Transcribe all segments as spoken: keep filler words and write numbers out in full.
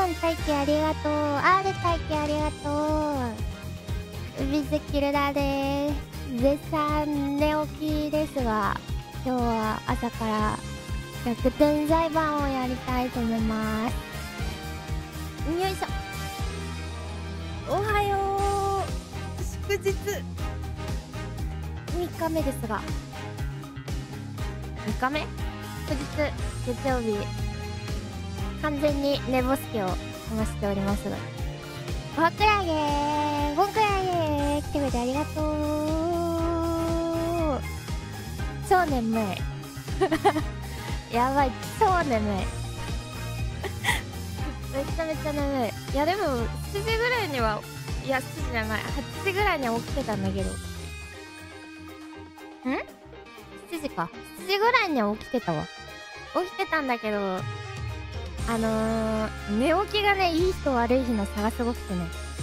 ん大輝ありがとう。あーで大輝ありがとう。ビズキルダです。絶賛寝起きですが、今日は朝から逆転裁判をやりたいと思います。よいしょ。おはよう。祝日みっかめですが、みっかめ祝日月曜日、完全に寝ぼすけを探しておりますが、ボクラゲーボクラゲー来てくれてありがとう。超眠いやばい、超眠いめちゃめちゃ眠い。いやでもしちじぐらいには、いやしちじじゃない、はちじぐらいには起きてたんだけど、ん ?しちじか、しちじぐらいには起きてたわ。起きてたんだけど、あのー、寝起きがね、いい日悪い日の差がすごくてね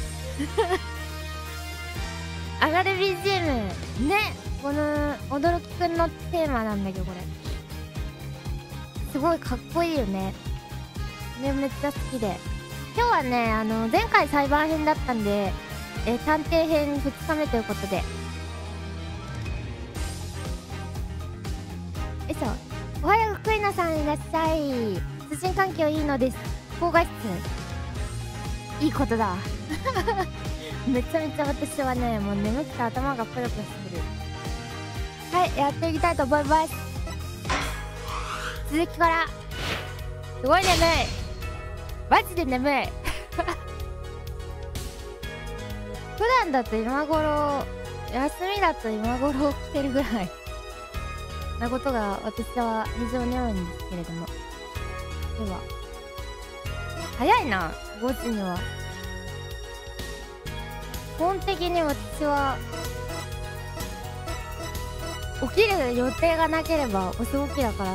上がる ビージーエム ね、この驚きくんのテーマなんだけど、これすごいかっこいいよね。ね、めっちゃ好きで、今日はね、あの前回裁判編だったんで、え探偵編ふつかめということで、よいしょ。おはよう、クイナさんいらっしゃい。通信環境いいのです。高画質いいことだめちゃめちゃ私はね、もう眠くて頭がプヨプヨしてる。はい、やっていきたいと思います。続きから。すごい眠い、マジで眠い普段だと今頃、休みだと今頃起きてるぐらいなことが私は非常に多いんですけれども、では早いな、ごじには。基本的に私は起きる予定がなければ遅起きだから、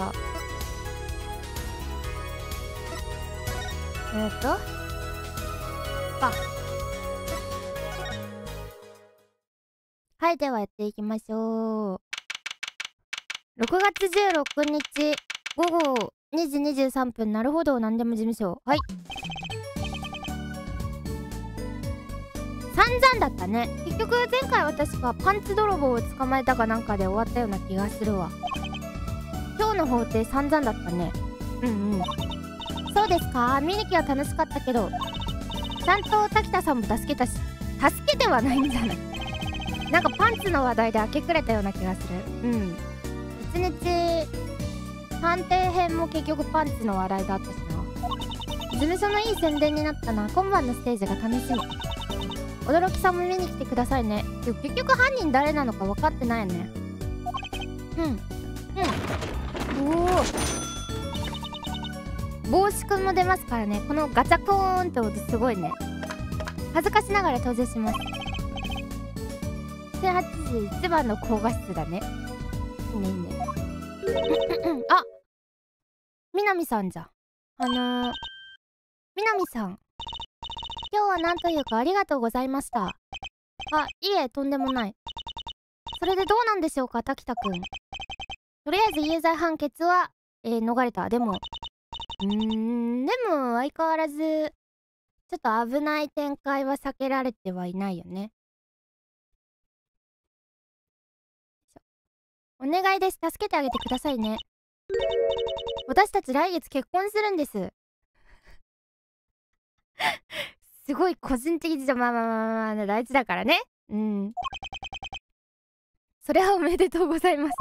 えー、っとあはい、ではやっていきましょう。ろくがつじゅうろくにちごごにじにじゅうさんぷん、なるほど、なんでも事務所。はい、散々だったね。結局前回は確かパンツ泥棒を捕まえたかなんかで終わったような気がするわ。今日の法廷散々だったね。うんうん、そうですか。見に来は楽しかったけど、ちゃんと滝田さんも助けたし、助けてはないんじゃないなんかパンツの話題で明け暮れたような気がする。うん、一日探偵編も結局パンツの話題だったしな。事務所のいい宣伝になったな。今晩のステージが楽しみ。驚きさんも見に来てくださいね。結局犯人誰なのか分かってないよね。うんうん、おお、帽子くんも出ますからね。このガチャコーンって音すごいね。恥ずかしながら登場します。せんはちじいちばんの高画質だね。いいねいいねあ、みなみさんじゃ。あのー、みなみさん、今日はなんというかありがとうございました。あ、いえ、とんでもない。それでどうなんでしょうか、滝田くん。とりあえず有罪判決は、えー、逃れた。でも、うーん、でも相変わらず、ちょっと危ない展開は避けられてはいないよね。お願いです。助けてあげてくださいね。私たち来月結婚するんですすごい個人的事情、まあまあまあまあ大事だからね。うん、それはおめでとうございます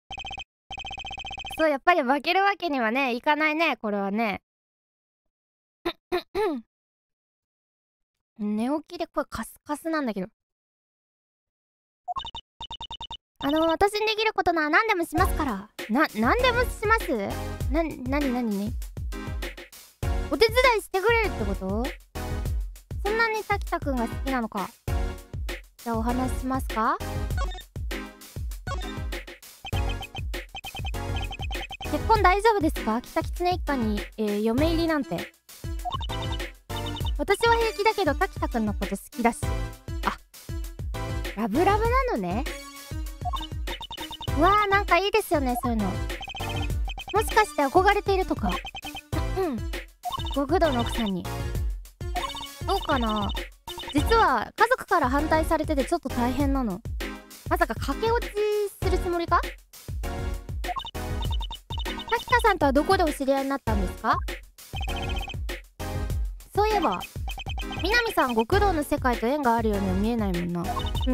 そう、やっぱり負けるわけにはねいかないね、これはね寝起きで声カスカスなんだけど、あの、私にできることなら何でもしますから。な、何でもします？な、なになにね。お手伝いしてくれるってこと？そんなに滝田くんが好きなのか。じゃあお話ししますか？結婚大丈夫ですか？北狐一家に、えー、嫁入りなんて。私は平気だけど滝田くんのこと好きだし。あ、ラブラブなのね。うわー、なんかいいですよね、そういうの。もしかして憧れているとか？うん、極道の奥さんに。 どうかな。実は家族から反対されててちょっと大変なの。まさか駆け落ちするつもりか。滝田さんとはどこでお知り合いになったんですか。そういえば南さん極道の世界と縁があるようには見えないもんな。うん、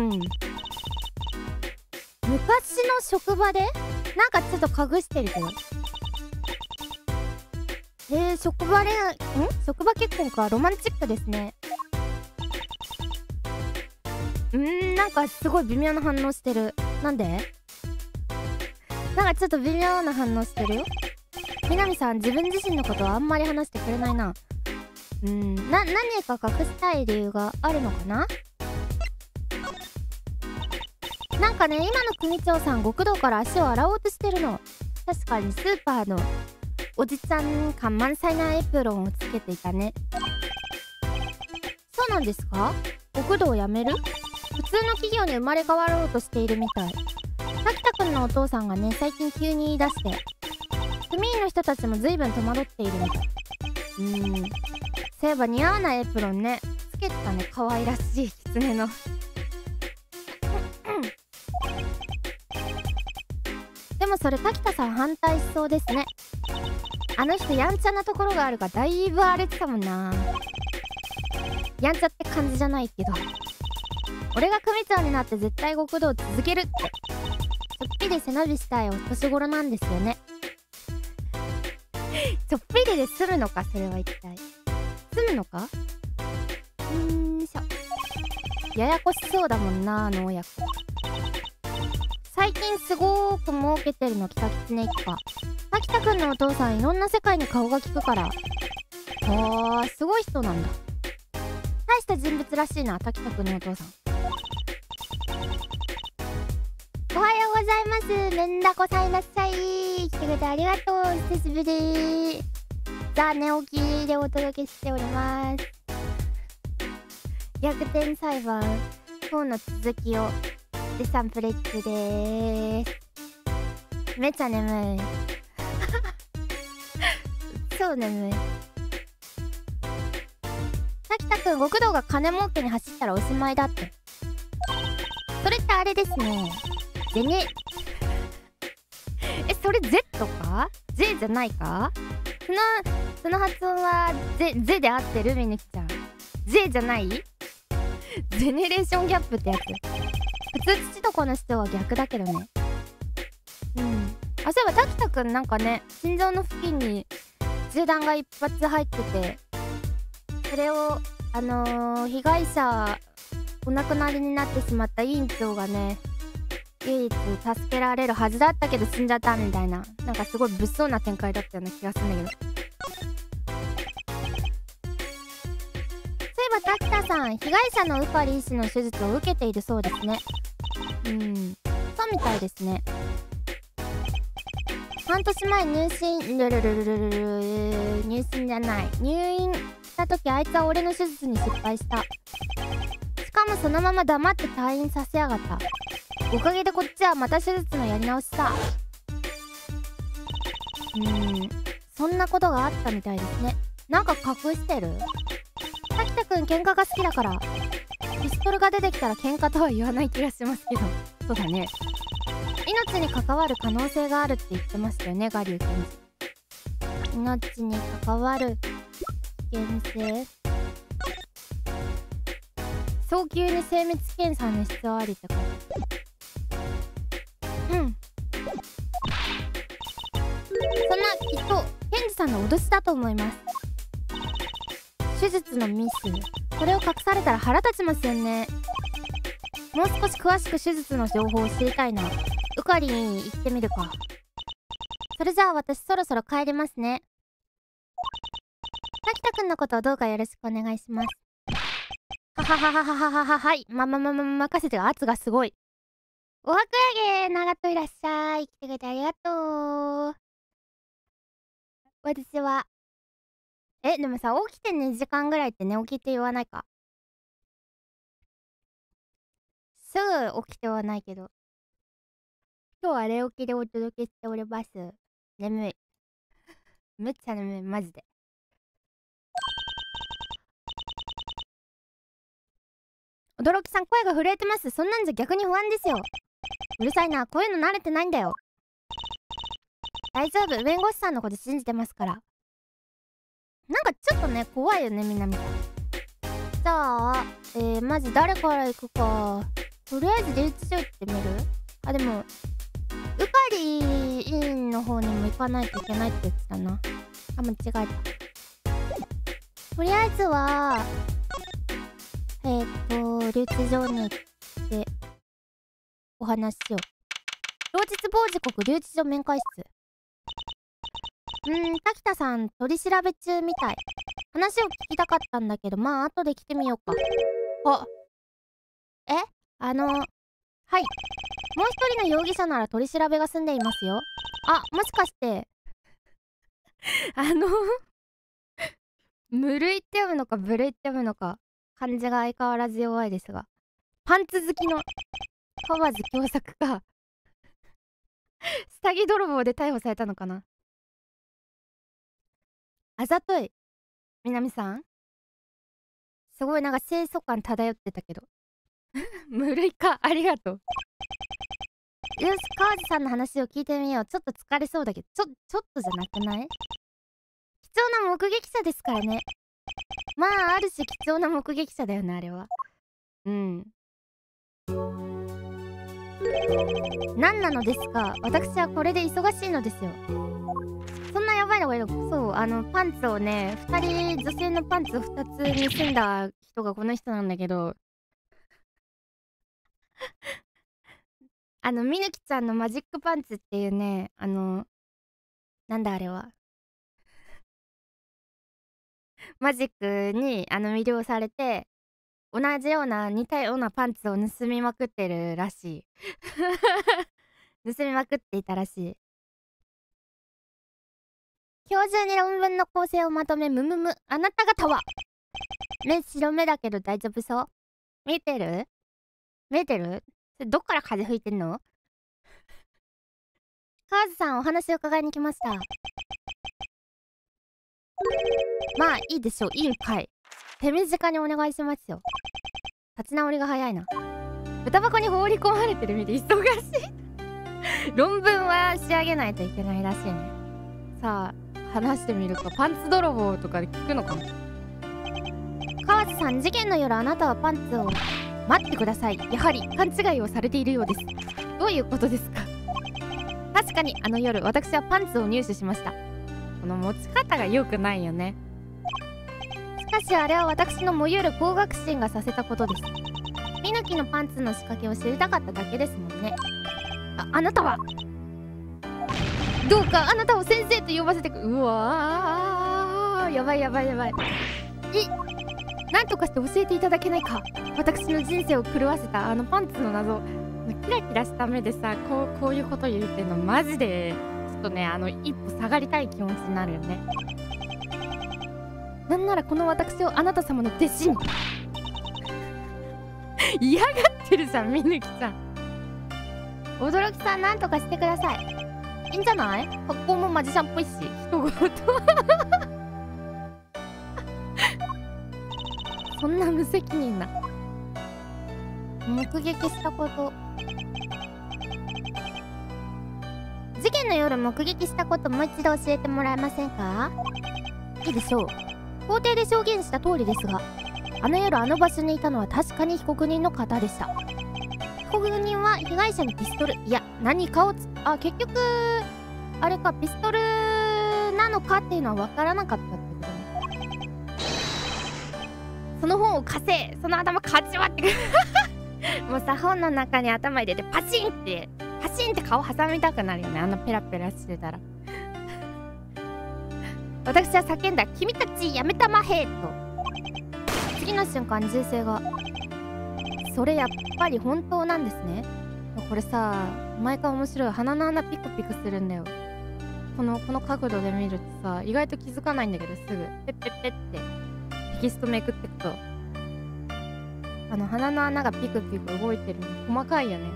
昔の職場でなんかちょっと隠してるけど。えー、職場でん職場結婚か。ロマンチックですね。うーん、なんかすごい微妙な反応してる。なんで。なんかちょっと微妙な反応してるよ。南さん自分自身のことはあんまり話してくれないな。うん、な、何か隠したい理由があるのかな。なんかね、今の組長さん極道から足を洗おうとしてるの。確かにスーパーのおじちゃん感満載なエプロンをつけていたね。そうなんですか。極道を辞める。普通の企業に生まれ変わろうとしているみたい。滝田くんのお父さんがね、最近急に言い出して、組員の人たちも随分戸惑っているみたい。うーん、そういえば似合わないエプロンね、つけてたね。可愛らしい狐のでもそれ滝田さん反対しそうですね。あの人やんちゃなところがあるからだいぶ荒れてたもんな。やんちゃって感じじゃないけど、俺が組長になって絶対極道を続けるってちょっぴり背伸びしたいお年頃なんですよね。ちょっぴりで済むのか、それは一体。済むのか。うーんしょ。ややこしそうだもんな、あの親子。最近すごーく儲けてるの北狐一家。滝田くんのお父さんいろんな世界に顔が利くから。あー、すごい人なんだ。大した人物らしいな、滝田くんのお父さん。おはようございます。めんだこさんいらっしゃい。来てくれてありがとう。久しぶり。ザ・寝起きでお届けしております。逆転裁判、今日の続きをデサンプレッツでーす。めっちゃ眠い超眠い。滝田くん極道が金儲けに走ったらおしまいだって。それってあれですね。ゼネえ、それ Z か J じゃないか。そのその発音は Z, Z で合ってる。みぬきちゃん J じゃない。ジェネレーションギャップってやつ。普通父と子の人は逆だけどね。うん。あ、そういえば滝田くんなんかね、心臓の付近に銃弾が一発入ってて、それをあのー、被害者お亡くなりになってしまった委員長がね、唯一助けられるはずだったけど死んじゃったみたいな、なんかすごい物騒な展開だったような気がするんだけど。そういえば滝田さん、被害者のウパリ医師の手術を受けているそうですね。うん、そうみたいですね。半年前入信ルルルルルルル入信じゃない入院した時、あいつは俺の手術に失敗した。しかもそのまま黙って退院させやがった。おかげでこっちはまた手術のやり直しさ。うーん、そんなことがあったみたいですね。なんか隠してる。滝田くん喧嘩が好きだからピストルが出てきたら喧嘩とは言わない気がしますけど。そうだね、命に関わる可能性があるって言ってましたよね、ガリュウ検事。命に関わる危険性、早急に精密検査の必要ありって書いてある。うん、そんなきっと検事さんの脅しだと思います。手術のミス、これを隠されたら腹立ちますよね。もう少し詳しく手術の情報を知りたいな。ウカリン行ってみるか。それじゃあ私そろそろ帰りますね。滝田くんのことをどうかよろしくお願いします。ははははははははい。まままま任せて。圧がすごい。おはくやげ長といらっしゃい。来てくれてありがとう。私はえでもさ、起きてにじかんぐらいって寝起きって言わないか。すぐ起きてはないけど、今日は寝起きでお届けしております。眠い。めっちゃ眠い、マジで。 驚きさん、声が震えてます。そんなんじゃ逆に不安ですよ。うるさいな、こういうの慣れてないんだよ。大丈夫、弁護士さんのこと信じてますから。なんかちょっとね、怖いよね、みなみさん。じゃあ、えー、まず誰から行くか。とりあえず留置所行ってみる？あ、でも、うかり委員の方にも行かないといけないって言ってたな。あ、間違えた。とりあえずは、えー、っと、留置場に行って、お話しよう。当日傍時刻留置所面会室。うーん、滝田さん、取り調べ中みたい。話を聞きたかったんだけど、まあ、後で来てみようか。あ、えあの、はい。もう一人の容疑者なら取り調べが済んでいますよ。あ、もしかして、あの無類って読むのか、無類って読むのか、漢字が相変わらず弱いですが、パンツ好きの川津京作か、下着泥棒で逮捕されたのかな。あざとい。みなみさんすごいなんか清楚感漂ってたけど。無類か、ありがとう。よし、川津さんの話を聞いてみよう。ちょっと疲れそうだけど、ちょ、ちょっとじゃなくない？貴重な目撃者ですからね。まあ、ある種貴重な目撃者だよね、あれは。うん。何なのですか？私はこれで忙しいのですよ。そんなやばいのがいるの？そう、あの、パンツをね、ふたり、女性のパンツをふたつ盗んだ人がこの人なんだけど、あの、みぬきちゃんのマジックパンツっていうね、あの、なんだあれは。マジックに、あの、魅了されて、同じような、似たようなパンツを盗みまくってるらしい。盗みまくっていたらしい。今日中に論文の構成をまとめ、むむむ。あなた方は目白目だけど大丈夫そう？見えてる？見えてる？それどっから風吹いてんの？川津さん、お話を伺いに来ました。まあ、いいでしょう。いいんかい。手短にお願いしますよ。立ち直りが早いな。豚箱に放り込まれてる身で忙しい。論文は仕上げないといけないらしいね。さあ、話してみるか。パンツ泥棒とかで聞くのかな。川津さん、事件の夜あなたはパンツを待ってください。やはり勘違いをされているようです。どういうことですか？確かにあの夜私はパンツを入手しました。この持ち方が良くないよね。しかしあれは私のもゆる高学心がさせたことです。みぬきのパンツの仕掛けを知りたかっただけですもんね。あ、あなたはどうかあなたを先生と呼ばせてく。うわー、やばいやばいやばい。い、なんとかして教えていただけないか。私の人生を狂わせたあのパンツの謎。キラキラした目でさ、こう、こういうこと言うってんのマジでちょっとね、あの一歩下がりたい気持ちになるよね。なんならこの私をあなた様の弟子に。嫌がってるじゃん、みぬきさん。驚きさん、なんとかしてください。いいんじゃない？格好もマジシャンっぽいし、人ごと。そんな無責任な。目撃したこと。事件の夜目撃したこともう一度教えてもらえませんか？いいでしょう。法廷で証言した通りですが、あの夜あの場所にいたのは確かに被告人の方でした。被告人は被害者にピストル、いや何かをつ、あ、結局あれか、ピストルなのかっていうのは分からなかったってことね。その本を貸せ、その頭かち割ってくる。もうさ、本の中に頭入れてパチンってパチンって顔挟みたくなるよね、あのペラペラしてたら。私は叫んだ。君たちやめたまへと。次の瞬間銃声が。それやっぱり本当なんですね。これさ、毎回面白い。鼻の穴ピクピクするんだよ。このこの角度で見るとさ、意外と気づかないんだけど、すぐペッペッペッってテキストめくってくと、あの鼻の穴がピクピク動いてるの細かいよね。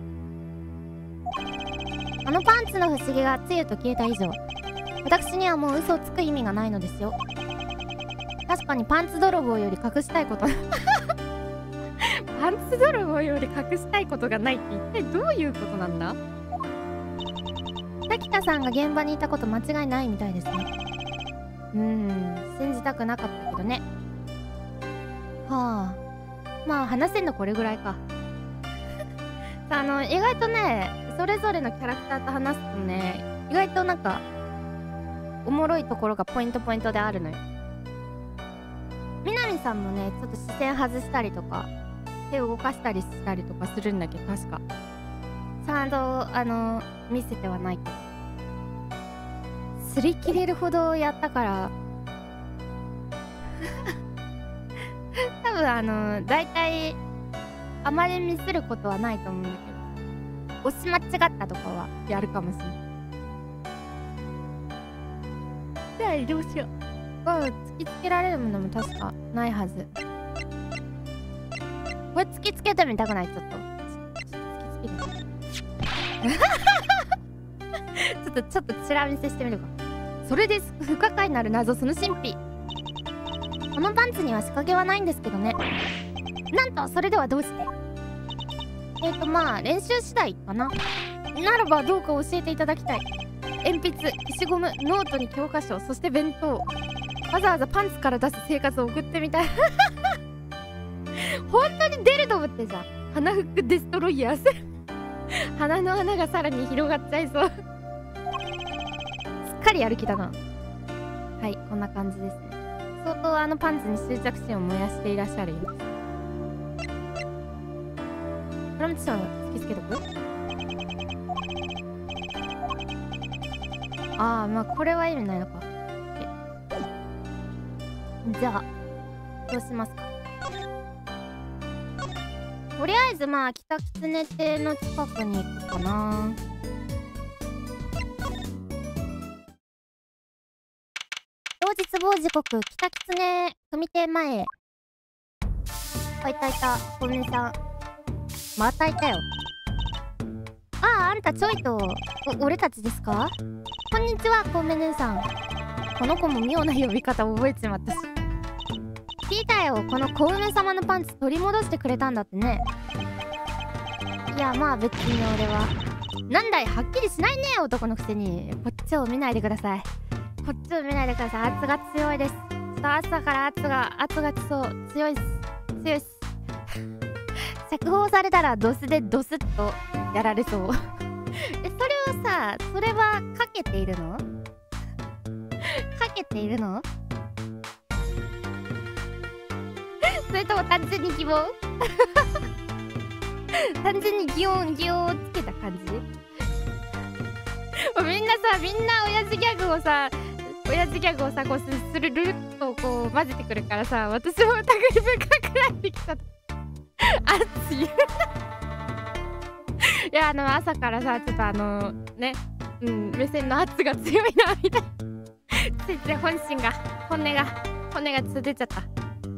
あのパンツの不思議がつゆと消えた以上、私にはもう嘘をつく意味がないのですよ。確かにパンツ泥棒より隠したいことパンツ泥棒より隠したいことがないって一体どういうことなんだ？滝田さんが現場にいたこと間違いないみたいですね。うーん、信じたくなかったけどね。はあ、まあ話せんのこれぐらいか。あの意外とね、それぞれのキャラクターと話すとね、意外となんかおもろいところがポイントポイントであるのよ。南さんもね、ちょっと視線外したりとか手を動かしたりしたりとかするんだけど、確かちゃんとあの見せてはないけど、擦り切れるほどやったから多分あの大体あまりミスることはないと思うんだけど、押し間違ったとかはやるかもしれない。じゃあどうしよう。うん、突きつけられるものも確かないはず。これ突きつけてみたくない？ちょっと突きつけてちょっとちょっとチラ見せしてみるか。それです。不可解なる謎、その神秘。このパンツには仕掛けはないんですけどね。なんとそれではどうして？えっとまあ練習次第かな。ならばどうか教えていただきたい。鉛筆、消しゴム、ノートに教科書、そして弁当。わざわざパンツから出す生活を送ってみたい本当に出ると思ってじゃん。鼻フックデストロイヤー鼻の穴がさらに広がっちゃいそうすっかりやる気だな。はい、こんな感じですね。相当あのパンツに執着心を燃やしていらっしゃるようです。これもちょっと突きつけとく。ああ、まあこれは意味ないのか。じゃあどうしますか。とりあえずまあ北狐亭の近くに行くかな。当日某時刻、北狐組亭前へ。あ、いたいた、ごめんさん。またいたよ。ああ、あんたちょいと、お、俺たちですか？こんにちは、コウメ姉さん。この子も妙な呼び方覚えちまったし。聞いたよ、このコウメ様のパンツ取り戻してくれたんだってね。いや、まあ別に俺は。なんだい、はっきりしないね、男のくせに。こっちを見ないでください。こっちを見ないでください。圧が強いです。ちょっと朝から圧が、圧が強そう。強いっす。強いっす。釈放されたらドスでドスッとやられそうえ、それはさ、それはかけているの？かけているの？それとも単純に疑問単純に擬音、擬音をつけた感じみんなさ、みんな親父ギャグをさ、親父ギャグをさ、こうするるるっとこう混ぜてくるからさ、私もたぐり深くなってきちゃった熱いいや、あの朝からさ、ちょっとあのね、うん、目線の圧が強いなみたいなついつい本心が、本音が本音がちょっと出ちゃった。う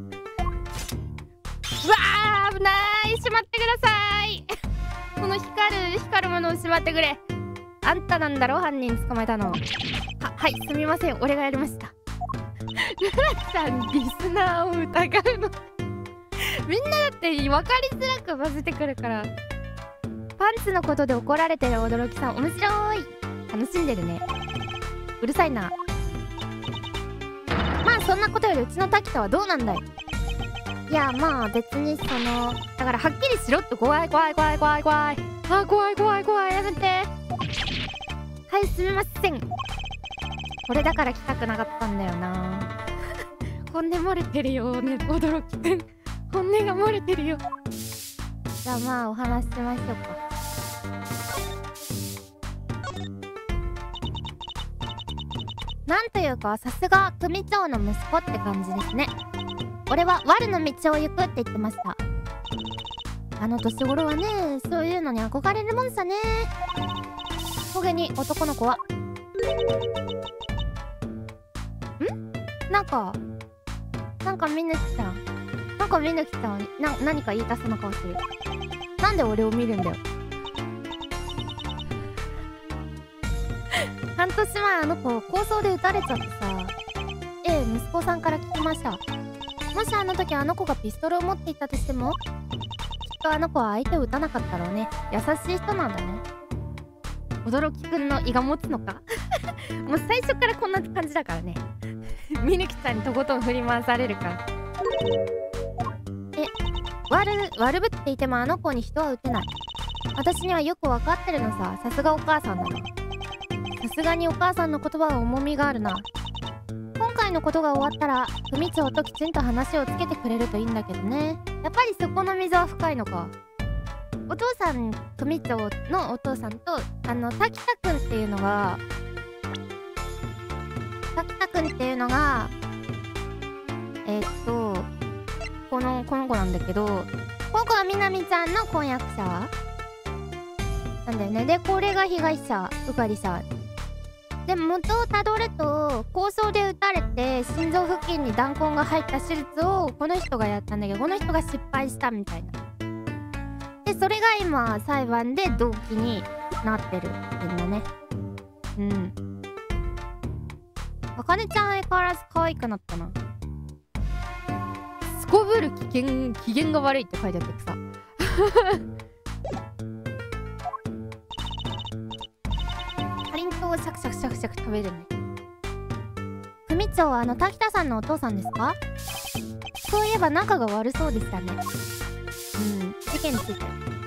わー、危ない、しまってくださいこの光る光るものをしまってくれ。あんたなんだろ、犯人捕まえたの。は、はい、すみません、俺がやりました。ルナさん、リスナーを疑うのみんなだって分かりづらく混ぜてくるから。パンツのことで怒られてる驚きさん、面白い。楽しんでるね。うるさいな。まあそんなことよりうちの滝田はどうなんだい。いや、まあ別にその、だからはっきりしろって。怖い怖い怖い怖い怖い。あ、怖い怖い怖い、やめて。はい、すみません。これだから来たくなかったんだよな本音漏れてるよね、驚きくん。本音が漏れてるよ。じゃあまあお話ししましょうか。なんというか、さすが組長の息子って感じですね。俺は悪の道を行くって言ってました。あの年頃はね、そういうのに憧れるもんさね。ほげに男の子はんなんかなんか見抜きたなんか見抜きたのにな、何か言いたそうな顔してる。なんで俺を見るんだよ半年前あの子抗争で撃たれちゃってさ。ええ、息子さんから聞きました。もしあの時あの子がピストルを持っていったとしても、 とあの子は相手を撃たなかったろうね。優しい人なんだね。驚きくんの胃が持つのかもう最初からこんな感じだからねみぬきちゃんにとことん振り回されるから。え、悪悪ぶっていてもあの子に人は撃てない。私にはよくわかってるのさ。さすがお母さんだな。さすがにお母さんの言葉は重みがあるな。今回のことが終わったら組長ときちんと話をつけてくれるといいんだけどね。やっぱりそこの溝は深いのか。お父さん、組長のお父さんとあの滝田くんっていうのが滝田くんっていうのがえー、っとこのこの子なんだけど、この子はみなみちゃんの婚約者なんだよね。でこれが被害者うかりさんで、元をたどると抗争で撃たれて心臓付近に弾痕が入った手術をこの人がやったんだけど、この人が失敗したみたいな。でそれが今裁判で動機になってるんだね。うん。あかねちゃん相変わらず可愛くなったな。すこぶる機嫌機嫌が悪いって書いてあってさかりんとうをシャクシャクシャクシャク食べるね。組長はあの滝田さんのお父さんですか？そういえば仲が悪そうでしたね。うん、事件について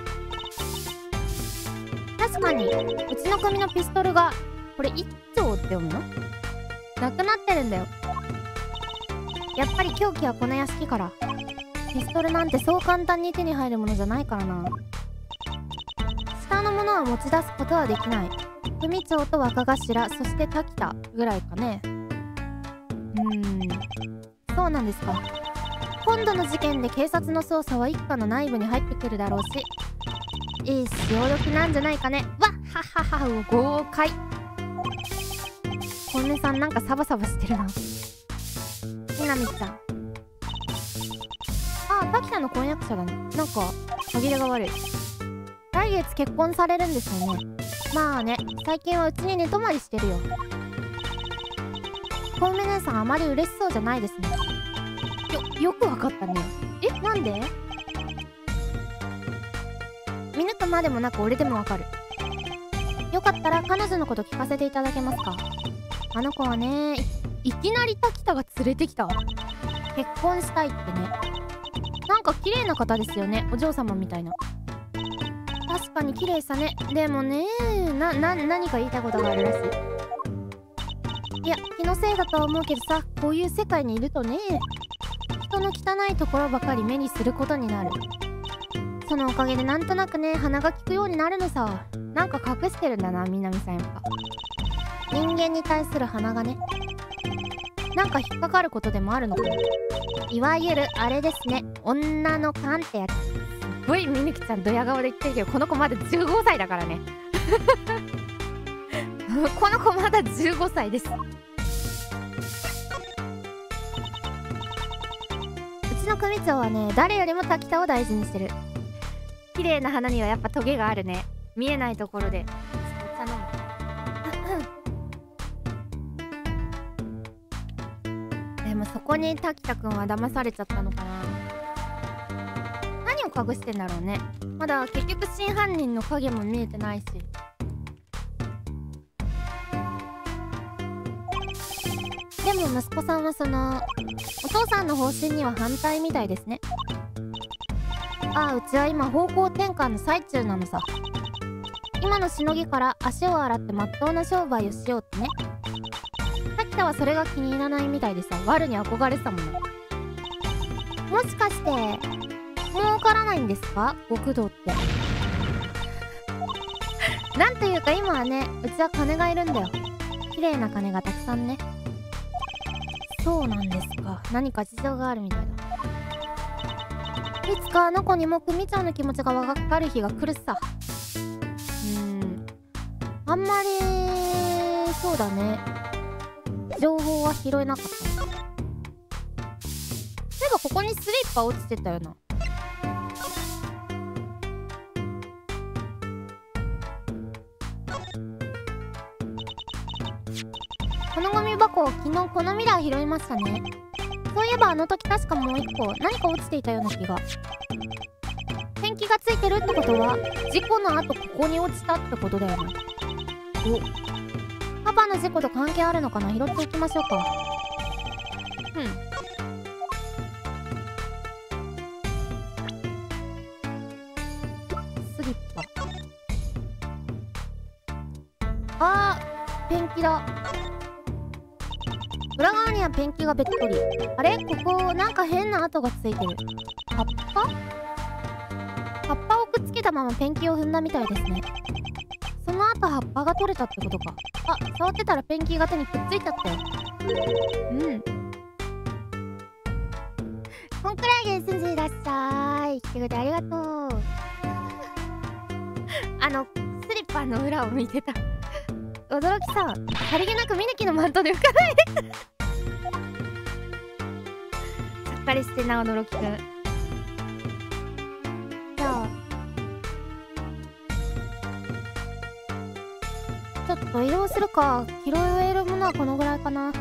確かにうちの組のピストルがこれ一丁って読むの？なくなってるんだよ。やっぱり凶器はこの屋敷から。ピストルなんてそう簡単に手に入るものじゃないからな。下のものは持ち出すことはできない。組長と若頭、そして滝田ぐらいかね。うーん、そうなんですか。今度の事件で警察の捜査は一家の内部に入ってくるだろうし、いい潮時なんじゃないかね。わっはっはっは、豪快。本音さんなんかサバサバしてるな。みなみちゃん、ああ滝田の婚約者だね。なんか歯切れが悪い。来月結婚されるんですよね。まあね、最近はうちに寝泊まりしてるよ。小梅姉さんあまり嬉しそうじゃないですね。よ、よくわかったね。え、なんで？見抜くまでもなく俺でもわかる。よかったら彼女のこと聞かせていただけますか？あの子はね、い, いきなり滝田が連れてきた。結婚したいってね。なんか綺麗な方ですよね、お嬢様みたいな。確かに綺麗さね。でもね、な、な、何か言いたいことがあるらしい。いや、気のせいだとは思うけどさ、こういう世界にいるとね、人の汚いところばかり目にすることになる。そのおかげでなんとなくね、鼻が利くようになるのさ。なんか隠してるんだな、みなみさんやっぱ。人間に対する鼻がね、なんか引っかかることでもあるのかな。いわゆるあれですね、女の勘ってやつ。すごいみぬきちゃんドヤ顔で言ってるけど、この子まだじゅうごさいだからねこの子まだじゅうごさいです。うちの組長はね、誰よりも滝田を大事にしてる。綺麗な花にはやっぱトゲがあるね。見えないところででもそこに滝田くんは騙されちゃったのかな。何を隠してんだろうね。まだ結局真犯人の影も見えてないし。でも息子さんはそのお父さんの方針には反対みたいですね。ああ、うちは今方向転換の最中なのさ。今のしのぎから足を洗ってまっとうな商売をしようってね。滝田はそれが気に入らないみたいでさ、悪に憧れてたもん。もしかして儲からないんですか、極道ってなんというか今はね、うちは金がいるんだよ。綺麗な金がたくさんね。そうなんですか。何か事情があるみたいだ。いつかあの子にも組長の気持ちが分かる日が来るさ。うーん、あんまりそうだね、情報は拾えなかった。そういえばここにスリッパ落ちてたよな。このゴミ箱を昨日このミラー拾いましたね。そういえばあの時確かもう一個何か落ちていたような気が。 ペンキがついてるってことは事故の後ここに落ちたってことだよね。お、パパの事故と関係あるのかな。拾っていきましょうか。うん。スリッパ。あー、ペンキだ。裏側にはペンキがべっとり。あれ、ここなんか変な跡がついてる。葉っぱ？葉っぱをくっつけたままペンキを踏んだみたいですね。その後葉っぱが取れたってことか。あ、触ってたらペンキが手にくっついちゃったよ。うん。こんくらいですんじいらっしゃい。来てくれてありがとう。あの、スリッパの裏を見てた。驚きさん、さりげなくミネキのマントで拭かないで。さっかりしてな、驚きくん。じゃあ、ちょっと移動するか。拾えるものはこのぐらいかな。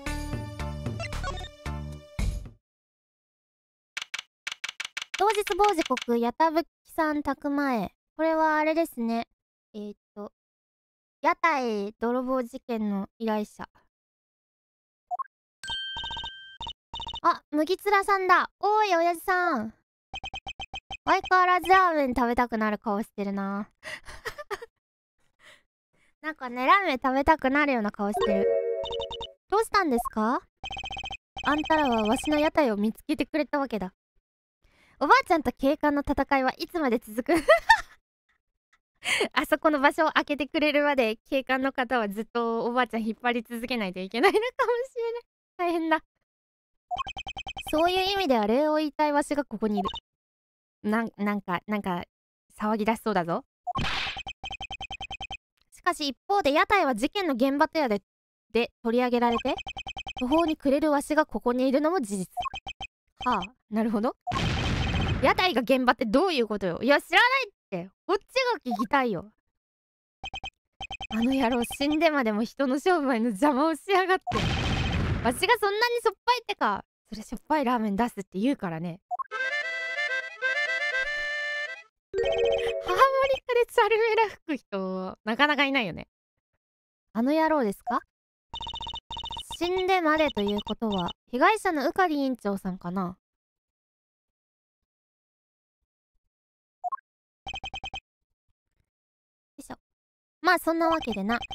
同日某時刻、やたぶきさん宅前。これはあれですね。えー、っと、屋台泥棒事件の依頼者。あ、麦つらさんだ。おーい、親父さん。相変わらずラーメン食べたくなる顔してるな。なんかね、ラーメン食べたくなるような顔してる。どうしたんですか？あんたらはわしの屋台を見つけてくれたわけだ。おばあちゃんと警官の戦いはいつまで続く？あそこの場所を開けてくれるまで警官の方はずっとおばあちゃん引っ張り続けないといけないのかもしれない。大変だ。そういう意味では礼を言いたいわしがここにいる。なん、なんか、なんか、騒ぎ出しそうだぞ。しかし一方で屋台は事件の現場とやで、で取り上げられて、途方に暮れるわしがここにいるのも事実。はあ、なるほど。屋台が現場ってどういうことよ。いや、知らないって。こっちが聞きたいよ。あの野郎死んでまでも人の商売の邪魔をしやがって。わしがそんなにしょっぱいってか。それしょっぱいラーメン出すって言うからね。ハーモニカでチャルメラ吹く人、なかなかいないよね。あの野郎ですか？死んでまでということは、被害者の宇狩委員長さんかな？よいしょ。まあそんなわけでな。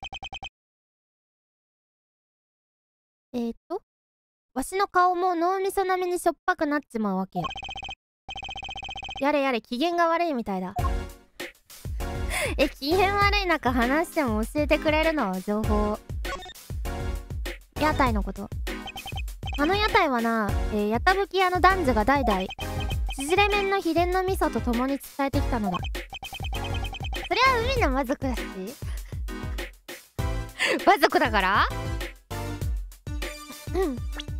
えーと、わしの顔も脳みそ並みにしょっぱくなっちまうわけよ。やれやれ、機嫌が悪いみたいだ。え、機嫌悪い中話しても教えてくれるの？情報。屋台のこと。あの屋台はな、えー、やたぶき屋の男女が代々縮れ麺の秘伝の味噌と共に伝えてきたのだ。それは海の魔族だし魔族だからうん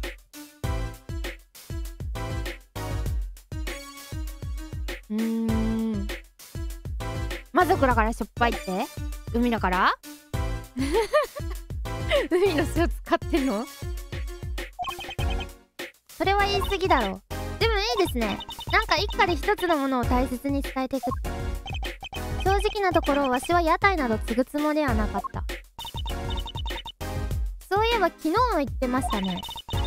うーん魔族だからしょっぱいって？海だから海の塩使ってんの？それは言い過ぎだろ。でもいいですね。なんか一家で一つのものを大切に伝えていくって。正直なところわしは屋台など継ぐつもりはなかった。そういえば昨日も言ってましたね。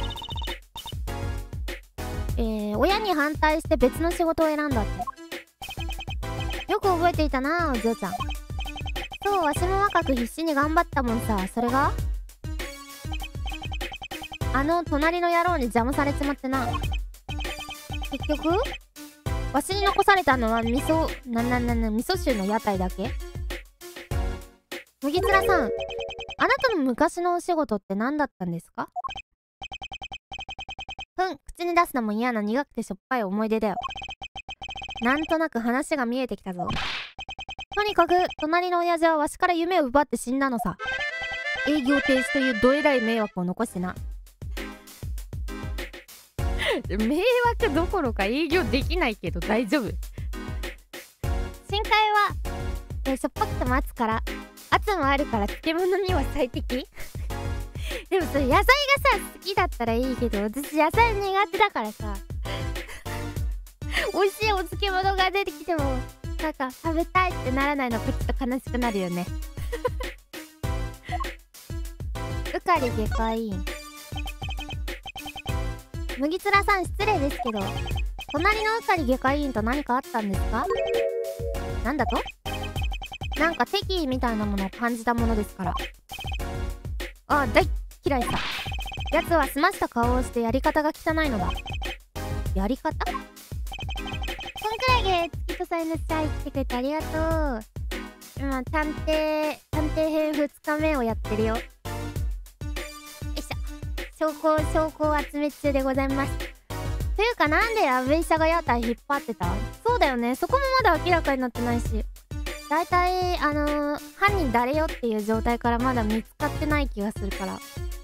えー、親に反対して別の仕事を選んだって。よく覚えていたな、お嬢ちゃん。そう、わしも若く必死に頑張ったもんさ。それがあの隣の野郎に邪魔されちまってな。結局わしに残されたのは味噌なななな味噌汁の屋台だけ。麦つらさん、あなたの昔のお仕事って何だったんですか？ふん、口に出すのも嫌な苦くてしょっぱい思い出だよ。なんとなく話が見えてきたぞ。とにかく隣の親父はわしから夢を奪って死んだのさ。営業停止というどえらい迷惑を残してな。迷惑どころか営業できないけど大丈夫。深海は、えしょっぱくても熱から圧もあるから漬物には最適。でもそれ野菜がさ好きだったらいいけど、私野菜苦手だからさ美味しいお漬物が出てきてもなんか食べたいってならないのちょっと悲しくなるよね。うかり外科医院。麦つらさん失礼ですけど、隣のうかり外科医院と何かあったんですか？なんだと？なんか敵意みたいなものを感じたものですから。ああ、大嫌いさ。奴は澄ました顔をしてやり方が汚いのだ。やり方？こんくらいで月とさえのさい来てくれてありがとう。今探偵探偵編ふつかめをやってるよ。よいしょ。証拠証拠を集め中でございます。というか、なんでアベイシャが屋台引っ張ってた？そうだよね、そこもまだ明らかになってないし、だいたいあのー、犯人誰よっていう状態からまだ見つかってない気がするから。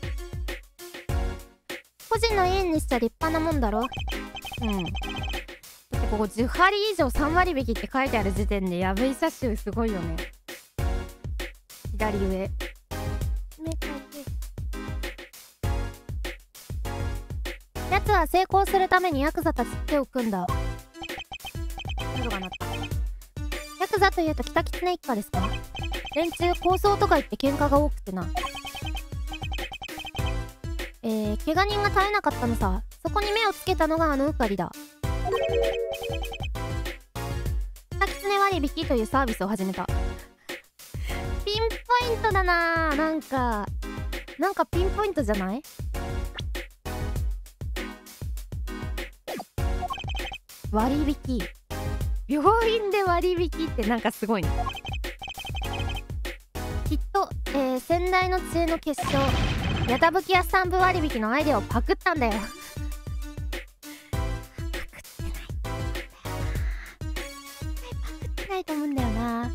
個人の家にしちゃ立派なもんだろ。うん。だってここじゅうはり以上さんわり引きって書いてある時点でやべい写集すごいよね。左上。目かけ。奴は成功するためにヤクザたち手を組んだ。喉が鳴った。ヤクザというと北狐一家ですか？連中抗争とか言って喧嘩が多くてな。えー、怪我人が絶えなかったのさ。そこに目をつけたのがあのうかりだ。北狐割引というサービスを始めた。ピンポイントだな。なんかなんかピンポイントじゃない？割引、病院で割引ってなんかすごいね。きっと、えー、先代の知恵の結晶、やたぶきやスタンプ割引のアイデアをパクったんだよ。パクってないと思うんだよな。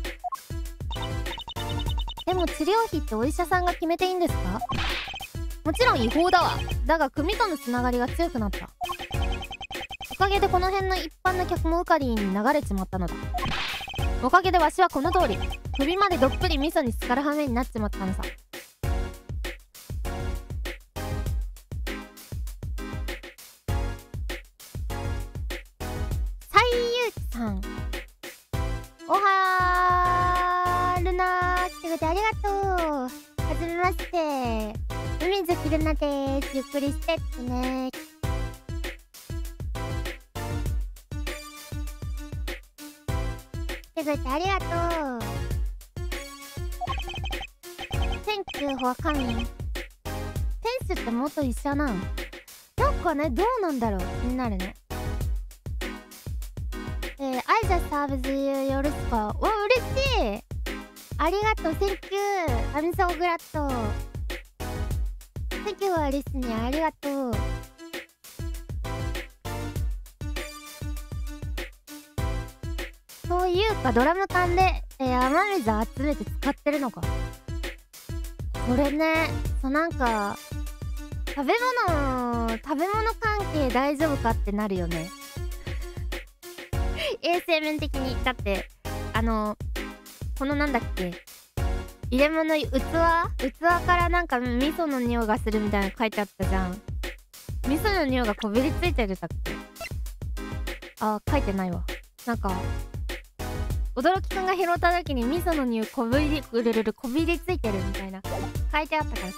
でも治療費ってお医者さんが決めていいんですか？もちろん違法だわ。だが組とのつながりが強くなった。おかげでこの辺の一般の客もウカリンに流れちまったのだ。おかげでわしはこの通り首までどっぷり味噌に浸かる羽目になっちまったのさ。最優さん、おはールナー来てくれてありがとう。はじめまして、海月ルナです。ゆっくりしてってね。来てくれてありがとう。Thank you for coming。天使って元医者なん？なんかね、どうなんだろう、気になるね。えー、I just served you よろしく。お、嬉しい。ありがとう。Thank you。I'm so glad。Thank you for listening。ありがとう。そういうか、ドラム缶で、えー、雨水集めて使ってるのか。これね、そうなんか、食べ物、食べ物関係大丈夫かってなるよね。衛生面的に。だって、あの、このなんだっけ、入れ物、器器からなんか味噌の匂いがするみたいなの書いてあったじゃん。味噌の匂いがこびりついてるだっけ？あ、書いてないわ。なんか、驚きくんが拾った時に味噌の匂いこびり、うるるるこびりついてるみたいな書いてあったからさ。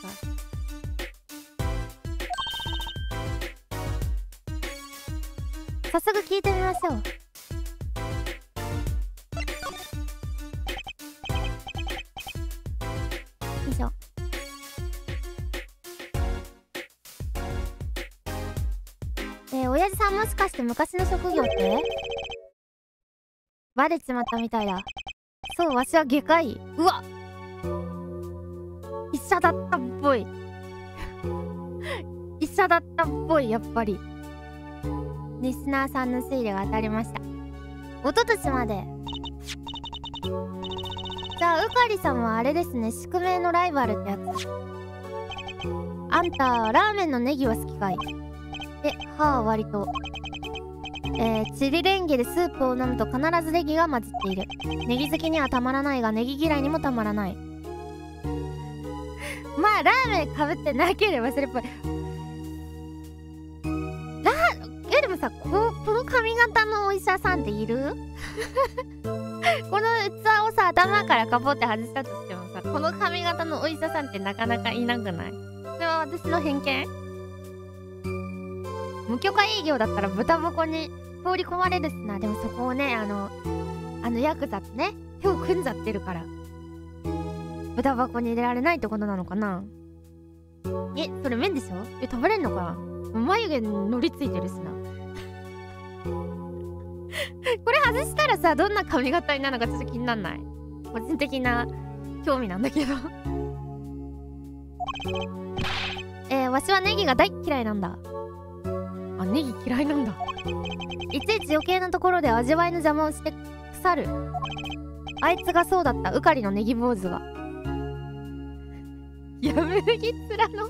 早速聞いてみましょう。よいしょ。えー、親父さんもしかして昔の職業って？バレちまったみたいだ。そう、わしは外科医。うわ、医者だったっぽい。医者だったっぽい、やっぱり。リスナーさんの推理が当たりました。一昨年まで。じゃあ、うかりさんはあれですね、宿命のライバルってやつ。あんた、ラーメンのネギは好きかい？え、はあ、割と。えー、チリレンゲでスープを飲むと必ずネギが混じっている。ネギ好きにはたまらないが、ネギ嫌いにもたまらない。まあ、ラーメンかぶってなければそれっぽい。ラー、え、でももさ、ここの髪型のお医者さんっているこの器をさ、頭からカポって外したとしてもさ、この髪型のお医者さんってなかなかいなくない？それは私の偏見？無許可営業だったら豚箱に放り込まれるしな。でもそこをね、あのあのヤクザとね手を組んじゃってるから豚箱に入れられないってことなのかな。え、それ麺でしょ？え、食べれんのかな。眉毛に乗りついてるしなこれ外したらさ、どんな髪型になるのかちょっと気になんない？個人的な興味なんだけどえー、わしはネギが大嫌いなんだ。あ、ネギ嫌いなんだ。いちいち余計なところで味わいの邪魔をして腐る。あいつがそうだった、うかりのネギ坊主が。いや、麦つらの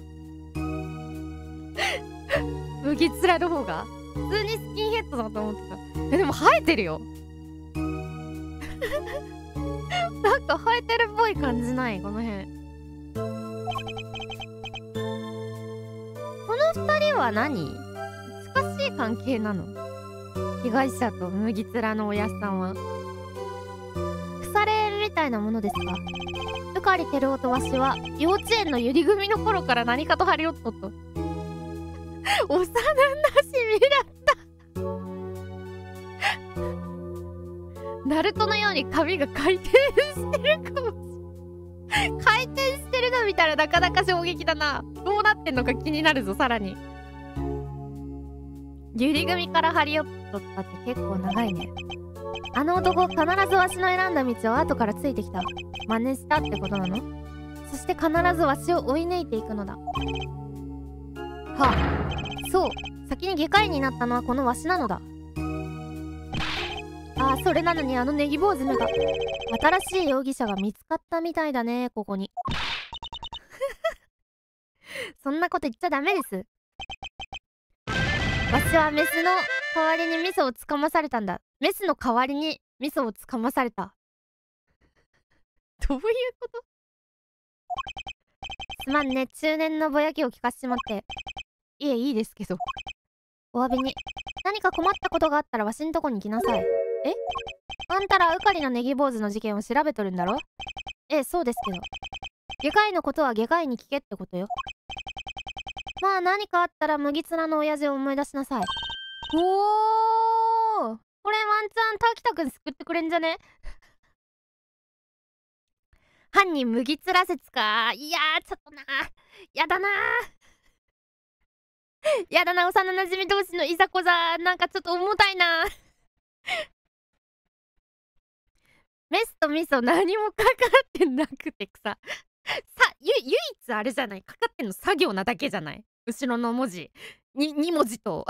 麦つらの方が普通にスキンヘッドだと思ってた。え、でも生えてるよなんか生えてるっぽい感じない？この辺。この二人は何？近しい関係なの？被害者と麦つらのおやっさんは腐れみたいなものですか？うかりてるおとわしは幼稚園のゆり組の頃から何かと張り寄っとっと幼なじみだったナルトのように髪が回転してるかもしれない回転してるの見たらなかなか衝撃だな。どうなってんのか気になるぞ。さらにゆり組から張り寄っとったって結構長いね。あの男必ずわしの選んだ道を後からついてきた。真似したってことなの？そして必ずわしを追い抜いていくのだ。はあ、そう、先に外科医になったのはこのわしなのだ。ああ、それなのにあのネギ坊主めが。新しい容疑者が見つかったみたいだね、ここにそんなこと言っちゃダメです。わしはメスの代わりに味噌をつかまされたんだ。メスの代わりに味噌をつかまされた。どういうこと？すまんね、中年のぼやきを聞かせてしまって。いえ、いいですけど。お詫びに、何か困ったことがあったらわしんとこに来なさい。え？あんたらうかりのネギ坊主の事件を調べとるんだろ？ええ、そうですけど。外科医のことは外科医に聞けってことよ。まあ何かあったら麦つらの親父を思い出しなさい。おー、これワンチャン滝田くん救ってくれんじゃね？犯人麦つら説か。いやー、ちょっとなやだなやだな、幼なじみ同士のいざこざ、なんかちょっと重たいなメスと味噌何もかかってなくてささゆ唯一あれじゃない、かかってんの作業なだけじゃない？後ろの文字にに文字と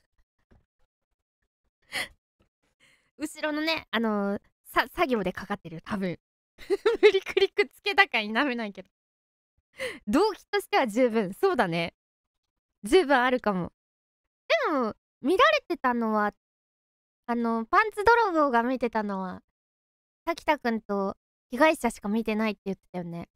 後ろのね、あのー、さ作業でかかってるよ多分無理くりくっつけたかになめないけど動機としては十分、そうだね、十分あるかも。でも見られてたのはあのパンツ泥棒が見てたのは滝田くんと被害者しか見てないって言ってたよね。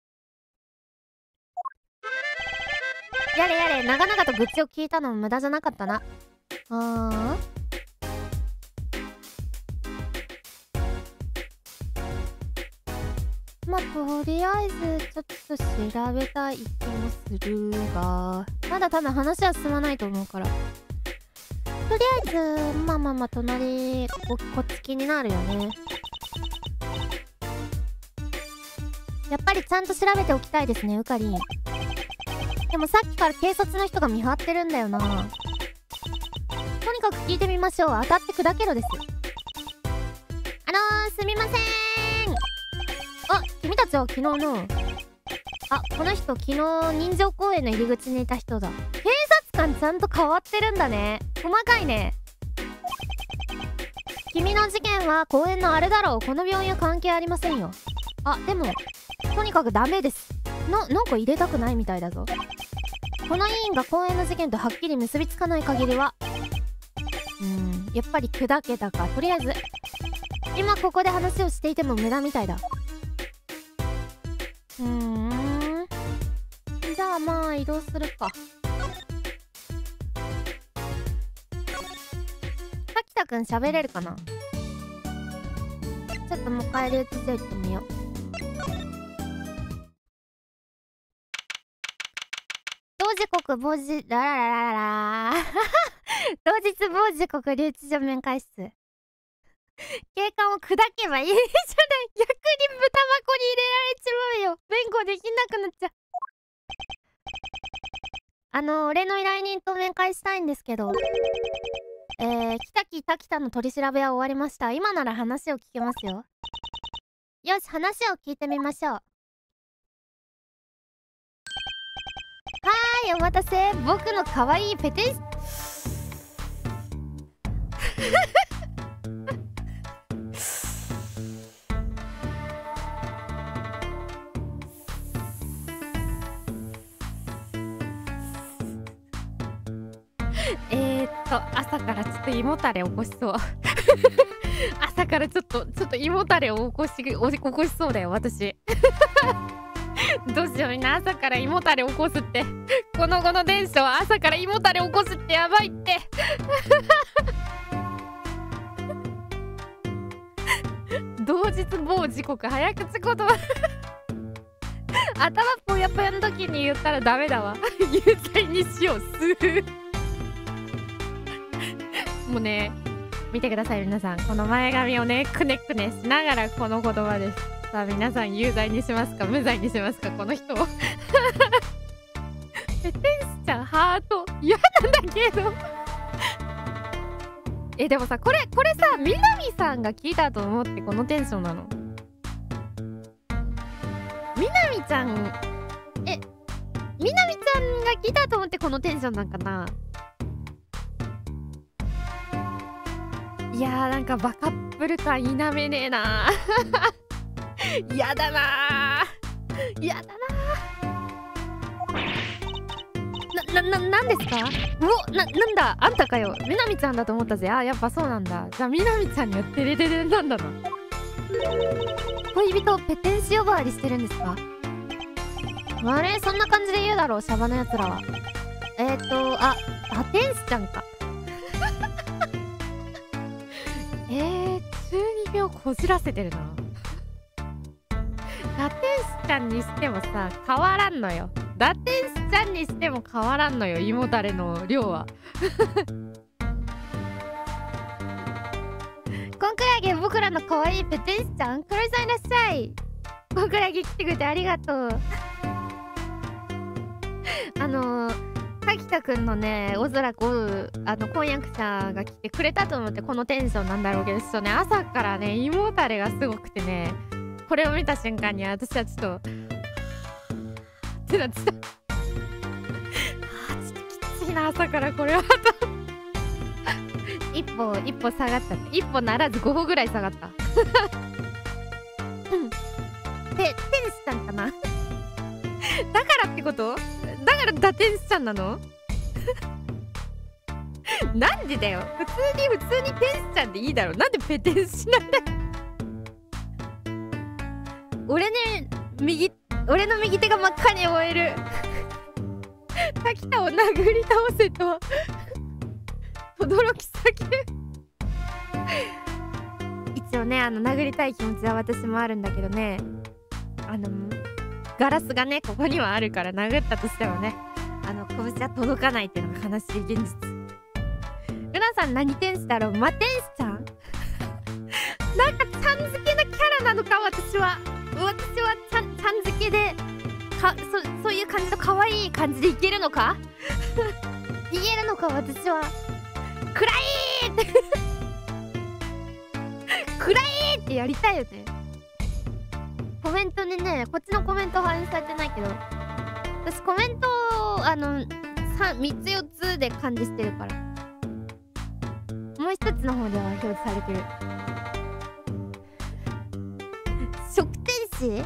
やれやれ、長々と愚痴を聞いたのも無駄じゃなかったな。あーまあとりあえずちょっと調べたい気もするが、まだ多分話は進まないと思うから、とりあえずまあまあまあ隣ここっち気になるよね。やっぱりちゃんと調べておきたいですね、うかりん。でもさっきから警察の人が見張ってるんだよな。とにかく聞いてみましょう。当たって砕けろです。あのー、すみませーん。あ、君たちは昨日のあ、この人昨日人情公園の入り口にいた人だ。警察官ちゃんと変わってるんだね。細かいね。君の事件は公園のあれだろう。この病院は関係ありませんよ。あ、でもとにかくダメです。な、なんか入れたくないみたいだぞ。この委員が公園の事件とはっきり結びつかない限りは、うーん、やっぱり砕けたか。とりあえず今ここで話をしていても無駄みたいだ。うーん、じゃあまあ移動するか。 くん喋れるかな。ちょっともう一回留置所行ってみよう。同時刻傍時ラララララ同日傍時刻留置所面会室。警官を砕けばいいじゃない。逆に豚箱に入れられちまうよ。弁護できなくなっちゃう。あの俺の依頼人と面会したいんですけど、えー、北木滝田の取り調べは終わりました。今なら話を聞けますよ。よし、話を聞いてみましょう。はーい、お待たせ。僕の可愛いペテンスえーっと朝からちょっと胃もたれ起こしそう朝からちょっとちょっと胃もたれを起こし起こしそうだよ私どうしよう。みんな朝から胃もたれ起こすってこの後の電車は朝から胃もたれ起こすってやばいって同日某時刻早口言葉頭ぽやぽやの時に言ったらダメだわ有罪にしよう。すーもうね、見てください皆さん。この前髪をねくねくねしながらこの言葉です。さあ皆さん有罪にしますか無罪にしますかこの人をえ、天使ちゃんハート嫌なんだけどえ、でもさこれこれさみなみさんが聞いたと思ってこのテンションなの。みなみちゃんえみなみちゃんが聞いたと思ってこのテンションなんかな。いやーなんかバカップル感否めねえなーやだなーやだなーな、な、な、なんですか。うお、な、なんだあんたかよ。みなみちゃんだと思ったぜ。あ、やっぱそうなんだ。じゃあみなみちゃんにはテレレレなんだな。恋人ペテンシ呼ばわりしてるんですか。あれそんな感じで言うだろうシャバのやつらは。えーとああ天使ちゃんかえー、中二病こじらせてるな。ラテンスちゃんにしてもさ変わらんのよ。ラテンスちゃんにしても変わらんのよ胃もたれの量はコンクラゲ僕らの可愛いペテンスちゃん黒井さんいらっしゃい。コンクラゲ来てくれてありがとうあのー滝田くんのねおそらくあの婚約者が来てくれたと思ってこのテンションなんだろうけど、ちょっとね朝からね胃もたれがすごくてねこれを見た瞬間に私はちょっとってなってたあーちょっときついな朝からこれはと一歩一歩下がった一歩ならずご歩ぐらい下がったでテンスちゃんかなだからってことだからダテンスちゃんなのなんでだよ。普通に普通にテンスちゃんでいいだろ。なんでペテンスなんだよ俺ね右俺の右手が真っ赤に燃える滝田を殴り倒せと轟き叫ぶ一応ねあの殴りたい気持ちは私もあるんだけどね、あのガラスがねここにはあるから殴ったとしてもねあの拳は届かないっていうのが悲しい現実。ルナさん何天使だろう。マテンスちゃんなんかちゃん付けなキャラなのか私は私はちゃんちゃん付けでか そ, そういう感じの可愛い感じでいけるのか言えるのか私は。暗いって暗いってやりたいよね。コメントにねこっちのコメント反映されてないけど私コメントをあの 3, 3つよっつで管理してるから、もう一つの方では表示されてる。食天使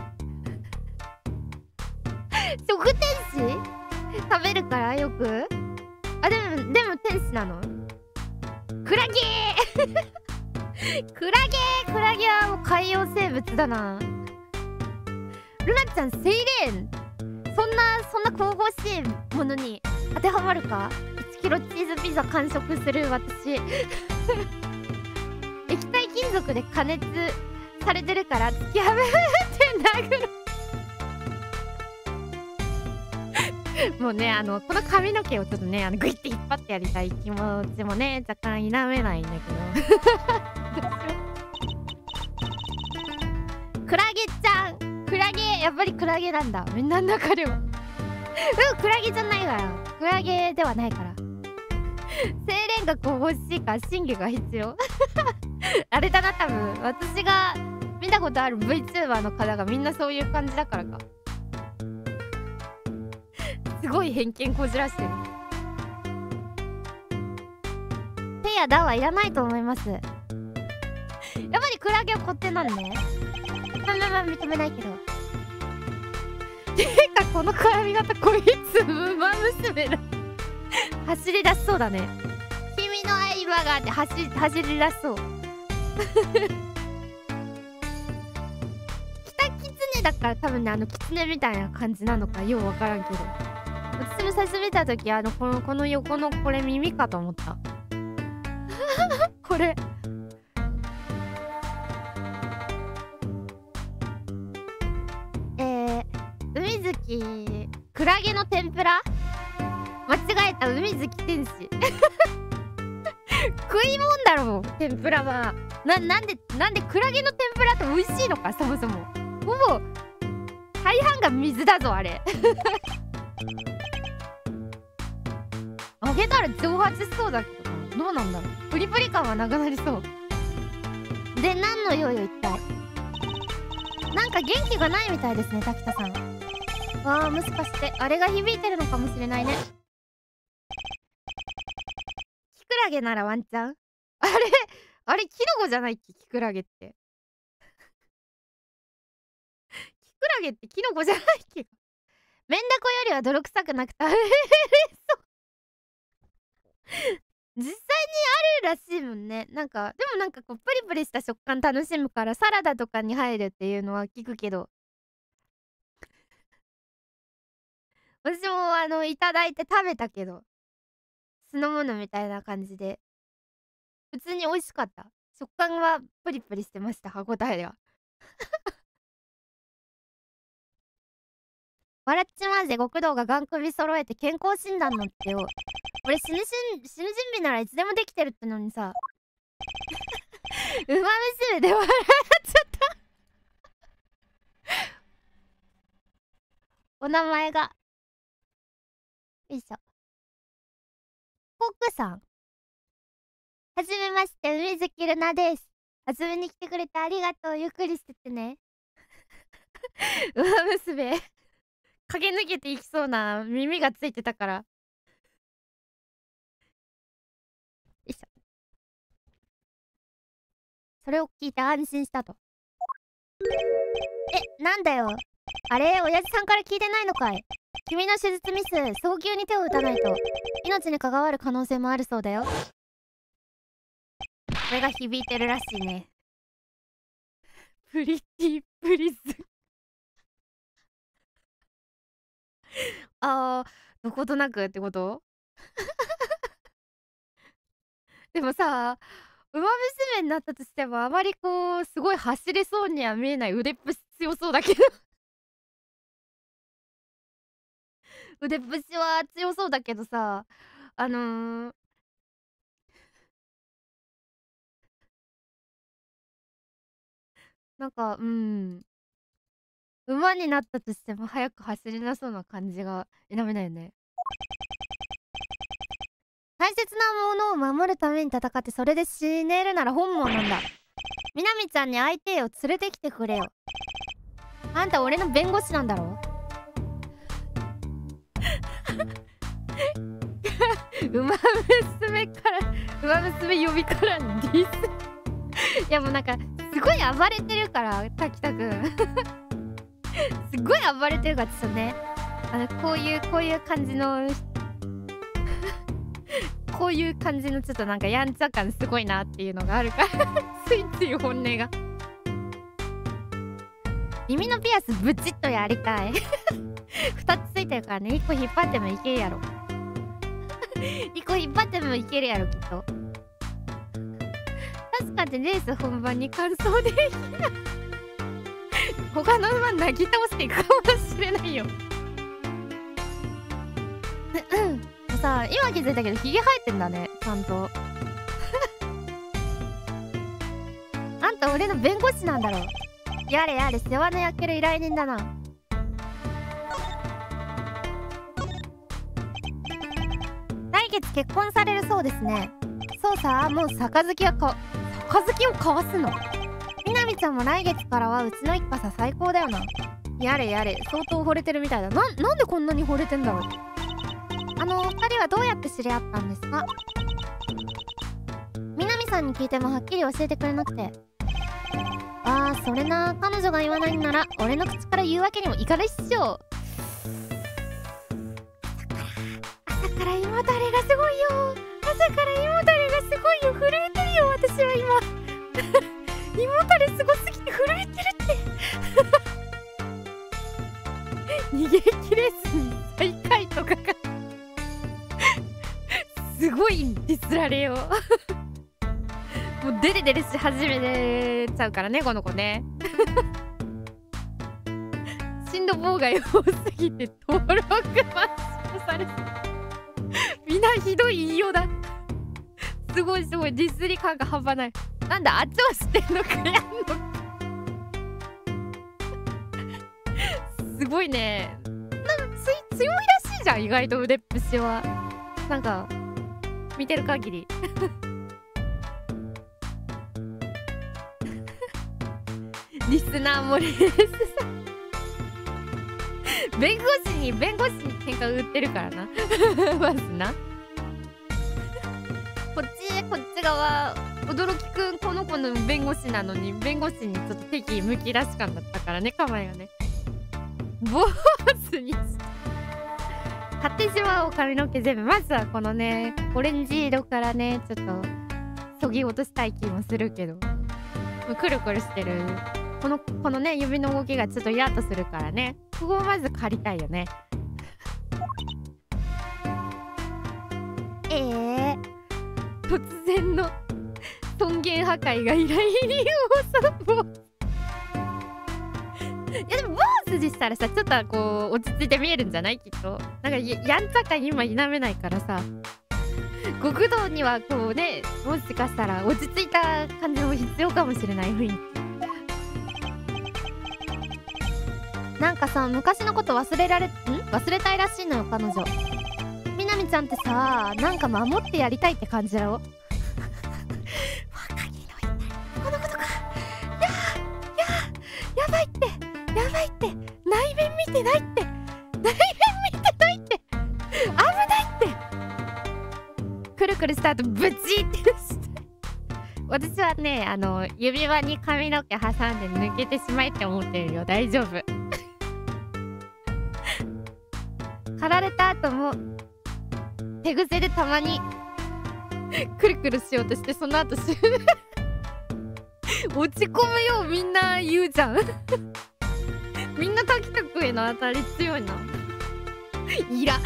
食天使食べるからよく。あでもでも天使なの。クラゲークラゲークラゲはもう海洋生物だな。ルナちゃんセイレーンそんなそんな神々しいものに当てはまるか。いちキロチーズピザ完食する私金属で加熱されてるから突き破って殴るもうね、あのこの髪の毛をちょっとね、あのグイッて引っ張ってやりたい気持ちもね、若干否めないんだけどクラゲちゃん、クラゲ、やっぱりクラゲなんだ、みんなの中ではうん、クラゲじゃないから、クラゲではないから精錬学欲しいから神経が必要あれだな、多分私が見たことある VTuber の方がみんなそういう感じだからか。すごい偏見こじらしてる。手やダはいらないと思います。やっぱりクラゲは固定なんね。まあまあまあ認めないけど。てかこの髪型こいつウマ娘だ走り出しそうだね。君の相葉があって走り走り出しそう北キツネだから多分ね、あのキツネみたいな感じなのかようわからんけど、私も最初見たとき、あのこのこの横のこれ耳かと思ったこれえー、海月クラゲの天ぷら間違えた、海月天使食いもんだろ天ぷらは。ななんでなんでクラゲの天ぷらって美味しいのか、そもそもほぼ大半が水だぞあれ揚げたら蒸発しそうだけどな、どうなんだろう、プリプリ感はなくなりそうで。何の用よ一体。なんか元気がないみたいですね、滝田さん。わあ、もしかしてあれが響いてるのかもしれないね。キクラゲならワンチャン。あれあれキノコじゃないっけ、キクラゲってキクラゲってキノコじゃないっけ。メンダコよりは泥臭くなくて食べれそう実際にあるらしいもんね。なんかでもなんかこうプリプリした食感楽しむからサラダとかに入るっていうのは聞くけど、私もあのいただいて食べたけど、酢の物みたいな感じで普通に美味しかった。食感はプリプリしてました、歯ごたえが笑っちまうぜ、極道がガン首揃えて健康診断のってよ。俺死ぬしん死ぬ準備ならいつでもできてるってのにさウマ娘で笑っちゃったお名前がよいしょ、コックさん、はじめまして、海月ルナです。遊びに来てくれてありがとう。ゆっくりしててねウマ娘駆け抜けていきそうな耳がついてたから。よいしょ、それを聞いて安心したと。え、なんだよあれ、親父さんから聞いてないのかい。君の手術ミス、早急に手を打たないと命に関わる可能性もあるそうだよ。これが響いてるらしいね。プリティプリズあー、どことなくってことでもさ、ウマ娘になったとしてもあまりこうすごい走れそうには見えない。腕っぷし強そうだけど腕っぷしは強そうだけどさ、あのー、なんかうん馬になったとしても速く走れなそうな感じが否めないよね。大切なものを守るために戦ってそれで死ねるなら本望なんだ。みなみちゃんに相手を連れてきてくれよ。あんた俺の弁護士なんだろウマ娘からウマ娘呼びからディスいやもうなんかすごい暴れてるから滝田くんすごい暴れてるからちょっとね、あのこういうこういう感じのこういう感じのちょっとなんかやんちゃ感すごいなっていうのがあるからついつい本音が。耳のピアスブチッとやりたいふたつついてるからね、いっこ引っ張ってもいけるやろいっこ引っ張ってもいけるやろきっと。確か中でレース本番に完走で他の馬なぎ倒していくかもしれないよさあ今気づいたけどヒゲ生えてんだねちゃんとあんた俺の弁護士なんだろ。やれやれ世話の焼ける依頼人だな。来月結婚されるそうですね。そうさ、もう杯はか杯を交わすの。みなみちゃんも来月からはうちの一家さ最高だよな。やれやれ相当惚れてるみたいだ。な、なんでこんなに惚れてんだろう。あの二人はどうやって知り合ったんですか？みなみさんに聞いてもはっきり教えてくれなくて。あーそれな、彼女が言わないんなら俺の口から言うわけにもいかないっしょ。朝から朝から胃もたれがすごいよ。朝から胃もたれがすごいよ。震えてるよ私は今胃もたれすごすぎて震えてるって逃げ切れずに最下位とかかすごいディスられよもうデレデレし始めちゃうからねこの子ね進路妨害多すぎて登録抹消されてみんなひどい言いようだすごいすごいディスり感が半端ない。なんだあっちはしてんのかやんのかすごいね。なんかつ強いらしいじゃん意外と腕っぷしは。なんか見てる限りリスナーもレースさ弁護士に弁護士に喧嘩売ってるからなまずなこっちこっち側驚きくんこの子の弁護士なのに弁護士にちょっと敵意むき出し感だったからね構えがね坊主にして買ってしまおう髪の毛全部。まずはこのねオレンジ色からねちょっとそぎ落としたい気もするけどくるくるしてるこのこのね指の動きがちょっとイラッとするからねここをまず借りたいよねええー、突然の尊厳破壊が依頼人をさもういやでも坊主でしたらさちょっとこう落ち着いて見えるんじゃないきっと。なんか や, やんちゃ感今否めないからさ極道にはこうねもしかしたら落ち着いた感じも必要かもしれない雰囲気。なんかさ昔のこと忘れられん忘れたいらしいのよ彼女。みなみちゃんってさなんか守ってやりたいって感じだろ若気の至りこのことか。やややばいってやばいって内面見てないって内面見てないって危ないってくるくるした後ブチってして私はねあの指輪に髪の毛挟んで抜けてしまえって思ってるよ。大丈夫刈られた後も手癖でたまにくるくるしようとしてその後し落ち込むよみんな言うじゃんみんな滝田くんへの当たり強いなイラ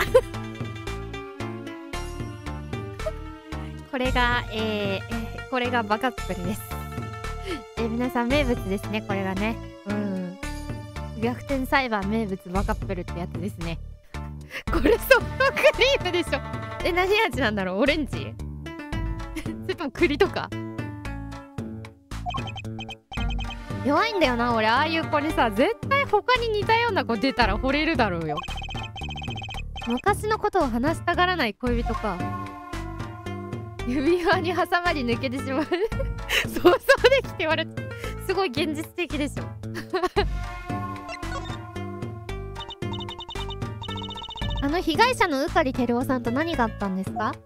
これがえー、えー、これがバカップルです。えー、皆さん名物ですねこれがね。うん逆転裁判名物バカップルってやつですね。これソフトクリームでしょ。え何味なんだろう。オレンジそれとも栗とか。弱いんだよな俺ああいう子にさ絶対他に似たような子出たら惚れるだろうよ。昔のことを話したがらない恋人か。指輪に挟まり抜けてしまう想像できて言われてすごい現実的でしょあの被害者の宇狩照夫さんと何があったんですか？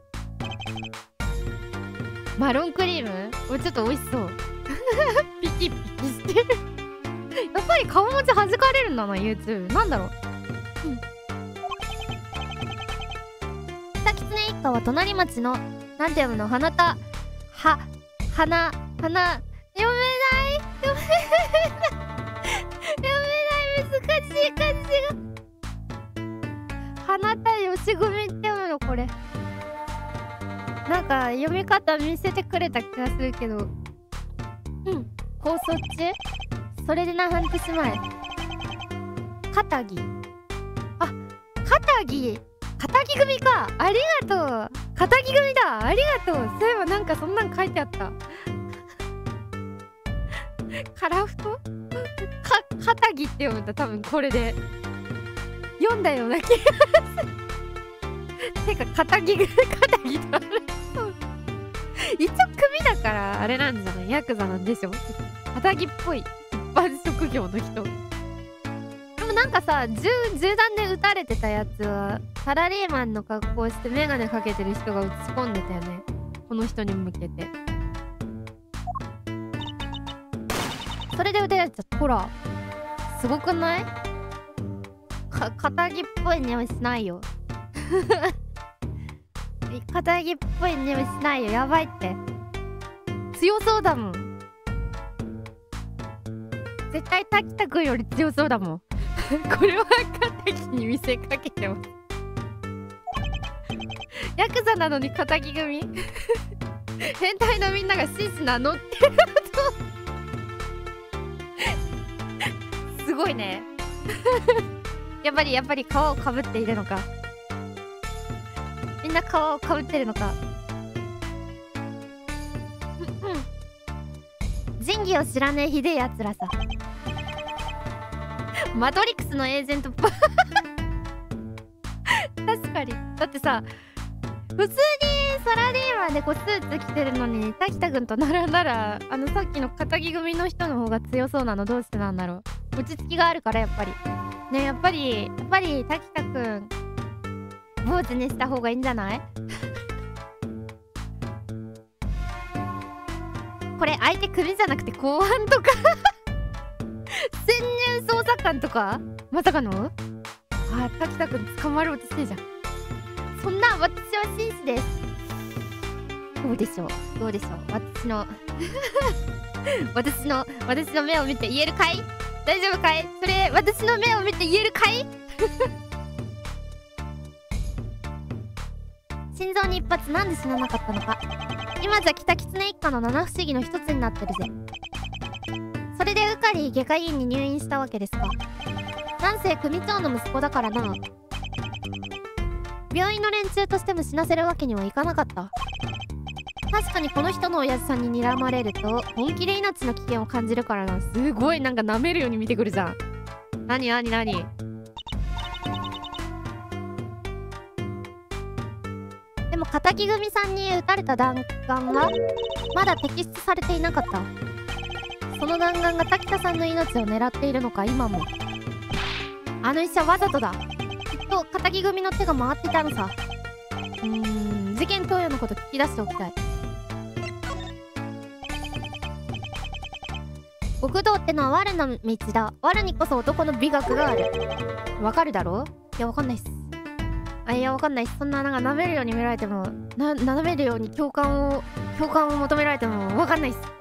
マロンクリームおちょっと美味しそうピキピキしてるやっぱり顔文字弾かれるんだな YouTube なんだろう。北狐一家は隣町のなんて読むの花田は花花読めない読めない読めない難しい漢字が花田吉組って読むのこれ。なんか読み方見せてくれた気がするけどうん構想中。それでな、半年前。片木。あ、片木片木組か。ありがとう。片木組だ。ありがとう。そういえばなんかそんなん書いてあった。カラフトか、片木って読むんだ、多分これで。読んだような気がする。てか、片木組、片木だ。一応組だからあれなんじゃない？ヤクザなんでしょ？片木っぽい一般職業の人。でもなんかさ、銃、銃弾で撃たれてたやつはサラリーマンの格好してメガネかけてる人が撃ち込んでたよね、この人に向けて。それで撃たれちゃった。ほらすごくない？か、片木っぽい匂いしないよ。片木っぽい匂いしないよ。やばいって。強そうだもん。絶対滝田くんより強そうだもん。これは片木に見せかけてます。ヤクザなのに片木組。変態のみんなが紳士名乗ってるとすごいね。やっぱりやっぱり皮をかぶっているのか。みんな皮をかぶってるのか。仁義を知らねえひでえやつらさ。マトリックスのエージェントっぽい。確かに。だってさ、普通にサラリーマンでこうスーツ着てるのに滝田くんと並んだら、あのさっきの片木組の人の方が強そうなのどうしてなんだろう。落ち着きがあるからやっぱりね。やっぱりやっぱり滝田くん坊主にした方がいいんじゃない？これ相手組じゃなくて公安とか潜入捜査官とかまさかの？あ、滝田くん捕まろうとしてるじゃん。そんな私は紳士です。どうでしょうどうでしょう私の私の私の目を見て言えるかい？大丈夫かい？それ私の目を見て言えるかい？心臓に一発なんで死ななかったのか。今じゃ北狐一家の七不思議の一つになってるぜ。それでうかり外科医院に入院したわけですか。なんせ組長の息子だからな。病院の連中としても死なせるわけにはいかなかった。確かにこの人の親父さんに睨まれると本気で命の危険を感じるからな。すごいなんか舐めるように見てくるじゃん。なになになに。でも片木組さんに撃たれた弾丸はまだ摘出されていなかった。その弾丸が滝田さんの命を狙っているのか。今もあの医者わざとだ。きっと片木組の手が回っていたのさ。うーん、事件当夜のこと聞き出しておきたい。極道ってのは我の道だ。我にこそ男の美学がある。わかるだろ？いやわかんないっす。あ、いやわかんないっす。そんななんか舐めるように見られてもな、舐めるように共感を共感を求められてもわかんないっす。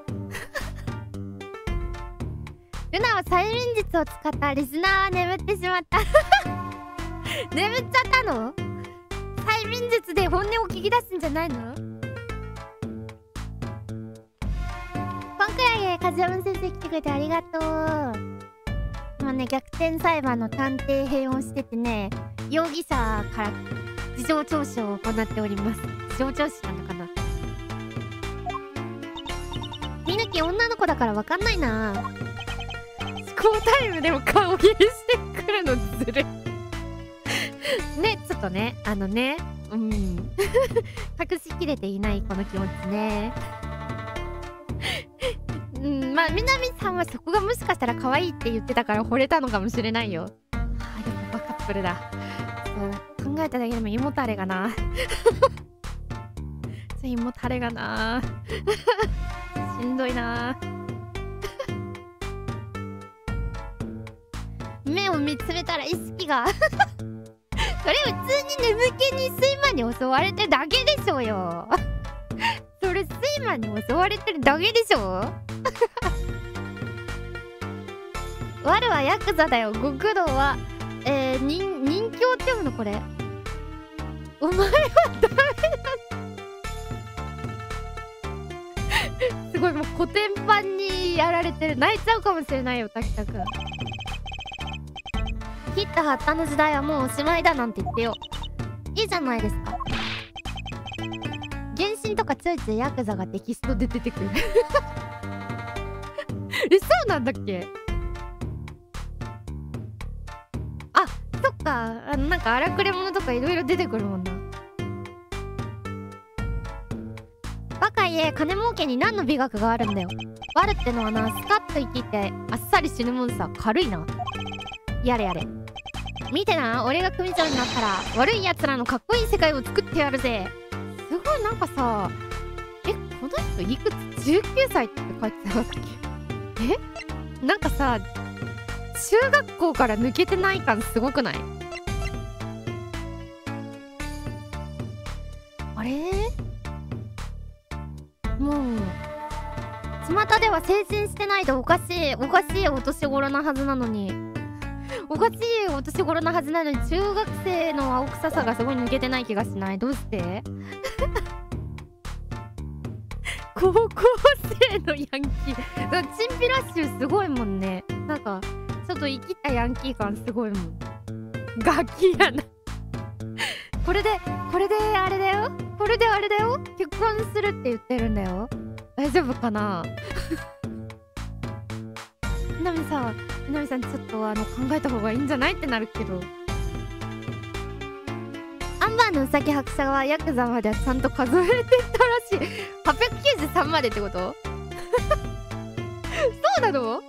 ルナは催眠術を使ったリスナーは眠ってしまった。眠っちゃったの？催眠術で本音を聞き出すんじゃないの？パンクラゲ、カズヤム先生来てくれてありがとう。今ね、逆転裁判の探偵編をしててね、容疑者から事情聴取を行っております。事情聴取なのかな。みぬき女の子だからわかんないな。思考タイムでも顔芸してくるのずるい。ね、ちょっとね、あのね、うん。隠しきれていないこの気持ちね。うん、まあ、みなみさんはそこがもしかしたら可愛いって言ってたから惚れたのかもしれないよ。はあ、やっぱバカップルだ。考えただけでも胃もたれがな。胃もたれがな。しんどいな。目を見つめたら意識が。それ普通に眠気に睡魔に襲われてるだけでしょうよ。それ睡魔に襲われてるだけでしょ。我はヤクザだよ。極道はえー、人人形って読むのこれ。お前はダメだ。すすごい、もうコテンパンにやられてる。泣いちゃうかもしれないよ滝田くん。切ったハッタの時代はもうおしまいだなんて言ってよ。いいじゃないですか。原神とかちょいちょいヤクザがテキストで出てくるえ、そうなんだっけ。あ、そっか。あのなんか荒くれ者とかいろいろ出てくるもんな。バカ言え、金儲けに何の美学があるんだよ。悪ってのはな、スカッと生きてあっさり死ぬもんさ。軽いな。やれやれ。見てな、俺が組長になったら悪い奴らのかっこいい世界を作ってやるぜ。すごいなんかさ、え、この人いくつ ?じゅうきゅう 歳って書いてなかったっけ。え、なんかさ、中学校から抜けてない感すごくない？あれ、もう巷では成人してないとおかしいおかしいお年頃なはずなのにおかしいお年頃なはずなのに中学生の青臭さがすごい抜けてない気がしない？どうして高校生のヤンキーだ、チンピラッシュすごいもんね。なんかちょっと生きったヤンキー感すごいもん。ガキやなこれでこれであれだよ、これであれだよ、結婚するって言ってるんだよ。大丈夫かなみなみさん、みなみさんちょっとあの考えた方がいいんじゃないってなるけど。アンバーのウサギ伯爵はヤクザまではちゃんと数えてたらしいはっぴゃくきゅうじゅうさんまでってことそうなの？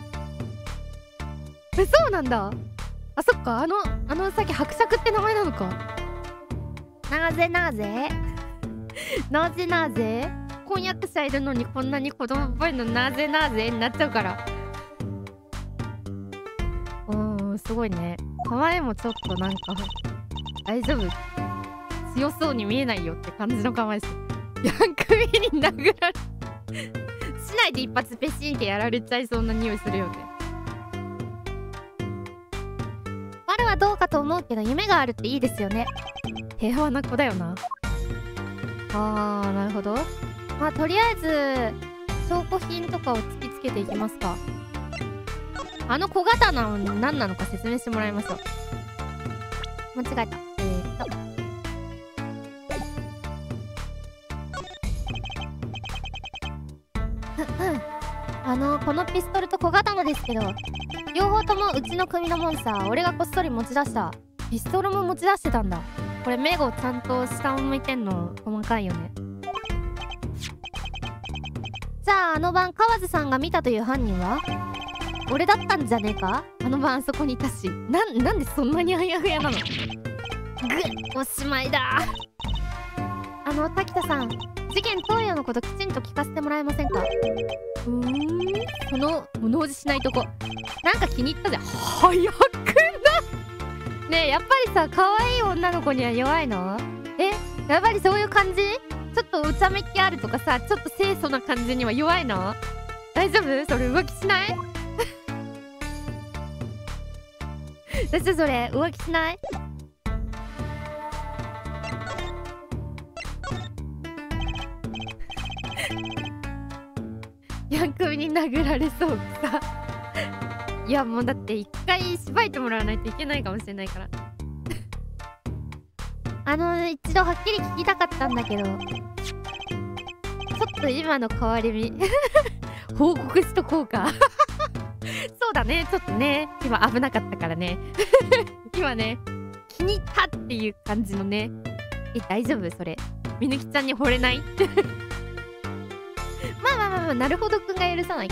え、そうなんだ。あ、そっか、あのあのウサギ伯爵って名前なのか。なぜなぜなぜなぜ婚約者いるのにこんなに子供っぽいのなぜなぜになっちゃうから。うーん、すごいね。構えもちょっとなんか大丈夫、強そうに見えないよって感じの構えしてヤンクミに殴られしないで一発ペシンってやられちゃいそうな匂いするよね。我はどうかと思うけど夢があるっていいですよね。平和な子だよな。あー、なるほど。まあとりあえず証拠品とかを突きつけていきますか。あの小刀は何なのか説明してもらいましょう。間違えた。えー、っとあのこのピストルと小刀ですけど、両方ともうちの組のもんさ。俺がこっそり持ち出した。ピストルも持ち出してたんだ。これメゴちゃんと下を向いてんの細かいよね。じゃああの晩河津さんが見たという犯人は俺だったんじゃねえか。あの晩あそこにいたし。な、なんでそんなにあやふやなの。ぐっ、おしまいだ。あの滝田さん、事件当夜のこときちんと聞かせてもらえませんか。うーん、その物おじしないとこなんか気に入ったぜ。早くなねえ、やっぱりさ、可愛い女の子には弱いの？え、やっぱりそういう感じ？ちょっとお茶目っ気あるとかさ、ちょっと清楚な感じには弱いの？大丈夫？それ浮気しない大丈夫？それ浮気しない？ヤンクミに殴られそうさいやもうだって一回しばいてもらわないといけないかもしれないからあの一度はっきり聞きたかったんだけど、ちょっと今の変わり身報告しとこうかそうだね、ちょっとね今危なかったからね今ね気に入ったっていう感じのね。え、大丈夫？それみぬきちゃんに惚れないまあまあまあまあ、なるほどくんが許さないか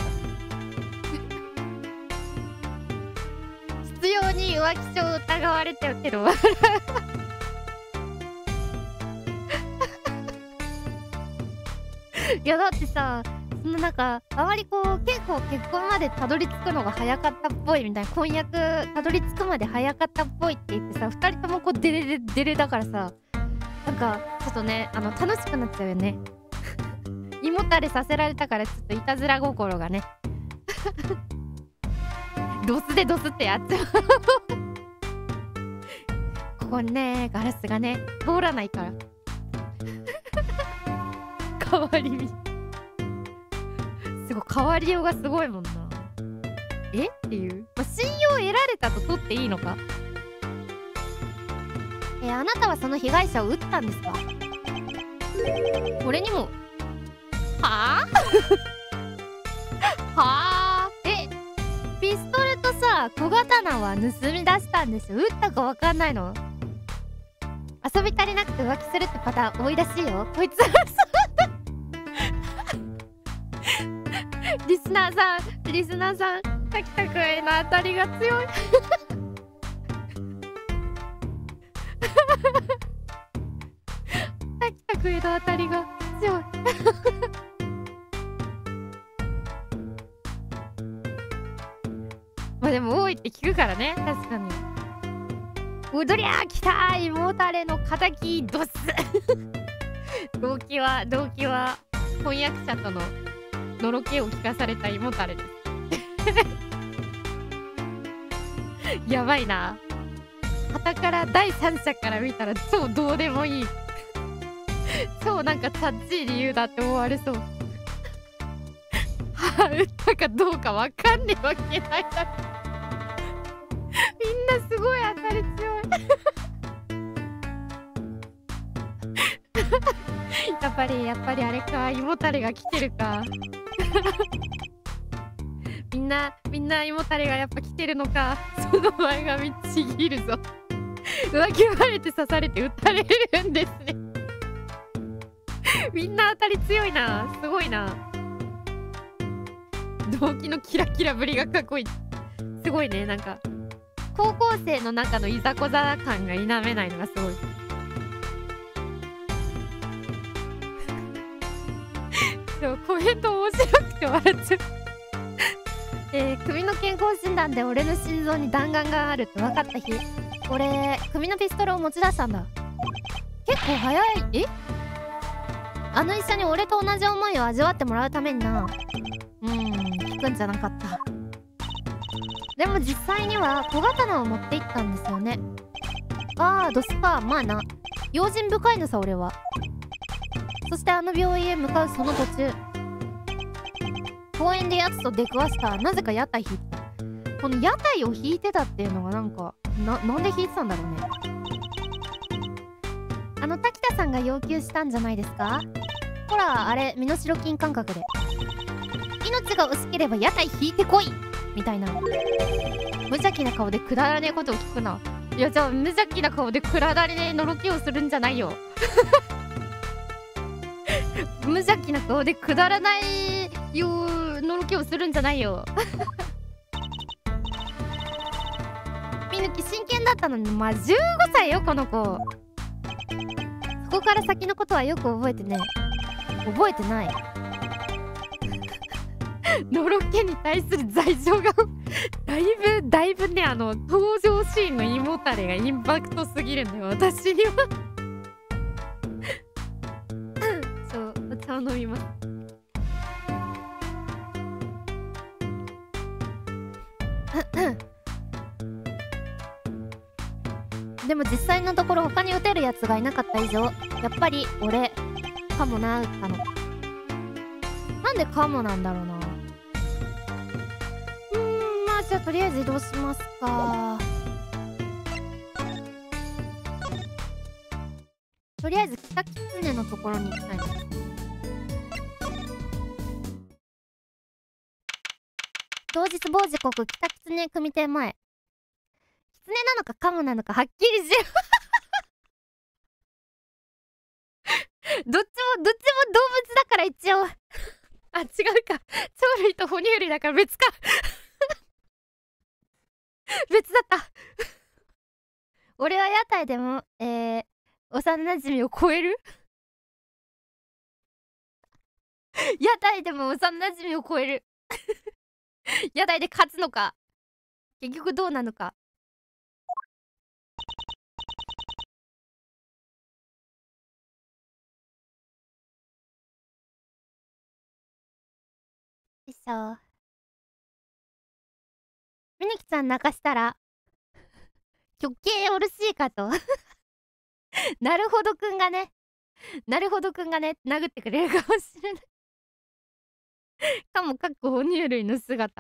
必要に浮気症を疑われてるけどいやだってさ、そのなんかあまりこう結構結婚までたどり着くのが早かったっぽいみたいな、婚約たどり着くまで早かったっぽいって言ってさ、ふたりともこうデレデレデレだからさ、なんかちょっとね、あの楽しくなっちゃうよね胃もたれさせられたからちょっといたずら心がねドスでドスってやっちゃうここにねガラスがね通らないから変わり身変わりようがすごいもんな。えっていう、まあ、信用を得られたと取っていいのか。えー、あなたはその被害者を撃ったんですか？俺にもはあはあえピストルとさ小刀は盗み出したんでしょ。撃ったか分かんないの？遊び足りなくて浮気するってパターン多いらしいよこいつリスナーさんリスナーさん滝田くんへの当たりが強い滝田くんへの当たりが強いまあでも多いって聞くからね。確かに。うどりゃー来たー胃もたれの敵ドス動機は動機は翻訳者とののろけを聞かされた胃もたれですやばいな。傍から第三者から見たら超どうでもいい超なんかチャッチい理由だって思われそうはあ打ったかどうかわかんねえわけないだろみんなすごい当たり強いやっぱりやっぱりあれか胃もたれが来てるかみんなみんな胃もたれがやっぱ来てるのか。その前髪ちぎるぞ浮気バレて刺されて撃たれるんですねみんな当たり強いな。すごいな。動機のキラキラぶりがかっこいい。すごいね。なんか高校生の中のいざこざ感が否めないのがすごいでもコメント面白くて笑っちゃうえー、首の健康診断で俺の心臓に弾丸があるって分かった日、俺首のピストルを持ち出したんだ。結構早い。えあの医者に俺と同じ思いを味わってもらうためにな。うーん聞くんじゃなかった。でも実際には小刀を持って行ったんですよね。ああドスか。まあな用心深いのさ俺は。そしてあの病院へ向かうその途中、公園でやつと出くわした。なぜか屋台引いた。この屋台を引いてたっていうのがなんかな、なんで引いてたんだろうね。あの滝田さんが要求したんじゃないですか。ほらあれ身代金感覚で命が惜しければ屋台引いてこいみたいな無邪気な顔でくだらねえことを聞くな。いやじゃあ無邪気な顔でくだらねえのろけをするんじゃないよ無邪気な顔でくだらないよのろけをするんじゃないよみぬき真剣だったのにまあじゅうごさいよこの子。そこから先のことはよく覚えてね。覚えてないのろけに対する罪状がだいぶだいぶねあの登場シーンの胃もたれがインパクトすぎるんだよ私にはそうお茶を飲みますでも実際のところ他に撃てるやつがいなかった以上やっぱり俺かもな。撃ったのなんでかもなんだろうな。うーんまあじゃあとりあえず移動しますか。とりあえず北キツネのところに行きたいな。同日某時刻北キツネ組店前。キツネなのかカモなのかはっきりしろどっちもどっちも動物だから一応あ違うか鳥類と哺乳類だから別か別だった俺は屋台でもえー、幼なじみを超える屋台でも幼なじみを超える屋台で勝つのか結局どうなのか。よいしょ。みぬきちゃん泣かしたら極刑よろしいかとなるほどくんがねなるほどくんがね殴ってくれるかもしれないかもかっこ哺乳類の姿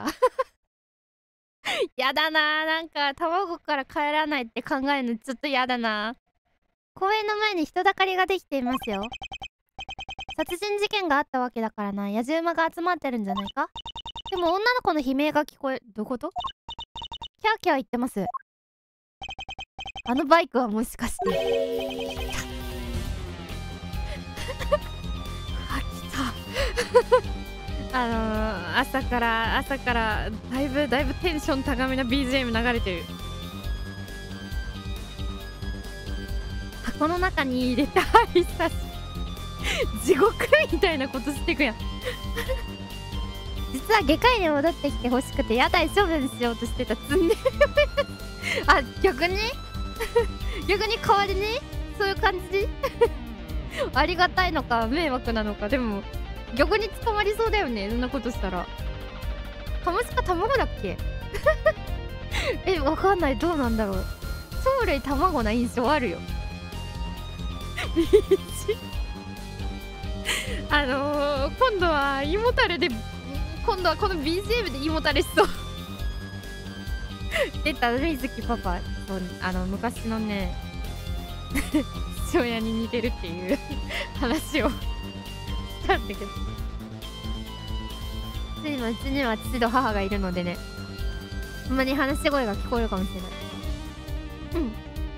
やだなー、なんか卵から帰らないって考えるのちょっとやだな。公園の前に人だかりができていますよ。殺人事件があったわけだからな、野じ馬が集まってるんじゃないか。でも女の子の悲鳴が聞こえ、どういうこと？キャーキャー言ってます。あのバイクはもしかしてあ、来たあのー、朝から朝からだいぶだいぶテンション高めな ビージーエム 流れてる。箱の中に入れて挨拶地獄みたいなことしてくやん実は外科医に戻ってきてほしくて屋台処分しようとしてた積んでるあ、逆に逆に代わりにそういう感じありがたいのか迷惑なのか。でも逆に捕まりそうだよね、そんなことしたら。カモシカ卵だっけえ、わかんない、どうなんだろう。鳥類卵な印象あるよあのー、今度は胃もたれで今度はこの ビージーエム で胃もたれしそう出た水木パパ。そう、あの昔のね父親に似てるっていう話をしたんだけど、今うちには父と母がいるのでね、たまに話し声が聞こえるかもしれない。うん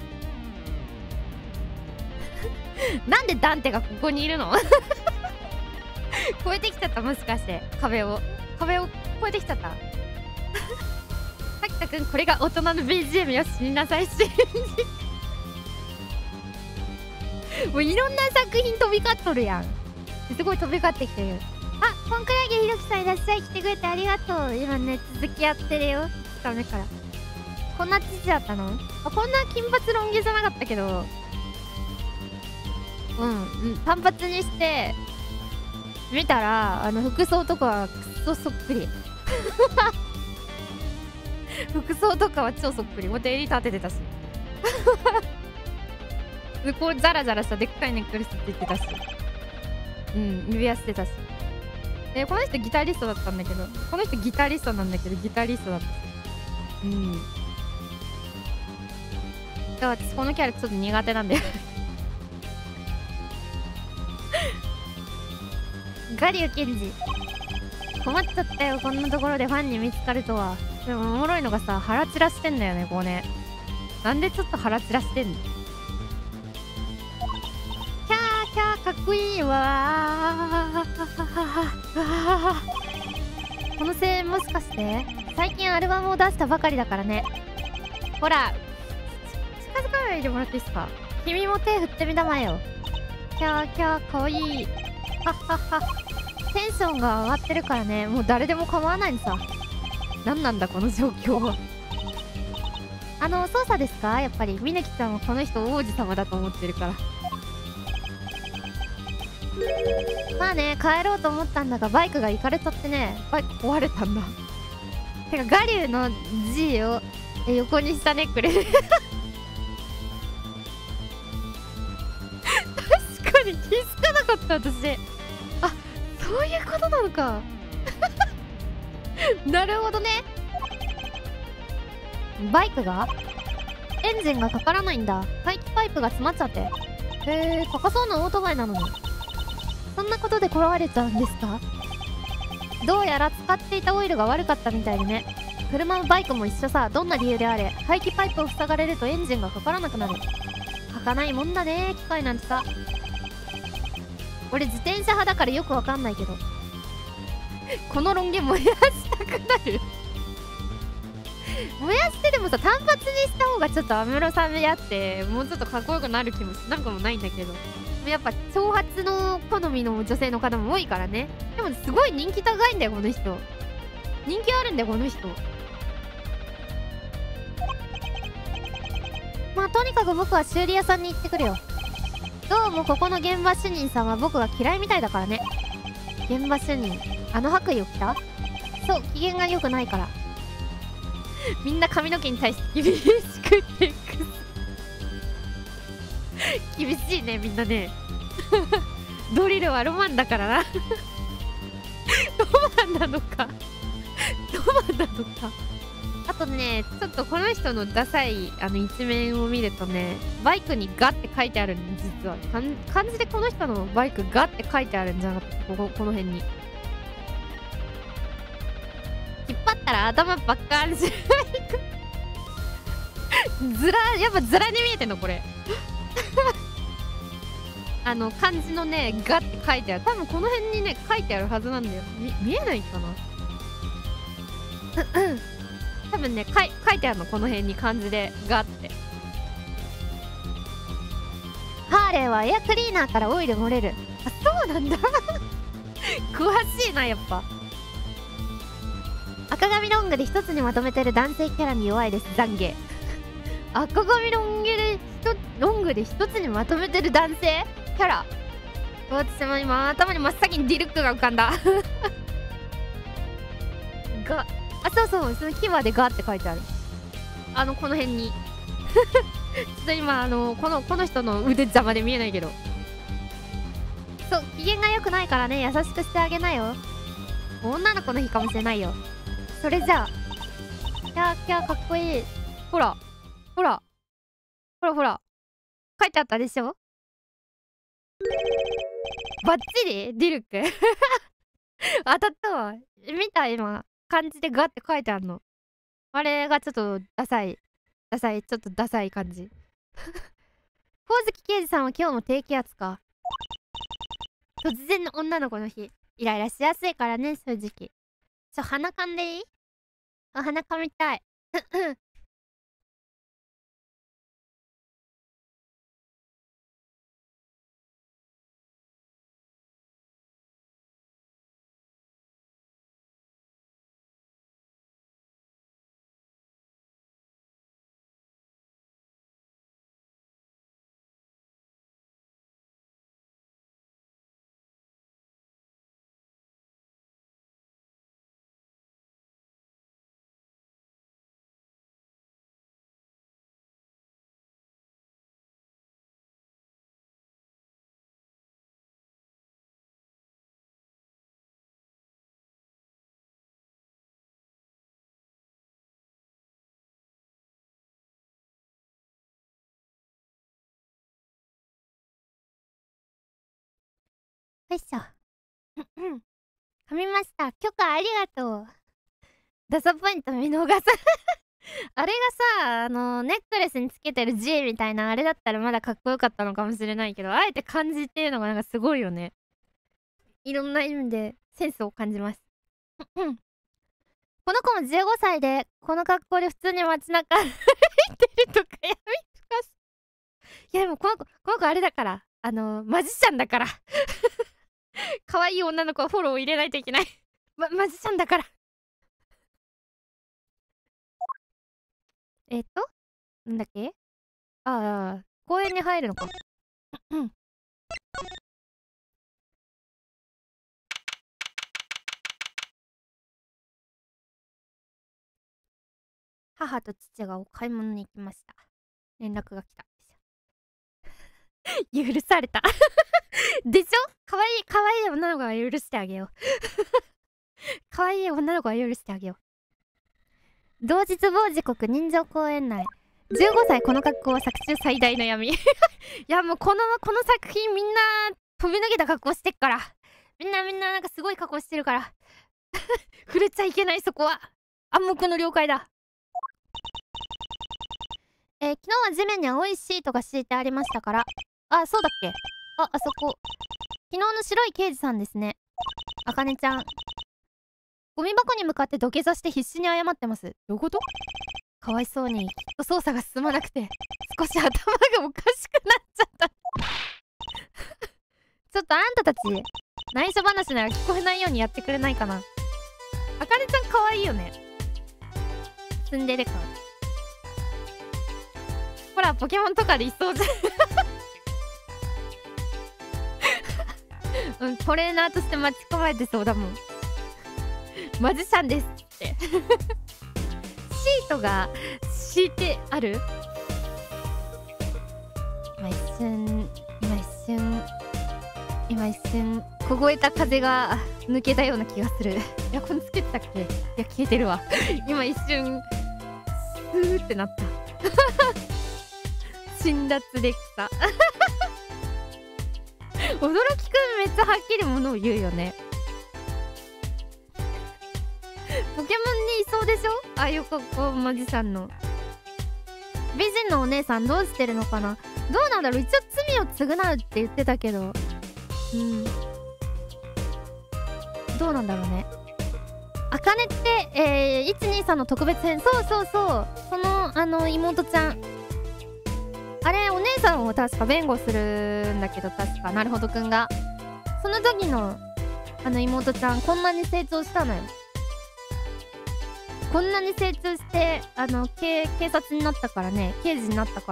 なんでダンテがここにいるの越えてきちゃった、もしかして壁を壁を越えてきちゃった滝田くん、これが大人の ビージーエム よ、死になさいしもういろんな作品飛び交っとるやん。すごい飛び交ってきてる。あ、コンクラゲひろきさんいらっしゃい。来てくれてありがとう。今ね続きやってるよ、ふつかめから。こんな父だったの？あ、こんな金髪ロン毛じゃなかったけど、うん、うん、単発にして見たら、あの服装とかはクソそっくり服装とかは超そっくり。また襟立ててたしこうザラザラしたでっかいネックレスって言ってたし、うん、指輪してたし。え、この人ギタリストだったんだけど、この人ギタリストなんだけどギタリストだったし、うん。だから私このキャラちょっと苦手なんだよガリュウケンジ困っちゃったよ、こんなところでファンに見つかるとは。でもおもろいのがさ、腹散らしてんだよね、こうね。なんでちょっと腹散らしてんの。キャーキャーかっこいいわーこの声援もしかして最近アルバムを出したばかりだからね。ほら近づかないでもらっていいっすか。君も手振ってみたまえよ。キャーキャーかわいいはっはっは。テンションが上がってるからね、もう誰でも構わないのさ。何なんだこの状況は。あの操作ですか。やっぱりみねきちゃんはこの人王子様だと思ってるからまあね、帰ろうと思ったんだがバイクが行かれちゃってね、バイク壊れたんだてかガリュウの G を横にしたネックレス確かに気づかなかった私。あ、そういうことなのかなるほどね。バイクがエンジンがかからないんだ。排気パイプが詰まっちゃって。へえ、高そうなオートバイなのにそんなことで壊れちゃうんですか。どうやら使っていたオイルが悪かったみたいでね。車もバイクも一緒さ。どんな理由であれ排気パイプを塞がれるとエンジンがかからなくなる。はかないもんだね、機械なんてさ。俺自転車派だからよくわかんないけどこのロン毛燃やしたくなる燃やしてでもさ、単発にした方がちょっと安室さんやってもうちょっとかっこよくなる気もしなくもないんだけど、やっぱ長髪の好みの女性の方も多いからね。でもすごい人気高いんだよこの人。人気あるんだよこの人。まあとにかく僕は修理屋さんに行ってくるよ。どうもここの現場主任さんは僕が嫌いみたいだからね。現場主任、あの白衣を着た？そう、機嫌が良くないからみんな髪の毛に対して厳しくてく厳しいねみんなねドリルはロマンだからなロマなのかドバなのか。あとね、ちょっとこの人のダサいあの一面を見るとね、バイクにガって書いてあるんで、実はかん漢字でこの人のバイクガって書いてあるんじゃなかった、こここの辺に。引っ張ったら頭ばっかりじゃずら、やっぱずらに見えてんのこれあの漢字のねガって書いてある、多分この辺にね書いてあるはずなんだよ。み見えないかな多分ねかい書いてあるの、この辺に漢字でガって。ハーレーはエアクリーナーからオイル漏れる。あ、そうなんだ詳しいなやっぱ。赤髪ロングで一つにまとめてる男性キャラに弱いです、懺悔。赤髪ロングでひとロングで一つにまとめてる男性キャラ、私も今頭に真っ先にディルックが浮かんだが、あ、そうそう、その牙でガって書いてある、あのこの辺にちょっと今あのこのこの人の腕邪魔で見えないけど、そう、機嫌が良くないからね、優しくしてあげなよ。女の子の日かもしれないよ。それじゃあ、キャーキャーかっこいい。ほらほらほらほら書いてあったでしょ、バッチリディルク当たったわ。見た今漢字でガって書いてあるの、あれがちょっとダサいダサいちょっとダサい感じほおずき刑事さんは今日も低気圧か。突然の女の子の日、イライラしやすいからね、正直。ちょ、鼻かんでいい？あ、鼻かみたいよいしょ噛みました。許可ありがとう。ダサポイント見逃さあれがさ、あのネックレスにつけてる G みたいなあれだったらまだかっこよかったのかもしれないけど、あえて漢字っていうのがなんかすごいよね。いろんな意味でセンスを感じますこの子もじゅうごさいでこの格好で普通に街中歩いてるとかやめてください。いやでもこの子この子あれだから、あのマジシャンだから可愛い女の子はフォローを入れないといけないま、マジシャンだからえっとなんだっけ、ああ公園に入るのか母と父がお買い物に行きました。連絡が来た許されたでしょ、かわいいかわいい女の子は許してあげようかわいい女の子は許してあげよう。同日某時刻人情公園内、じゅうごさいこの格好は作中最大の闇いやもうこのこの作品みんな飛び抜けた格好してっから、みんなみんななんかすごい格好してるから触れちゃいけない、そこは暗黙の了解だ。えー、昨日は地面に青いシートが敷いてありましたから。あ、そうだっけ、あ、あそこ昨日の白い刑事さんですね。あかねちゃんゴミ箱に向かって土下座して必死に謝ってます。どういうこと？かわいそうにきっと操作が進まなくて少し頭がおかしくなっちゃったちょっとあんたたち内緒話なら聞こえないようにやってくれないかな。あかねちゃんかわいいよね。ツンデレ感ほらポケモンとかでいそうじゃんうん、トレーナーとして待ち構えてそうだもんマジシャンですってシートが敷いてある。今一瞬今一瞬今一瞬凍えた風が抜けたような気がする。エアコンつけてたっけ？いや消えてるわ今一瞬スーってなった辛辣でした驚きくんめっちゃはっきりものを言うよね。ポケモンにいそうでしょ、ああいう格好マジシャンの。美人のお姉さんどうしてるのかな。どうなんだろう。一応罪を償うって言ってたけど、うんどうなんだろうね。あかねって、えー、いちにさんの特別編、そうそうそう、そのあの妹ちゃん、あれお姉さんを確か弁護するんだけど、確かなるほどくんがその時のあの妹ちゃんこんなに成長したのよ。こんなに成長してあの警警察になったからね、刑事になったから。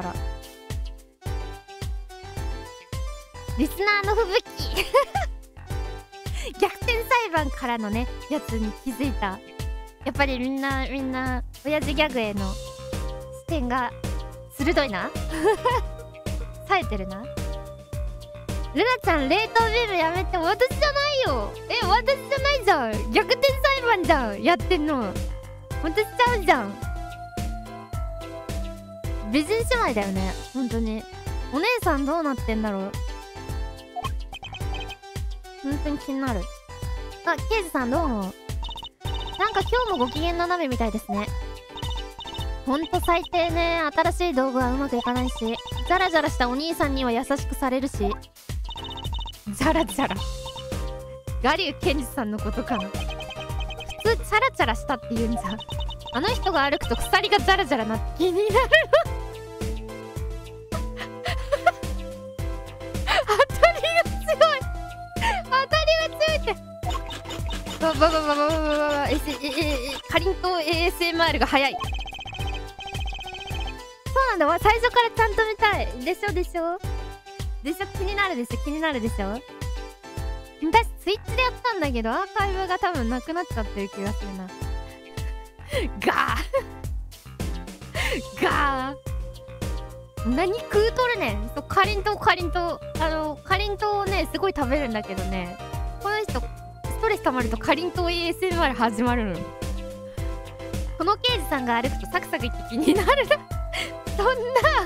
リスナーの吹雪逆転裁判からのねやつに気づいた。やっぱりみんなみんな親父ギャグへの視点が鋭いな冴えてるな。ルナちゃん冷凍ビームやめて。私じゃないよ。え私じゃないじゃん。逆転裁判じゃんやってんの。私ちゃうじゃん。美人姉妹だよね本当に。お姉さんどうなってんだろう。本当に気になる。あ、ケイジさんどうも。なんか今日もご機嫌な鍋みたいですね。ほんと最低ね。新しい道具はうまくいかないし、ジャラジャラしたお兄さんには優しくされるし。ジャラジャラガリュウケンジさんのことかな。普通チャラチャラしたって言うんじゃん。あの人が歩くと鎖がジャラジャラなって気になる当たりが強い。当たりが強いってバババババババババ。えええかりんとう エーエスエムアール が早い。そうなんだわ。最初からちゃんと見たいでしょでしょでしょ。気になるでしょ気になるでしょ。私ツイッチでやったんだけどアーカイブが多分なくなっちゃってる気がするなガーガー何食うとるねん。そうかりんとうかりんとうあのかりんとうをねすごい食べるんだけどね、この人ストレス溜まるとかりんとう エーエスエムアール 始まるの。この刑事さんが歩くとサクサクいって気になるなそんな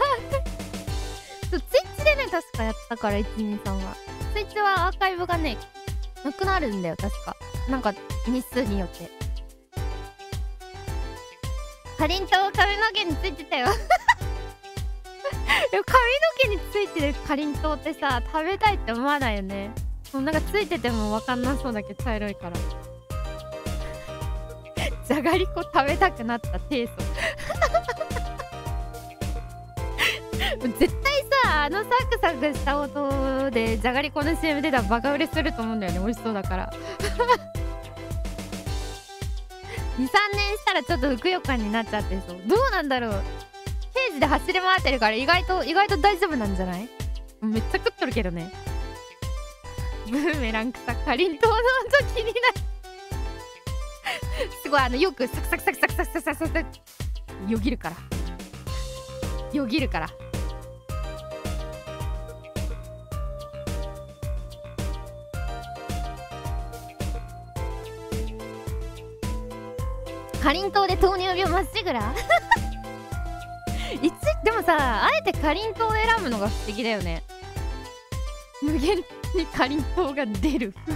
そうツイッチでね確かやったからいちにさんは。ツイッチはアーカイブがねなくなるんだよ確か。なんか日数によってかりんとう髪の毛についてたよでも髪の毛についてるかりんとうってさ食べたいって思わないよね。もうなんかついてても分かんなそうだけど茶色いからじゃがりこ食べたくなったテイスト絶対さあのサクサクした音でじゃがりこの シーエム 出たらバカ売れすると思うんだよね。美味しそうだからにさんねんしたらちょっとふくよかになっちゃってそう。どうなんだろう。刑事で走り回ってるから意外と意外と大丈夫なんじゃない。めっちゃ食っとるけどね。ブーメラン草かりんとうの音気になるすごいあのよくサクサクサクサクサクサクサクサクよぎるからよぎるからかりんとうで糖尿病まっしぐらいつでもさあえてかりんとうを選ぶのが不思議だよね。無限にかりんとうが出る袋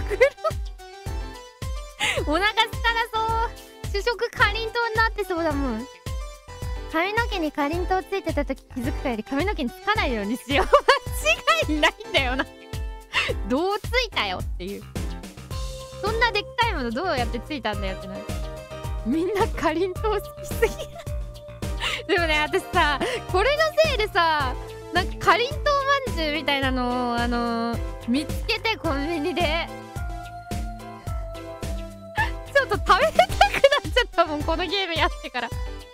お腹すからそう主食かりんとうになってそうだもん。髪の毛にかりんとうついてた時気づくかより髪の毛につかないようにしよう間違いないんだよなどうついたよっていう。そんなでっかいものどうやってついたんだよってなる。みんなかりんとう好きすぎでもね私さこれのせいでさなんかかりんとうまんじゅうみたいなのをあのー、見つけてコンビニでちょっと食べたくなっちゃったもんこのゲームやってから。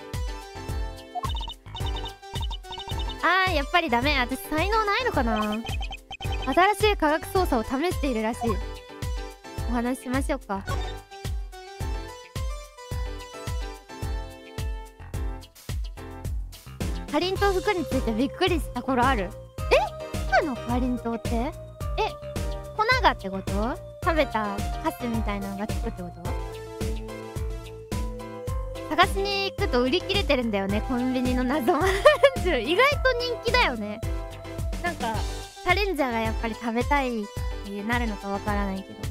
あーやっぱりダメ。私才能ないのかな。新しい科学操作を試しているらしい。お話ししましょうか。かりんとう服についてびっくりした頃ある。え今のかりんとうってえ粉がってこと食べたカスみたいなのがつくってこと？探しに行くと売り切れてるんだよね、コンビニの謎まんじゅう。意外と人気だよね。なんかチャレンジャーがやっぱり食べたいってなるのかわからないけど、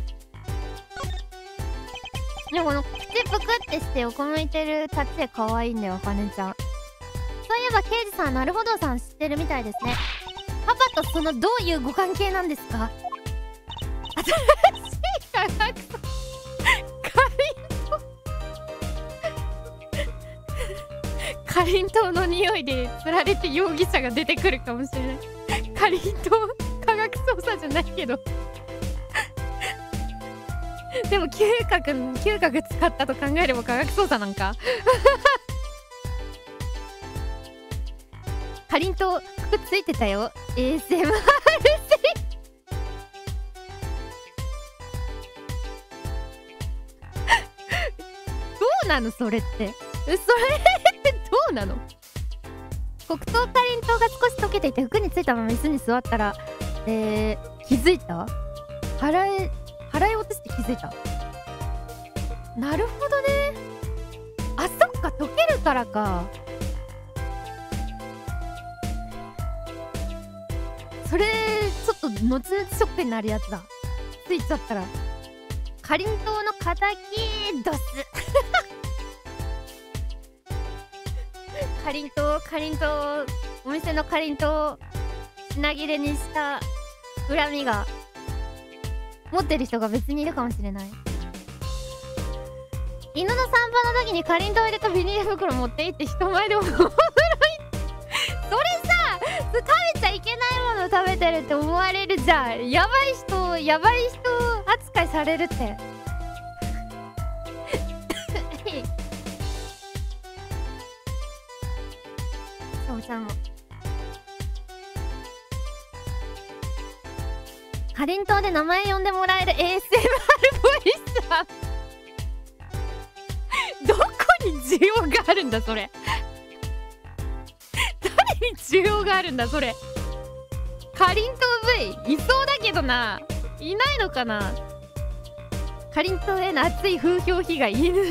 でもこの口ぷくってして横向いてるタッチで可愛いんだよ、あかねちゃん。そういえば刑事さん、なるほどさん知ってるみたいですね。パパとそのどういうご関係なんですか？新しい科学かりんとかりんとうの匂いで釣られて容疑者が出てくるかもしれない。かりんとう科学捜査じゃないけどでも嗅覚嗅覚使ったと考えれば科学捜査なんかかりんとう服ついてたよ エーエスエムアール どうなのそれって、それってどうなの？黒糖かりんとうが少し溶けていて服についたまま椅子に座ったら、えー、気づいた？払い払い落として気づいた。なるほどね。あ、そっか、溶けるからか。それちょっと後々ショックになるやつだ。ついちゃったらかりんとうの敵ドスかりんとうかりんとうお店のかりんとうを品切れにした恨みが持ってる人が別にいるかもしれない。犬の散歩の時にかりんとう入れたビニール袋持って行って人前でおもろいそれさ、食べちゃいけないもの食べてるって思われるじゃん。やばい人やばい人扱いされるってそうちゃんもかりんとうで名前呼んでもらえる エーエスエムアール ボイスはどこに需要があるんだそれ誰に需要があるんだそれ。かりんとう ブイ いそうだけどな、いないのかな。かりんとうへの熱い風評被害犬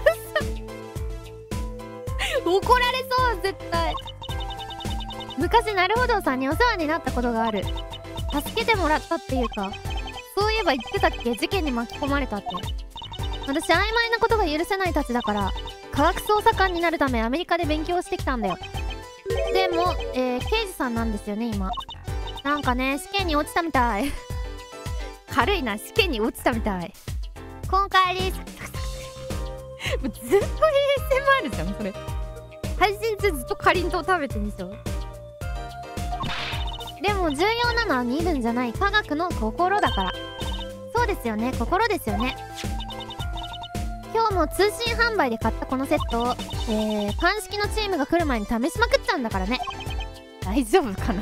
怒られそう絶対。昔なるほどさんにお世話になったことがある。助けてもらったっていうか、そういえば言ってたっけ、事件に巻き込まれたって。私曖昧なことが許せないたちだから科学捜査官になるためアメリカで勉強してきたんだよ。でも、えー、刑事さんなんですよね今。なんかね試験に落ちたみたい軽いな、試験に落ちたみたい。今回ですもうずっと エーエスエムアール じゃんそれ。配信中ずっとかりんとう食べてんでしょ。でも重要なのは見るんじゃない科学の心だから。そうですよね、心ですよね。今日も通信販売で買ったこのセットを、えー、鑑識のチームが来る前に試しまくっちゃうんだからね。大丈夫かな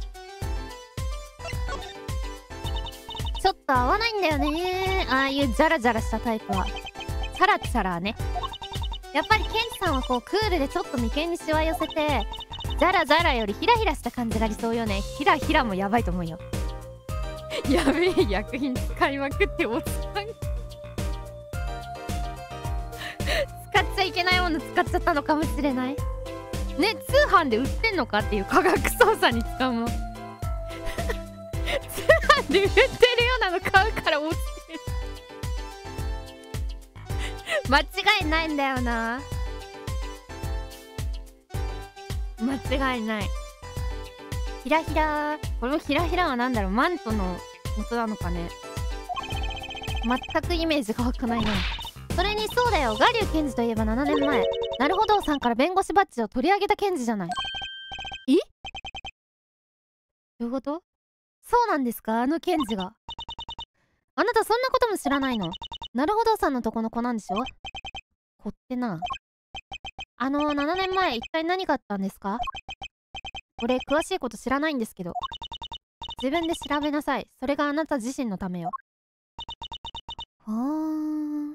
ちょっと合わないんだよね、ああいうジャラジャラしたタイプは。チャラチャラね。やっぱりケンジさんはこうクールでちょっと眉間にしわ寄せて、ジャラジャラよりヒラヒラした感じが理想よね。ヒラヒラもやばいと思うよやべえ薬品使いまくっておっさん使っちゃいけないもの使っちゃったのかもしれないね。通販で売ってんのかっていう、科学捜査に使うもの通販で売ってるようなの買うから落ちてる間違いないんだよな、間違いない。ヒラヒラ、このヒラヒラは何だろう、マントの元なのかね。全くイメージが湧かないな。それにそうだよ、我流検事といえばななねんまえなるほどさんから弁護士バッジを取り上げた検事じゃない。え、どういうこと？そうなんですか、あの検事が。あなたそんなことも知らないの？なるほどさんのとこの子なんでしょ。子ってな。あのななねんまえ一体何があったんですか？俺詳しいこと知らないんですけど。自分で調べなさい。それがあなた自身のためよ。はー。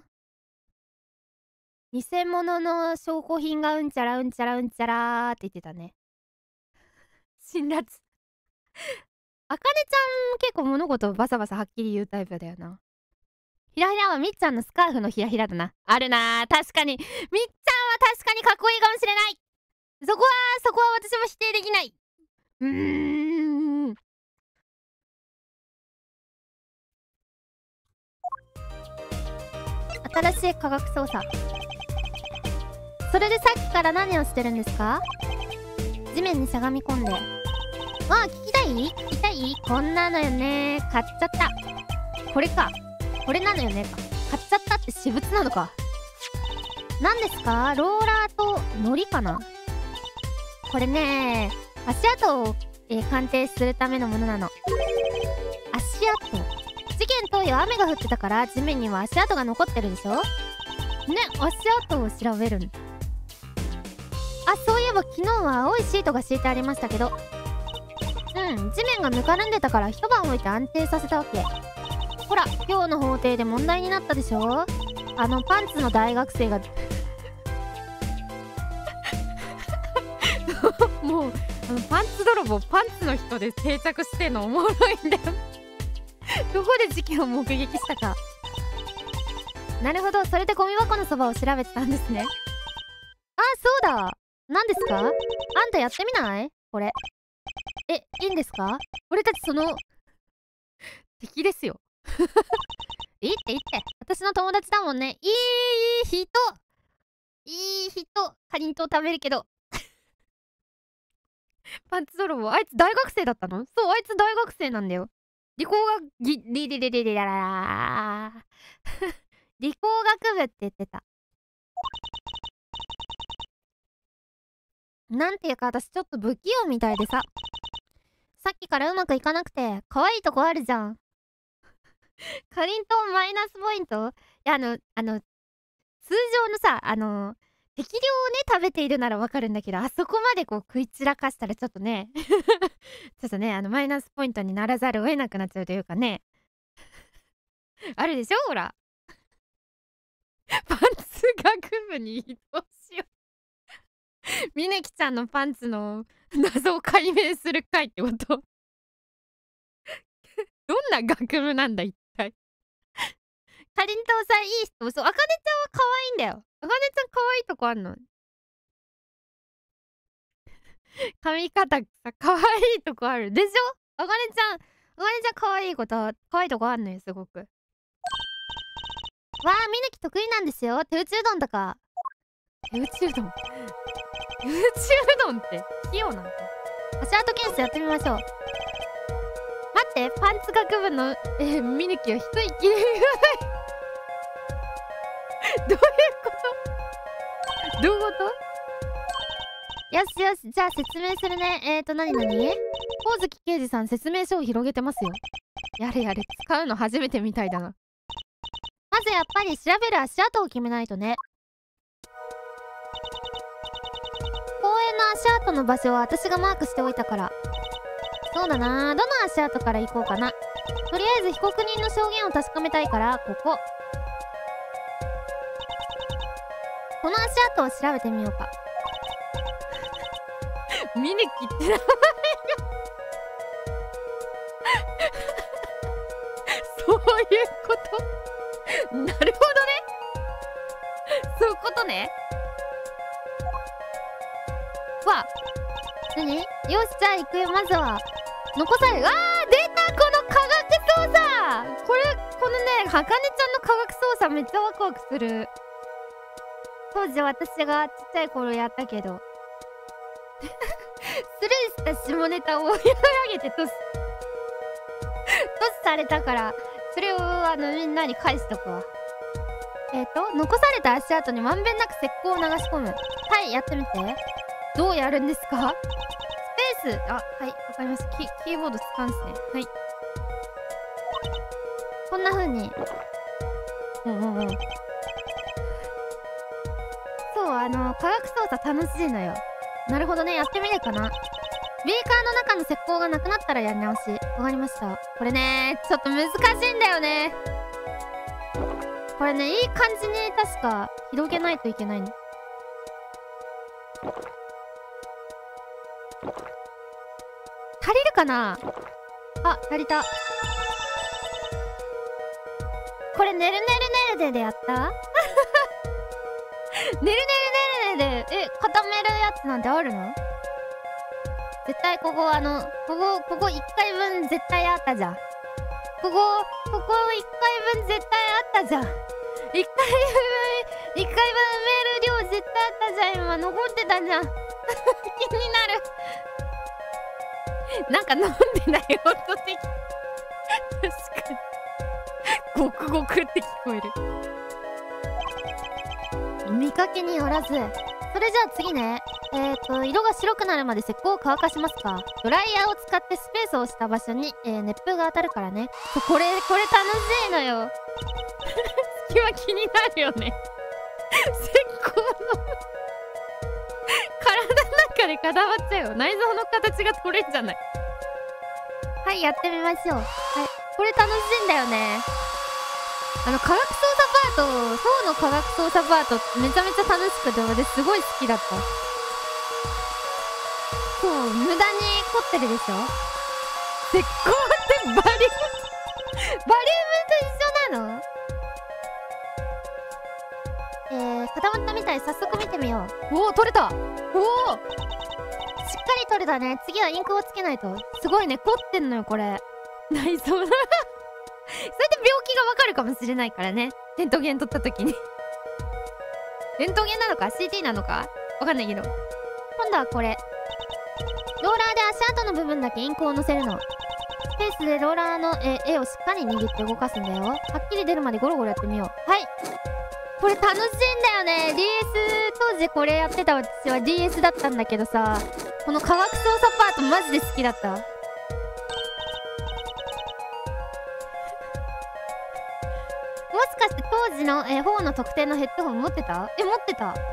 偽物の証拠品がうんちゃらうんちゃらうんちゃらーって言ってたね。辛辣。あかねちゃん結構物事をバサバサはっきり言うタイプだよな。 ひらひらはみっちゃんのスカーフのひらひらだな。あるなー、確かに。みっちゃんは確かにかっこいいかもしれない。そこは、そこは私も否定できない。うーん。新しい科学操作。それでさっきから何をしてるんですか？地面にしゃがみ込んで。あ、聞きたい聞きたいこんなのよね。買っちゃった。これか。これなのよねか。買っちゃったって私物なのか。何ですか？ローラーと糊かな。これね、足跡を、えー、鑑定するためのものなの。足跡。事件当夜雨が降ってたから地面には足跡が残ってるでしょね。足跡を調べるん。あ、そういえば昨日は青いシートが敷いてありましたけど、うん、地面がぬかるんでたから一晩置いて安定させたわけ。ほら、今日の法廷で問題になったでしょ。あのパンツの大学生がもうあのパンツ泥棒、パンツの人で定着してんのおもろいんだよどこで事件を目撃したか。なるほど、それでゴミ箱のそばを調べてたんですね。あ、そうだ。何ですか？あんたやってみない？これ。え、いいんですか？俺たちその敵ですよいいっていいって、私の友達だもんね。いい人いい人。かりんとう食べるけどパンツ泥棒、あいつ大学生だったの？そう、あいつ大学生なんだよ。理工学ぎりりりりりらら理工学部って言ってた。なんていうか私ちょっと不器用みたいでさ、さっきからうまくいかなくて可愛いとこあるじゃんかりんとうマイナスポイント。いや、あのあの通常のさ、あの適量をね食べているならわかるんだけど、あそこまでこう食い散らかしたらちょっとねちょっとね、あのマイナスポイントにならざるを得なくなっちゃうというかねあるでしょ、ほらパンツ学部に移動しようみねきちゃんのパンツの謎を解明する会ってことどんな学部なんだ一体かりんとうさんいい人。そう、あかねちゃんは可愛いんだよ。あかねちゃん可愛いとこあんの髪型さ、可愛いとこあるでしょ。あかねちゃん、あかねちゃん可愛いこと、可愛いとこあんのよ、すごく。わあ、みねき得意なんですよ。手打ちうどんとか。手打ちうどん手打ちうどんって器用なんか。足跡検査やってみましょう。待って、パンツ学部のえー、ミネキは一息で言わないどういうことどういうこと。よしよし、じゃあ説明するね。えーと、なになに光月刑事さん説明書を広げてますよ。やれやれ、使うの初めてみたいだな。まずやっぱり調べる足跡を決めないとね。公園の足跡の場所は私がマークしておいたから。そうだな、どの足跡から行こうかな。とりあえず被告人の証言を確かめたいからここ。この足跡を調べてみようか。ミネキって名前がそういうことなるほどね、そういうことね。わ、なに？よし、じゃあ行くよ。まずは残される。あー、出た、この科学操作。これ、このね、はかねちゃんの科学操作めっちゃワクワクする。当時私がちっちゃい頃やったけどスルーした下ネタを追い上げてトストスされたから、それをあのみんなに返しとくわ。えっと残された足跡にまんべんなく石膏を流し込む。はい、やってみて。どうやるんですか？スペース、あ、はい、わかりました。キ、キーボード使うんですね。はい、こんな風に。うんうんうん、そう、あの科学操作楽しいのよ。なるほどね、やってみるかな。ビーカーの中の石膏がなくなったらやり直し。わかりました。これね、ちょっと難しいんだよね。これね、いい感じに確か広げないといけないの。足りるかなあ、足りた。 これねるねるねるででやったねるねるねるねでえ固めるやつなんてあるの？絶対ここあのここここいっかいぶん絶対あったじゃん。ここここいっかいぶん絶対あったじゃん。いっかいぶんいっかいぶん埋める量絶対あったじゃん。今残ってたじゃん気になるなんか飲んでない音的確かにゴクゴクって聞こえる。見かけによらず。それじゃあ次ね。えっと色が白くなるまで石膏を乾かしますか。ドライヤーを使ってスペースをした場所に、えー、熱風が当たるからね。これこれ楽しいのよ隙間気になるよね石膏の体の中で固まっちゃうよ。内臓の形が取れんじゃない。はいやってみましょう。はい、これ楽しいんだよね。あの科学操作パート、そうの科学操作パートめちゃめちゃ楽しくて私すごい好きだった。そう無駄に凝ってるでしょ。石膏ってバリウムバリウムと一緒なの？えー、固まったみたい。早速見てみよう。おお取れた。おおしっかり取れたね。次はインクをつけないと。すごいね凝ってんのよこれ内臓だそれで病気がわかるかもしれないからね。レントゲン撮った時にレントゲンなのか シーティー なのかわかんないけど、今度はこれローラーで足跡の部分だけインクをのせるの。スペースでローラーのえ絵をしっかり握って動かすんだよ。はっきり出るまでゴロゴロやってみよう。はい、これ楽しいんだよね。 ディーエス 当時これやってた私は ディーエス だったんだけどさ、この科学操作パートマジで好きだった。もしかして当時の、えー、フォーの特典のヘッドホン持ってた？え持ってた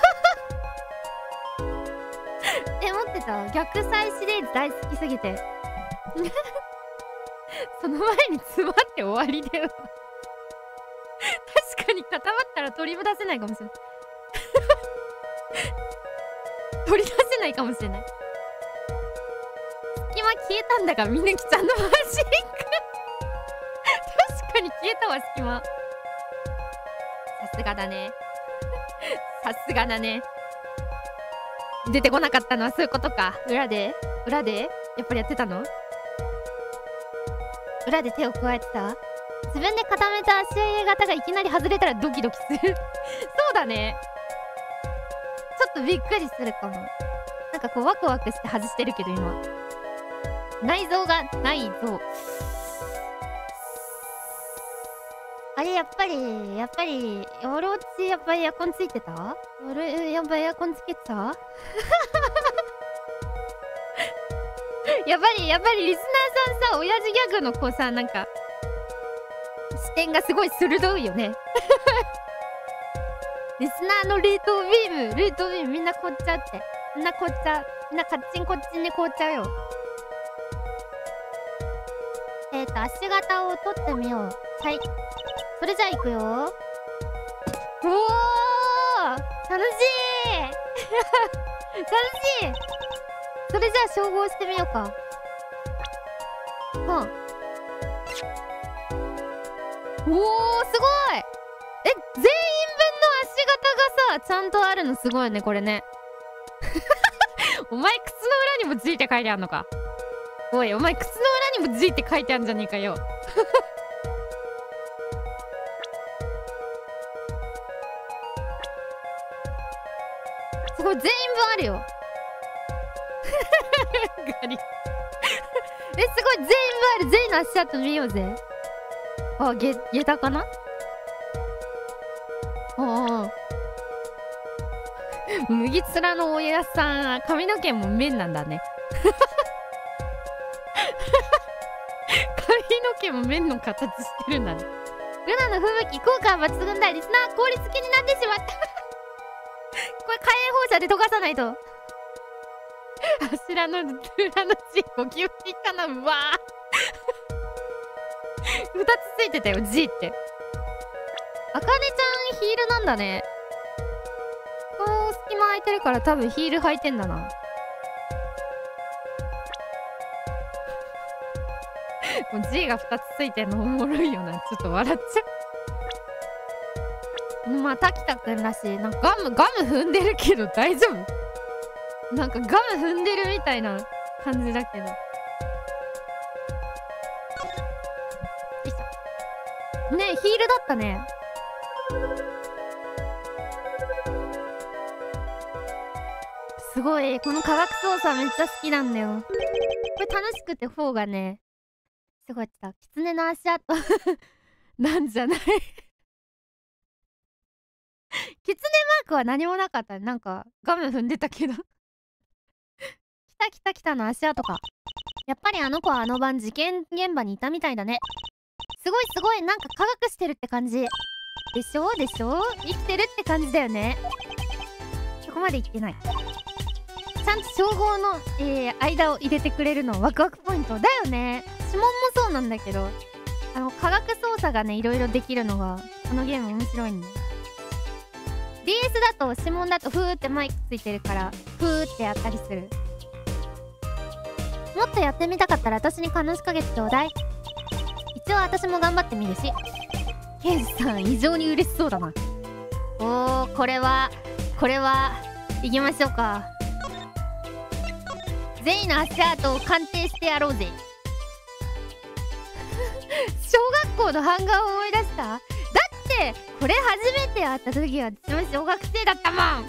え持ってた。逆再シリーズ大好きすぎてその前に詰まって終わりだよ確かに固まったら取り出せないかもしれない取り出せないかもしれない。隙間消えたんだからみんなきちゃんのマジック確かに消えたわ隙間。さすがだねさすがだね。出てこなかったのはそういうことか。裏で裏でやっぱりやってたの？裏で手を加えてた？自分で固めた足型がいきなり外れたらドキドキするそうだね。ちょっとびっくりするかも。なんかこうワクワクして外してるけど今内臓が内臓あれやっぱりやっぱりオロチやっぱりエアコンついてた？俺やっぱエアコンつけてたやっぱりやっぱりリスナーさんさ親父ギャグの子さなんか視点がすごい鋭いよねリスナーの冷凍ビーム冷凍ビームみんな凍っちゃうってみんな凍っちゃうみんなカッチンコッチンに凍っちゃうよ。えーと足型を取ってみよう。はいそれじゃあいくよ。おお楽しい楽しい。それじゃあ照合してみようか。うんおおすごい。え全員分の足型がさちゃんとあるのすごいねこれねお前靴の裏にも G って書いてあんのか。おいお前靴の裏にも G って書いてあんじゃねえかよすごい全員分あるよガリえすごい全員分ある。全員の足跡見ようぜ。あげ下駄かな。おお麦面のおやさん髪の毛も面なんだね髪の毛も面の形してるんだね。ルナの吹雪効果は抜群だ。リスナー効率的になってしまったこれ火炎放射で溶かさないと柱の裏の字ゴキブリかな。うわふたつついてたよ G って。あかねちゃんヒールなんだね。この隙間空いてるから多分ヒール履いてんだなもう G がふたつついてんのおもろいよな。ちょっと笑っちゃうまたきたくんらしい。なんかガムガム踏んでるけど大丈夫？なんかガム踏んでるみたいな感じだけど。よいしょ。ねえ、ヒールだったね。すごい、この科学操作めっちゃ好きなんだよ。これ楽しくてフォーがね、すごいやってた。キツネの足跡なんじゃないキツネマークは何もなかった。なんかガム踏んでたけど来た来た来たの足跡か。やっぱりあの子はあの晩事件現場にいたみたいだね。すごいすごい、なんか科学してるって感じでしょでしょ。生きてるって感じだよね。そこまで言ってない。ちゃんと称号の、えー、間を入れてくれるのワクワクポイントだよね。指紋もそうなんだけど、あの科学操作がねいろいろできるのがこのゲーム面白いんだよ。 ディーエス だと指紋だとフーってマイクついてるからフーってやったりする。もっとやってみたかったら私に話しかけてちょうだい。一応私も頑張ってみるし。ケイジさん異常に嬉しそうだな。おー、これはこれは行きましょうか。全員の足跡を鑑定してやろうぜ小学校の版画を思い出した。だってこれ初めて会った時は私も小学生だったもん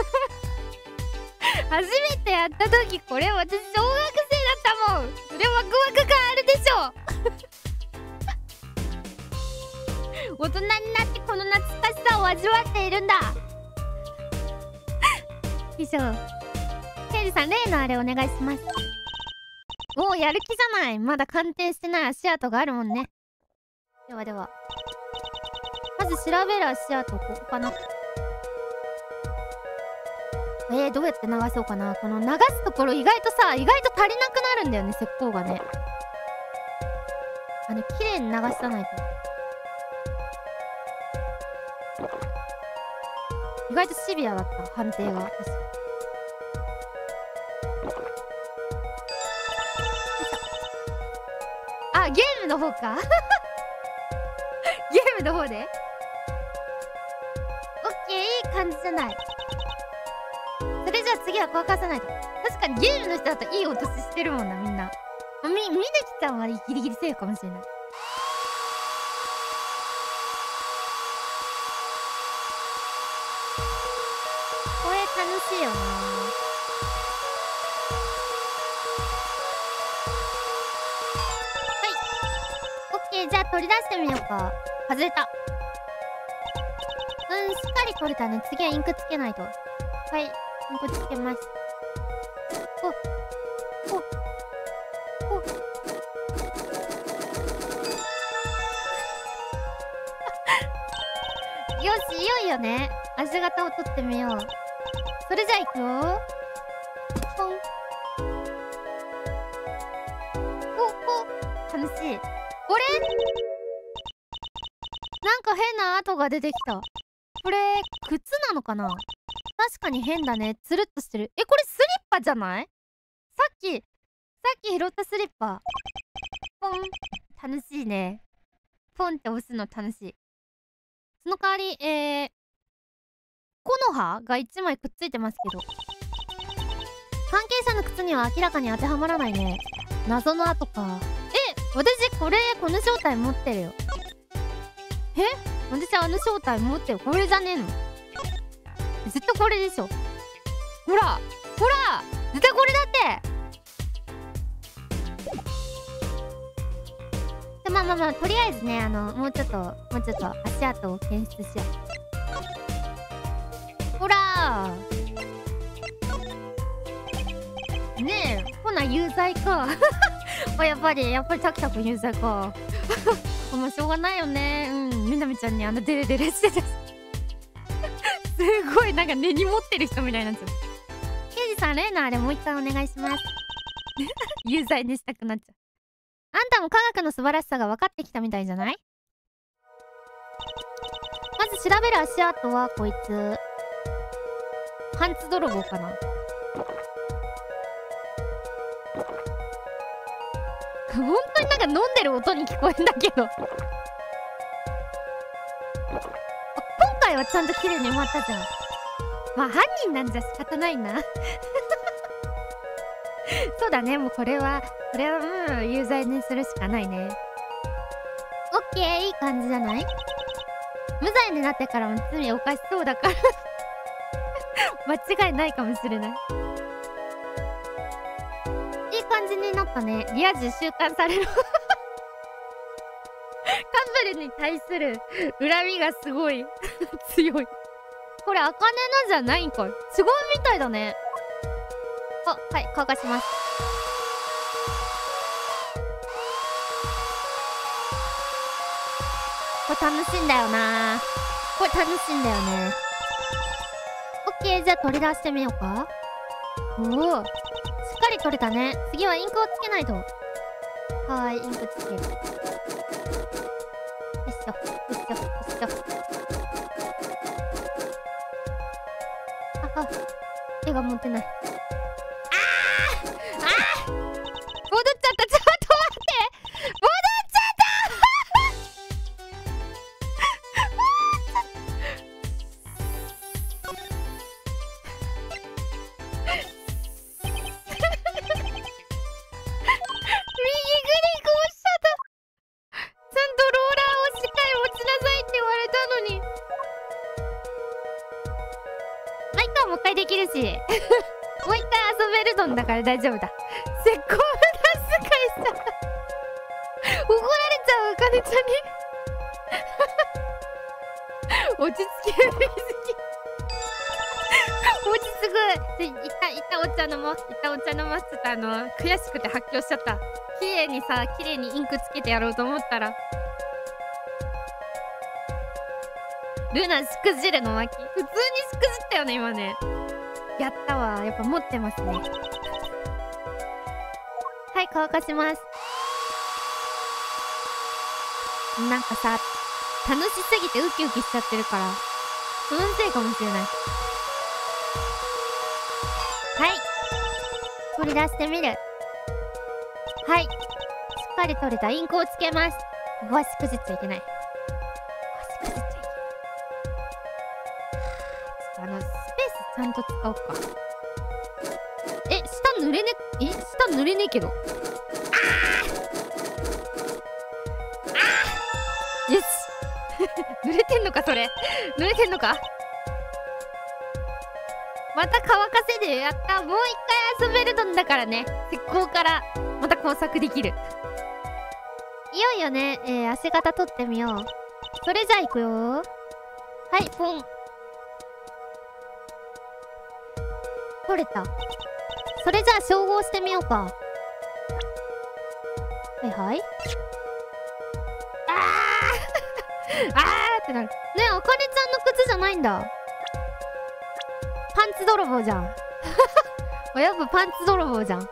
初めて会った時これ私小学生だったもん。それワクワク感あるでしょ大人になってこの懐かしさを味わっているんだ以上。ケイジさん、例のあれお願いします。おお、やる気じゃない。まだ鑑定してない足跡があるもんね。ではでは、まず調べる足跡、ここかな。えー、どうやって流そうかな。この流すところ意外とさ、意外と足りなくなるんだよね、石膏がね。あの綺麗に流さないと。意外とシビアだった判定が。確かに。あ、ゲームの方かゲームの方でオッケー、いい感じじゃない。それじゃあ次は乾かさないと。確かにゲームの人だといい音してるもんな、みんな。み、みねきちゃんはギリギリセーフかもしれない。これ楽しいよな。じゃあ取り出してみようか。外れた。うん、しっかり取れたね。次はインクつけないと。はい、インクつけます。ほっほっほっよし、いよいよね。足型を取ってみよう。それじゃあいくよ。ポン。ほっほ。楽しい。これなんか変な跡が出てきた。これ靴なのかな。確かに変だね。つるっとしてる。え、これスリッパじゃない？さっきさっき拾ったスリッパ。ポン。楽しいね。ポンって押すの楽しい。その代わりえー木の葉がいちまいくっついてますけど、関係者の靴には明らかに当てはまらないね。謎の跡か。私これこの正体持ってるよ。え、私あの正体持ってる。これじゃねえの。ずっとこれでしょ。ほらほら、絶対これだって。まあまあまあ、とりあえずね、あのもうちょっともうちょっと足跡を検出しよう。ほらねえ、ほな有罪かあ、やっぱりやっぱりタキタくん有罪かもうしょうがないよね。うん、みなみちゃんにあのデレデレしててすごいなんか根に持ってる人みたいになっちゃう。ケイジさん、例のあれもう一回お願いします有罪にしたくなっちゃう。あんたも科学の素晴らしさが分かってきたみたいじゃない？まず調べる足跡はこいつパンツ泥棒かな。本当になんか飲んでる音に聞こえんだけどあ、今回はちゃんと綺麗に埋まったじゃん。まあ犯人なんじゃ仕方ないなそうだね、もうこれはこれはもう有罪にするしかないね。オッケー、いい感じじゃない？無罪になってからも罪犯しそうだから間違いないかもしれない。いい感じになったね。リア充収監されるカップルに対する恨みがすごい強い。これあかねのじゃないんかい。違うみたいだね。あ、はい、乾かします。これ楽しいんだよな。これ楽しいんだよね。オッケー、じゃあ取り出してみようか。おお、しっかり取れたね。次はインクをつけないと。はーい、インクつける。よいしょ、よいしょ、よいしょ。あ、あ、手が持ってない。あーあー、戻っちゃった。ちょっと待って、戻っちゃもう一回できるしもう一回遊べるのんだから大丈夫だ。せっこうダンス返した怒られちゃう、あかねちゃんに落ち着ける水着落ち着く。いったいったお茶飲もう。いったお茶飲ます。ちょっとあの悔しくて発狂しちゃった。綺麗にさ、綺麗にインクつけてやろうと思ったらルナしくじるの巻。普通にしくじったよね今ね。やったわ。やっぱ持ってますね。はい、乾かします。なんかさ、楽しすぎてウキウキしちゃってるからそのせいかもしれない。はい、取り出してみる。はい、しっかり取れた。インクをつけます。ここはしくじっちゃいけない。あのスペースちゃんと使おうか。え、下濡れねえ下濡れねえけど。あーあーよし濡れてんのかそれ濡れてんのか。また乾かせる。やった。もう一回遊べるのだからね。石膏からまた工作できる。いよいよね、えー、足型取ってみよう。それじゃあいくよ。はい、ポン。取れた。それじゃあ照合してみようか。はいはい。あーあーってなるね。え、あかねちゃんの靴じゃないんだ。パンツ泥棒じゃんやっぱパンツ泥棒じゃん。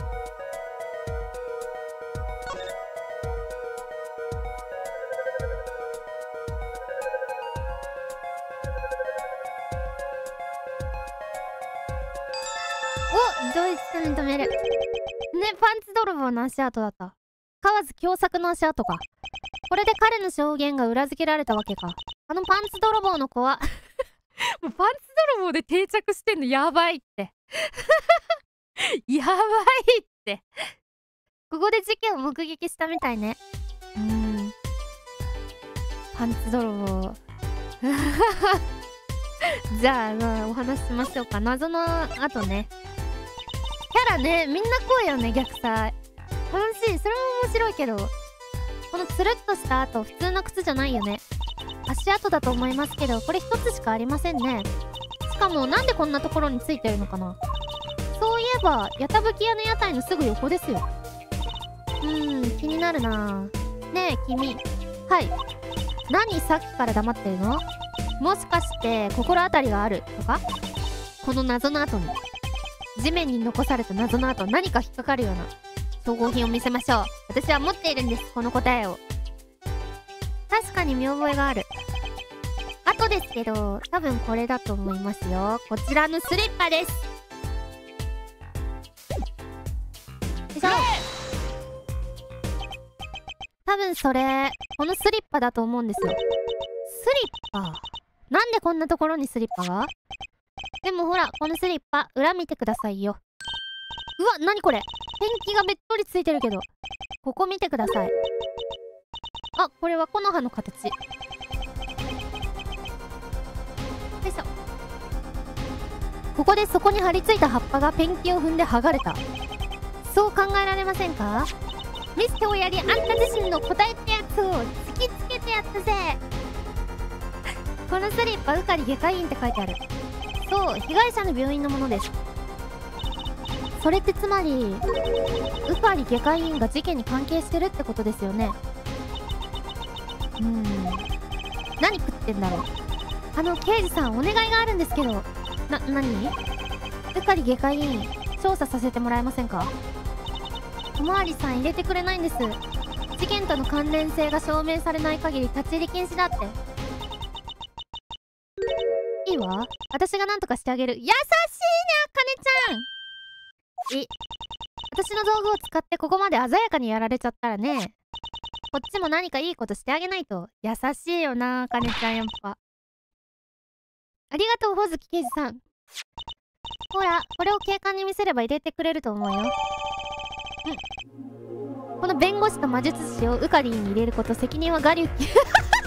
お、上一に止めるね。パンツ泥棒の足跡だった。河津凶作の足跡か。これで彼の証言が裏付けられたわけか。あのパンツ泥棒の子はもうパンツ泥棒で定着してんのやばいってやばいって。ここで事件を目撃したみたいね。うーん、パンツ泥棒じゃあ、まあ、お話ししましょうか。謎の後ね。キャラね、みんな濃いよね。逆さ楽しい。それも面白いけど、このつるっとした跡普通の靴じゃないよね。足跡だと思いますけど、これ一つしかありませんね。しかもなんでこんなところについてるのかな。そういえばやたぶき屋の屋台のすぐ横ですよ。うーん、気になるな。ねえ君。はい、何さっきから黙ってるの。もしかして心当たりがあるとか。この謎の跡に、地面に残された謎の跡、何か引っかかるような総合品を見せましょう。私は持っているんです、この答えを。確かに見覚えがある。後ですけど多分これだと思いますよ。こちらのスリッパです。よいしょ。多分それこのスリッパだと思うんですよ。スリッパなんでこんなところにスリッパが？でもほら、このスリッパ、裏見てくださいよ。うわ、なにこれ？ペンキがべっとりついてるけど。ここ見てください。あ、これは木の葉の形。よいしょ。ここでそこに張り付いた葉っぱがペンキを踏んで剥がれた。そう考えられませんか？見せておやり、あんた自身の答えってやつを突きつけてやったぜ。このスリッパ、うかり外科医院って書いてある。そう、被害者の病院のものです。それってつまりうかり外科医院が事件に関係してるってことですよね。うーん、何食ってんだろう。あの刑事さん、お願いがあるんですけど。な、何？うかり外科医院調査させてもらえませんか？おまわりさん入れてくれないんです。事件との関連性が証明されない限り立ち入り禁止だって。いいわ、私が何とかしてあげる。優しいね、あかねちゃん。え、私の道具を使ってここまで鮮やかにやられちゃったらね、こっちも何かいいことしてあげないと。優しいよな、あかねちゃん、やっぱ。ありがとう、ほずき刑事さん。ほら、これを警官に見せれば入れてくれると思うよ。うん。この弁護士と魔術師をウカリンに入れること、責任はガリュッキ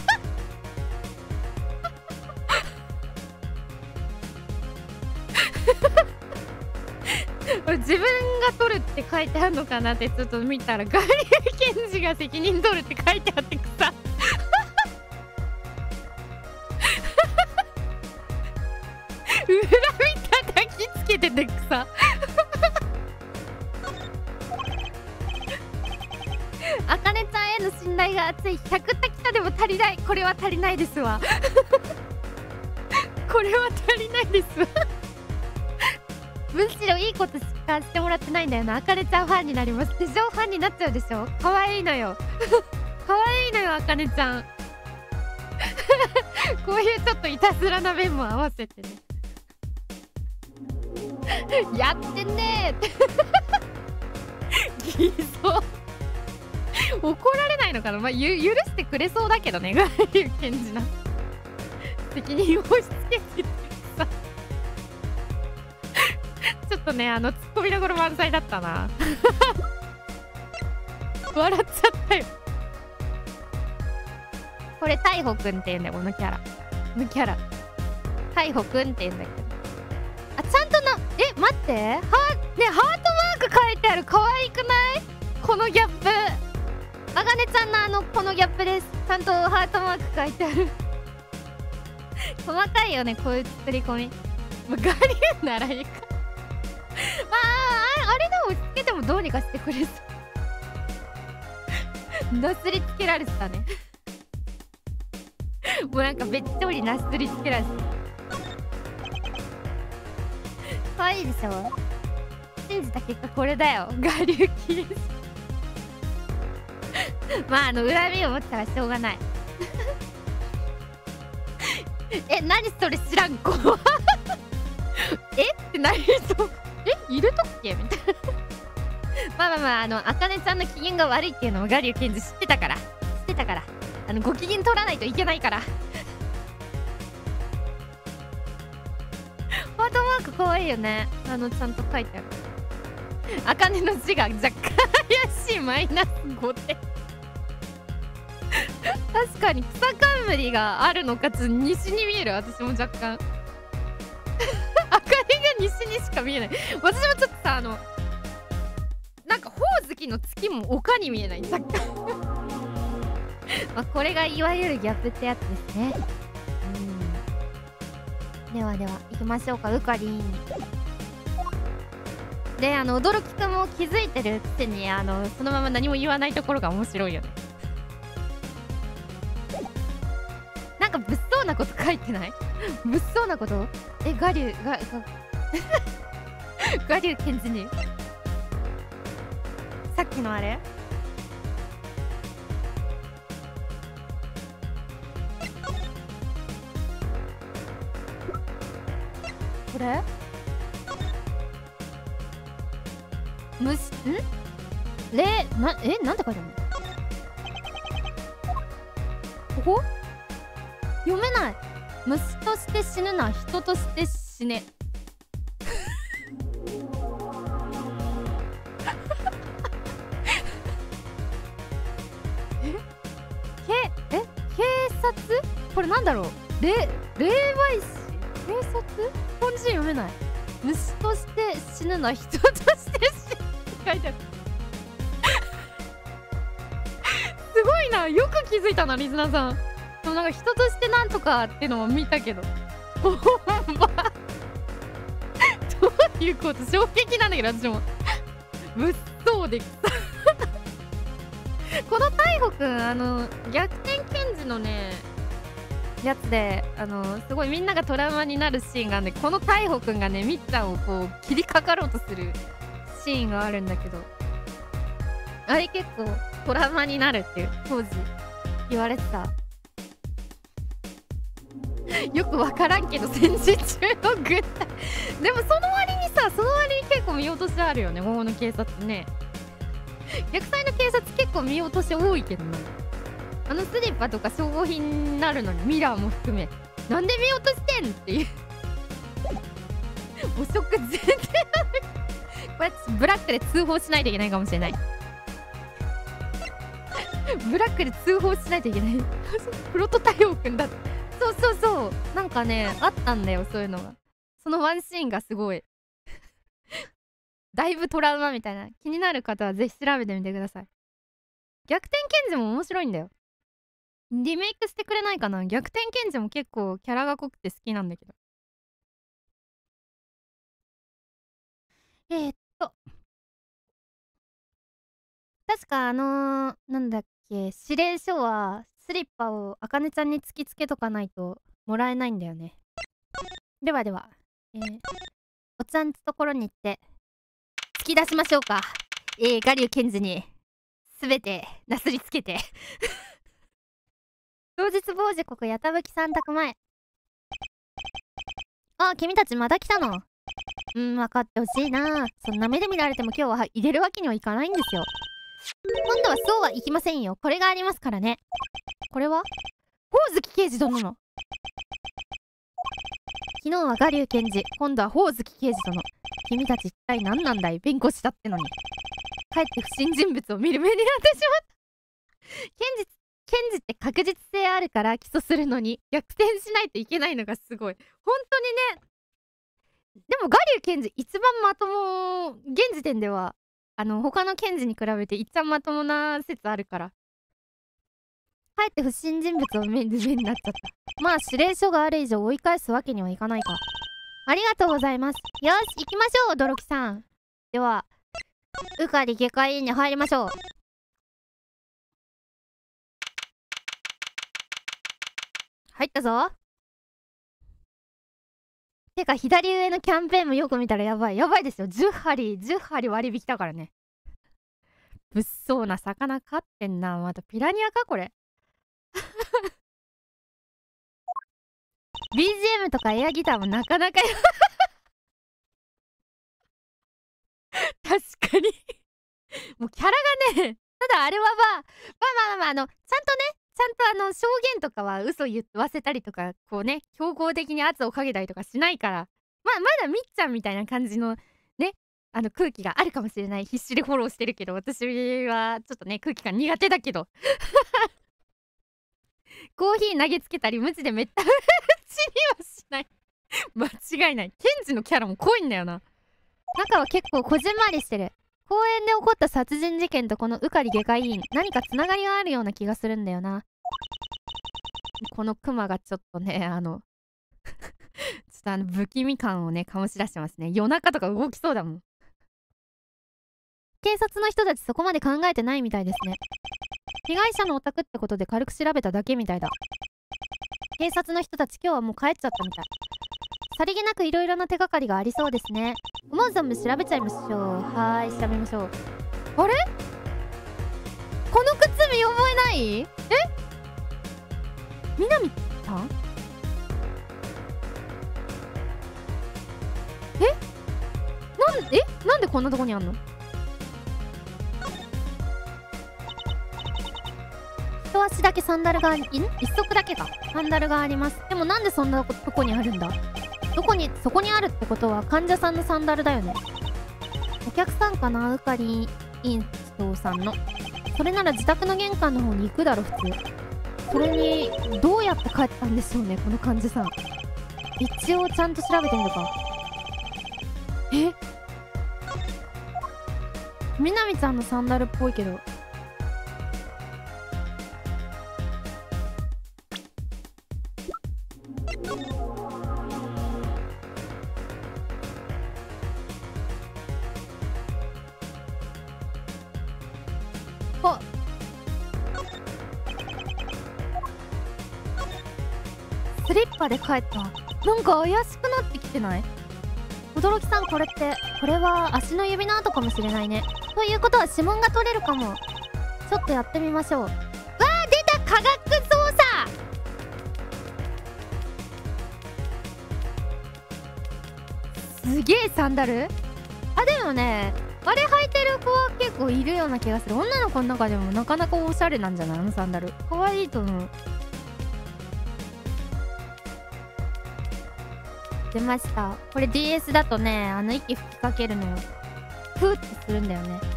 自分が取るって書いてあるのかなってちょっと見たら、ガリュー検事が責任取るって書いてあってくさ恨み叩きつけててくさあかねちゃんへの信頼が厚い。ひゃく炊きたでも足りない。これは足りないですわこれは足りないですわむしろいいことしかしてもらってないんだよな。あかねちゃんファンになります。手錠ファンになっちゃうでしょ。可愛いのよ可愛いのよ、あかねちゃんこういうちょっといたずらな面も合わせてねやってんねー偽装怒られないのかな。まあ、ゆ許してくれそうだけどね、ガリュウ検事な責任を押し付けてさちょっとね、あのツッコミどころ満載だったな笑っちゃったよ。これ逮捕くんって言うんだよ、このキャラ。このキャラ逮捕くんって言うんだけど、あ、ちゃんとな、え、待って、はね、ハートマーク書いてある。可愛くない？このギャップ。あかねちゃんのあのこのギャップです。ちゃんとハートマーク書いてある細かいよね、こういう作り込み。ガリュウならいいかまあ、あれでも押し付けてもどうにかしてくれそうなすりつけられてたねもうなんかべっとりなすりつけられてた。可愛いでしょ。信じた結果これだよ、ガリュウキですまあ、あの恨みを持ったらしょうがないえ、何それ知らん子えってなる人え、入れとっけみたいなまあまあまあ、あのあかねちゃんの機嫌が悪いっていうのもガリュウ検事知ってたから知ってたからあのご機嫌取らないといけないからハートマーク可愛いよね。あのちゃんと書いてある。あかねの字が若干怪しいマイナスごてん確かに草冠があるのかつ西に見える。私も若干あかねが西にしか見えない。私もちょっとさ、あのなんかほおずきの月も丘に見えない、若干まあこれがいわゆるギャップってやつですね。うん、ではでは行きましょうか、うかりんに。で、あの驚きくんも気づいてるくせに、あのそのまま何も言わないところが面白いよね。なんか物騒なこと書いてない？物騒なこと？え、ガリュウがガリュウ検事にさっきのあれこれむしんれなえなんて書いてあるのここ読めない。 虫として死ぬのは人として死ね。えけえ警察、これなんだろう、霊霊媒師、警察、本字読めない。虫として死ぬのは人として死ぬって書いてある。すごいな、よく気づいたなリスナーさん。でもなんか人としてなんとかってのも見たけど、ほんまどういうこと、衝撃なんだけど私も物騒でこの太鼓くん、あの逆転検事のねやつで、あのすごいみんながトラウマになるシーンがあるんで、この太鼓くんがねみっちゃんをこう切りかかろうとするシーンがあるんだけど、あれ結構トラウマになるっていう当時言われてた。よくわからんけど戦時中の軍隊でもその割にさ、その割に結構見落としあるよね、午後の警察ね。逆サイの警察結構見落とし多いけどね。あのスリッパとか消耗品になるのにミラーも含め、なんで見落としてんっていう汚職全然これブラックで通報しないといけないかもしれないブラックで通報しないといけないプロトタイオくんだって。そうそうそう、なんかねあったんだよそういうのが。そのワンシーンがすごいだいぶトラウマみたいな。気になる方はぜひ調べてみてください。逆転検事も面白いんだよ。リメイクしてくれないかな。逆転検事も結構キャラが濃くて好きなんだけど。えー、っと確かあのー、なんだっけ、指令書はスリッパをあかねちゃんに突きつけとかないともらえないんだよね。ではでは、えー、おっちゃんちところに行って突き出しましょうか。えー、ガリュウ検事にすべてなすりつけて当日傍時刻やたぶきさん宅前。あ、君たちまた来たの。うん、分かってほしいな。そんな目で見られても今日は入れるわけにはいかないんですよ。今度はそうはいきませんよ。これがありますからね。これはほおずき刑事殿の。昨日はガリュウ検事、今度はほおずき刑事殿。君たち一体何なんだい、弁護士だってのに。かえって不審人物を見る目になってしまった検事検事って確実性あるから起訴するのに逆転しないといけないのがすごい。本当にね。でもガリュウ検事一番まとも、現時点ではあの他の検事に比べて一番まともな説あるから。かえって不審人物を見る目になっちゃった。まあ指令書がある以上追い返すわけにはいかないか。ありがとうございます。よし行きましょう驚きさん。ではうかり外科医院に入りましょう。入ったぞ。てか左上のキャンペーンもよく見たらやばいやばいですよ。じゅっ針じゅっ針割引だからね。物騒な魚飼ってんな。またピラニアかこれビージーエム とかエアギターもなかなか確かにもうキャラがね、ただあれはまあまあまあまあまあ、あのちゃんとね、ちゃんとあの証言とかは嘘言わせたりとか、こうね強行的に圧をかけたりとかしないから、まあまだみっちゃんみたいな感じのね、あの空気があるかもしれない。必死でフォローしてるけど、私はちょっとね空気が苦手だけどコーヒー投げつけたりムチでめった打ちにはしない間違いない。ケンジのキャラも濃いんだよな。中は結構こじんまりしてる。公園で起こった殺人事件とこのうかり外科医院、何かつながりがあるような気がするんだよな。このクマがちょっとね、あのちょっとあの不気味感をね醸し出してますね。夜中とか動きそうだもん。警察の人たちそこまで考えてないみたいですね。被害者のお宅ってことで軽く調べただけみたいだ。警察の人たち今日はもう帰っちゃったみたい。さりげなくいろいろな手がかりがありそうですね。思う存分調べちゃいましょう。はーい、調べましょう。あれこの靴見覚えない？え？みなみさん？え？なんえ？なんでこんなとこにあんの？人一足だけサンダルが、ん一足だけか。サンダルがあります。でもなんでそんなとこにあるんだ？どこに、そこにあるってことは患者さんのサンダルだよね。お客さんかな、うかり院長さんの。それなら自宅の玄関の方に行くだろ、普通。それに、どうやって帰ったんでしょうね、この患者さん。一応ちゃんと調べてみるか。え？みなみちゃんのサンダルっぽいけど。あ、スリッパで帰った。なんか怪しくなってきてない？驚きさん、これってこれは足の指の跡かもしれないね。ということは指紋が取れるかも。ちょっとやってみましょう。わー、出た、科学操作。すげえサンダル。あ、でもね、あれ履いてる子は結構いるような気がする。女の子の中でもなかなかおしゃれなんじゃない？あのサンダルかわいいと思う。出ました。これ ディーエス だとね、あの息吹きかけるのよ。ふーってするんだよね。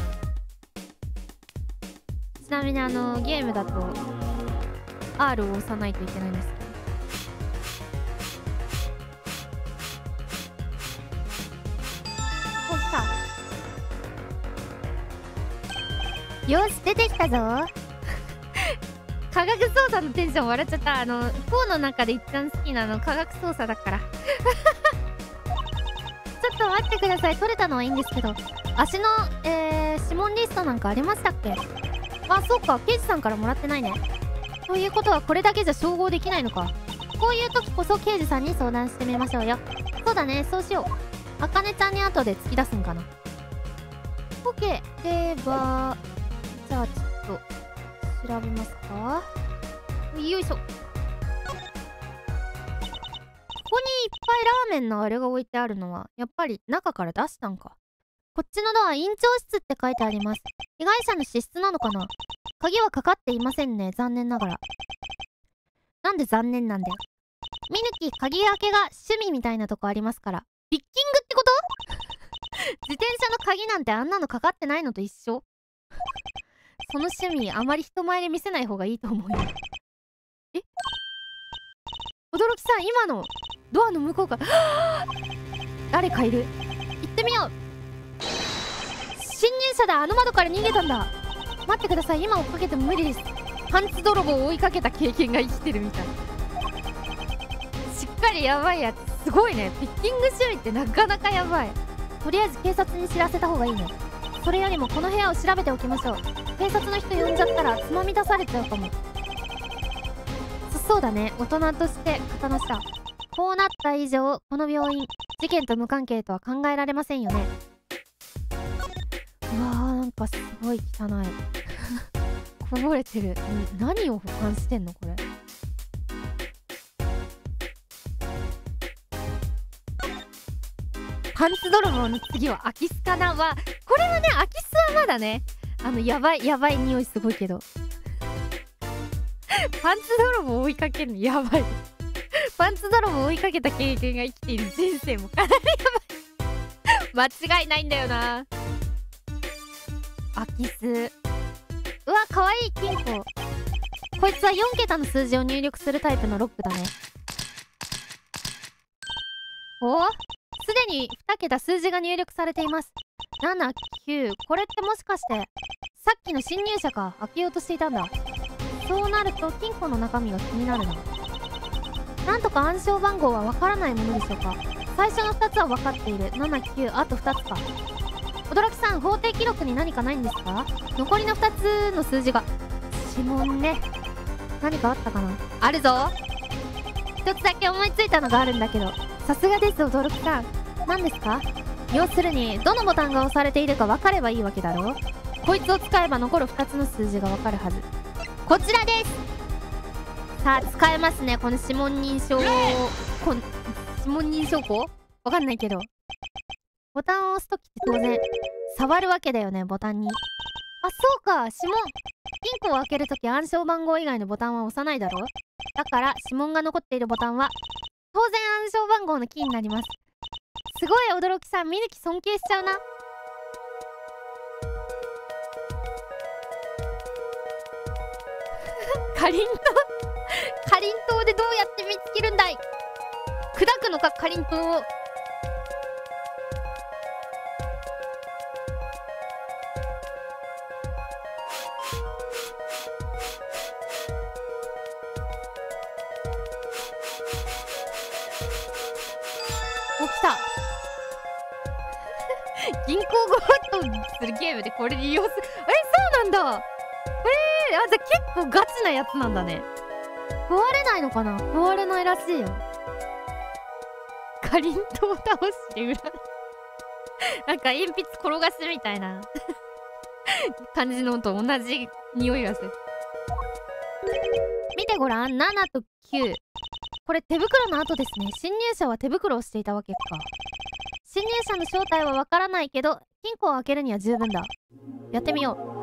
ちなみにあのゲームだと アール を押さないといけないんですけど。おった。よし、出てきたぞ。科学操作のテンション笑っちゃった。あのフォーの中で一番好きなの科学操作だから。ちょっと待ってください。取れたのはいいんですけど、足の、えー、指紋リストなんかありましたっけ？あ、そうか、刑事さんからもらってないね。ということはこれだけじゃ照合できないのか。こういう時こそ刑事さんに相談してみましょうよ。そうだね、そうしよう。あかねちゃんに後で突き出すんかな。 OK。 ではじゃあちょっと調べますか。よいしょ。ここにいっぱいラーメンのあれが置いてあるのはやっぱり中から出したんか。こっちのドア、院長室って書いてあります。被害者の私室なのかな。鍵はかかっていませんね、残念ながら。なんで残念なんだよ。みぬき、鍵開けが趣味みたいなとこありますから。ピッキングってこと？自転車の鍵なんてあんなのかかってないのと一緒。その趣味あまり人前で見せない方がいいと思うよ。え？驚きさん、今のドアの向こうから誰かいる。行ってみよう。侵入者だ。あの窓から逃げたんだ。待ってください、今追っかけても無理です。パンツ泥棒を追いかけた経験が生きてるみたい。しっかりやばいやつ。すごいね。ピッキング趣味ってなかなかやばい。とりあえず警察に知らせた方がいいね。それよりもこの部屋を調べておきましょう。警察の人呼んじゃったらつまみ出されちゃうかも。そそうだね、大人として刀した。こうなった以上この病院事件と無関係とは考えられませんよね。うわー、なんかすごい汚い。こぼれてる。何を保管してんのこれ。パンツ泥棒の次は空き巣かなは、これはね、空き巣はまだね、あのやばいやばい匂いすごいけどパンツ泥棒追いかけるのやばい。パンツ泥棒追いかけた経験が生きている人生もかなりやばい。間違いないんだよな。空き巣。うわ、かわいい金庫。こいつはよんけたの数字を入力するタイプのロックだね。おお、すでににけた数字が入力されています。なな、きゅう。これってもしかしてさっきの侵入者か。開けようとしていたんだ。そうなると金庫の中身が気になるな。なんとか暗証番号はわからないものでしょうか。最初のふたつは分かっている。なな、きゅう、あとふたつか。驚きさん、法定記録に何かないんですか？残りのふたつの数字が。指紋ね。何かあったかな。あるぞ。ひとつだけ思いついたのがあるんだけど。さすがです、驚きさん。何ですか？要するにどのボタンが押されているか分かればいいわけだろう。こいつを使えば残るふたつの数字が分かるはず。こちらです。さあ、使えますね、この指紋認証こん指紋認証庫わかんないけど、ボタンを押すときって当然触るわけだよね、ボタンに。あ、そうか、指紋金庫を開けるとき暗証番号以外のボタンは押さないだろ。だから指紋が残っているボタンは当然暗証番号のキーになります。すごい驚きさん、みぬき尊敬しちゃうな。かりんとうかりんとうでどうやって見つけるんだい。砕くのかかりんとうを。お、来た銀行強盗するゲームでこれ利用する。え、そうなんだ。えー、あ、じゃあ結構ガチなやつなんだね。壊れないのかな。壊れないらしいよ。かりんとうを倒して裏なんか鉛筆転がすみたいな感じのと同じ匂いがする。見てごらん、ななときゅう。これ手袋の後ですね。侵入者は手袋をしていたわけか。侵入者の正体はわからないけど金庫を開けるには十分だ。やってみよう。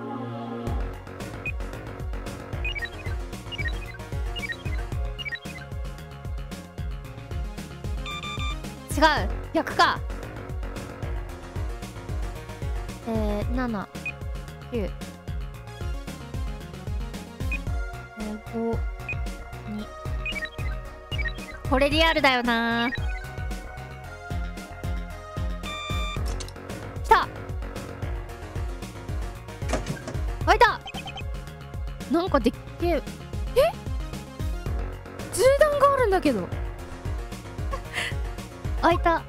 違う、逆か。えー、なな、きゅう、えー、ご、に。これリアルだよな。来た。開いた。なんかでっけえ。え、銃弾があるんだけど。開いた。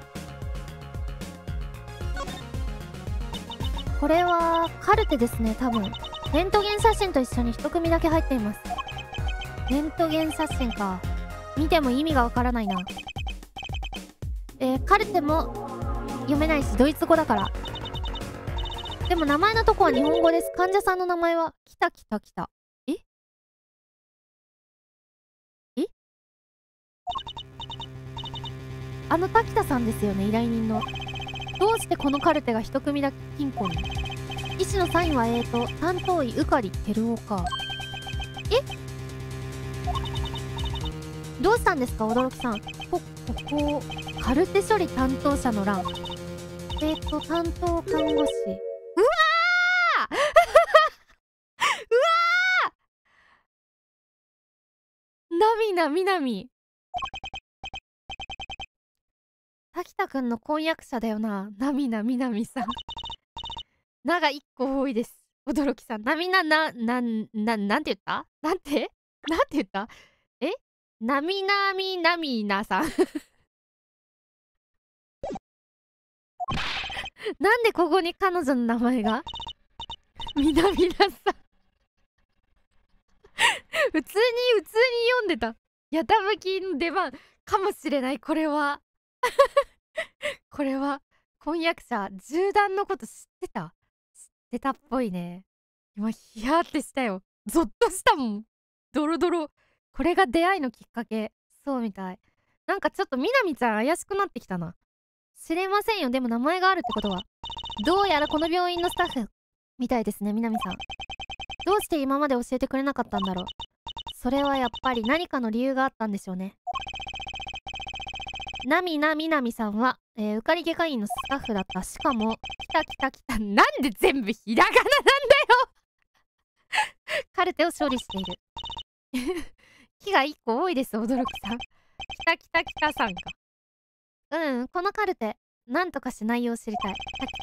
これはカルテですね、多分。レントゲン写真と一緒に一組だけ入っています。レントゲン写真か。見ても意味がわからないな。えー、カルテも読めないしドイツ語だから。でも名前のとこは日本語です。患者さんの名前はきたきたきた。ええあの滝田さんですよね、依頼人の。どうしてこのカルテが一組だけ金庫に。医師のサインはえーと担当医宇狩照夫か。えどうしたんですか驚きさん。こ、ここカルテ処理担当者の欄。えーと担当看護師。うわーうわーなみなみなみ滝田くんの婚約者だよな。なみなみなみさん。なが一個多いです。驚きさん。なみなな、な、な、なんて言ったなんてなんて言ったえなみなみなみなさん。なんでここに彼女の名前がみなみなさん。普通に、普通に読んでた。やたぶきの出番かもしれない、これは。これは婚約者銃弾のこと知ってた知ってたっぽいね。今ヒヤーってしたよ。ゾッとしたもん。ドロドロ。これが出会いのきっかけ。そうみたい。なんかちょっとみなみちゃん怪しくなってきたな。知れませんよ。でも名前があるってことはどうやらこの病院のスタッフみたいですね。みなみさんどうして今まで教えてくれなかったんだろう。それはやっぱり何かの理由があったんでしょうね。なみなみなみさんは、えー、うかり外科医のスタッフだった。しかもきたきたきたなんで全部ひらがななんだよカルテを処理している木がいっこ多いです。驚きさん。きたきたきたさんか。うん、このカルテなんとかし内容を知りたい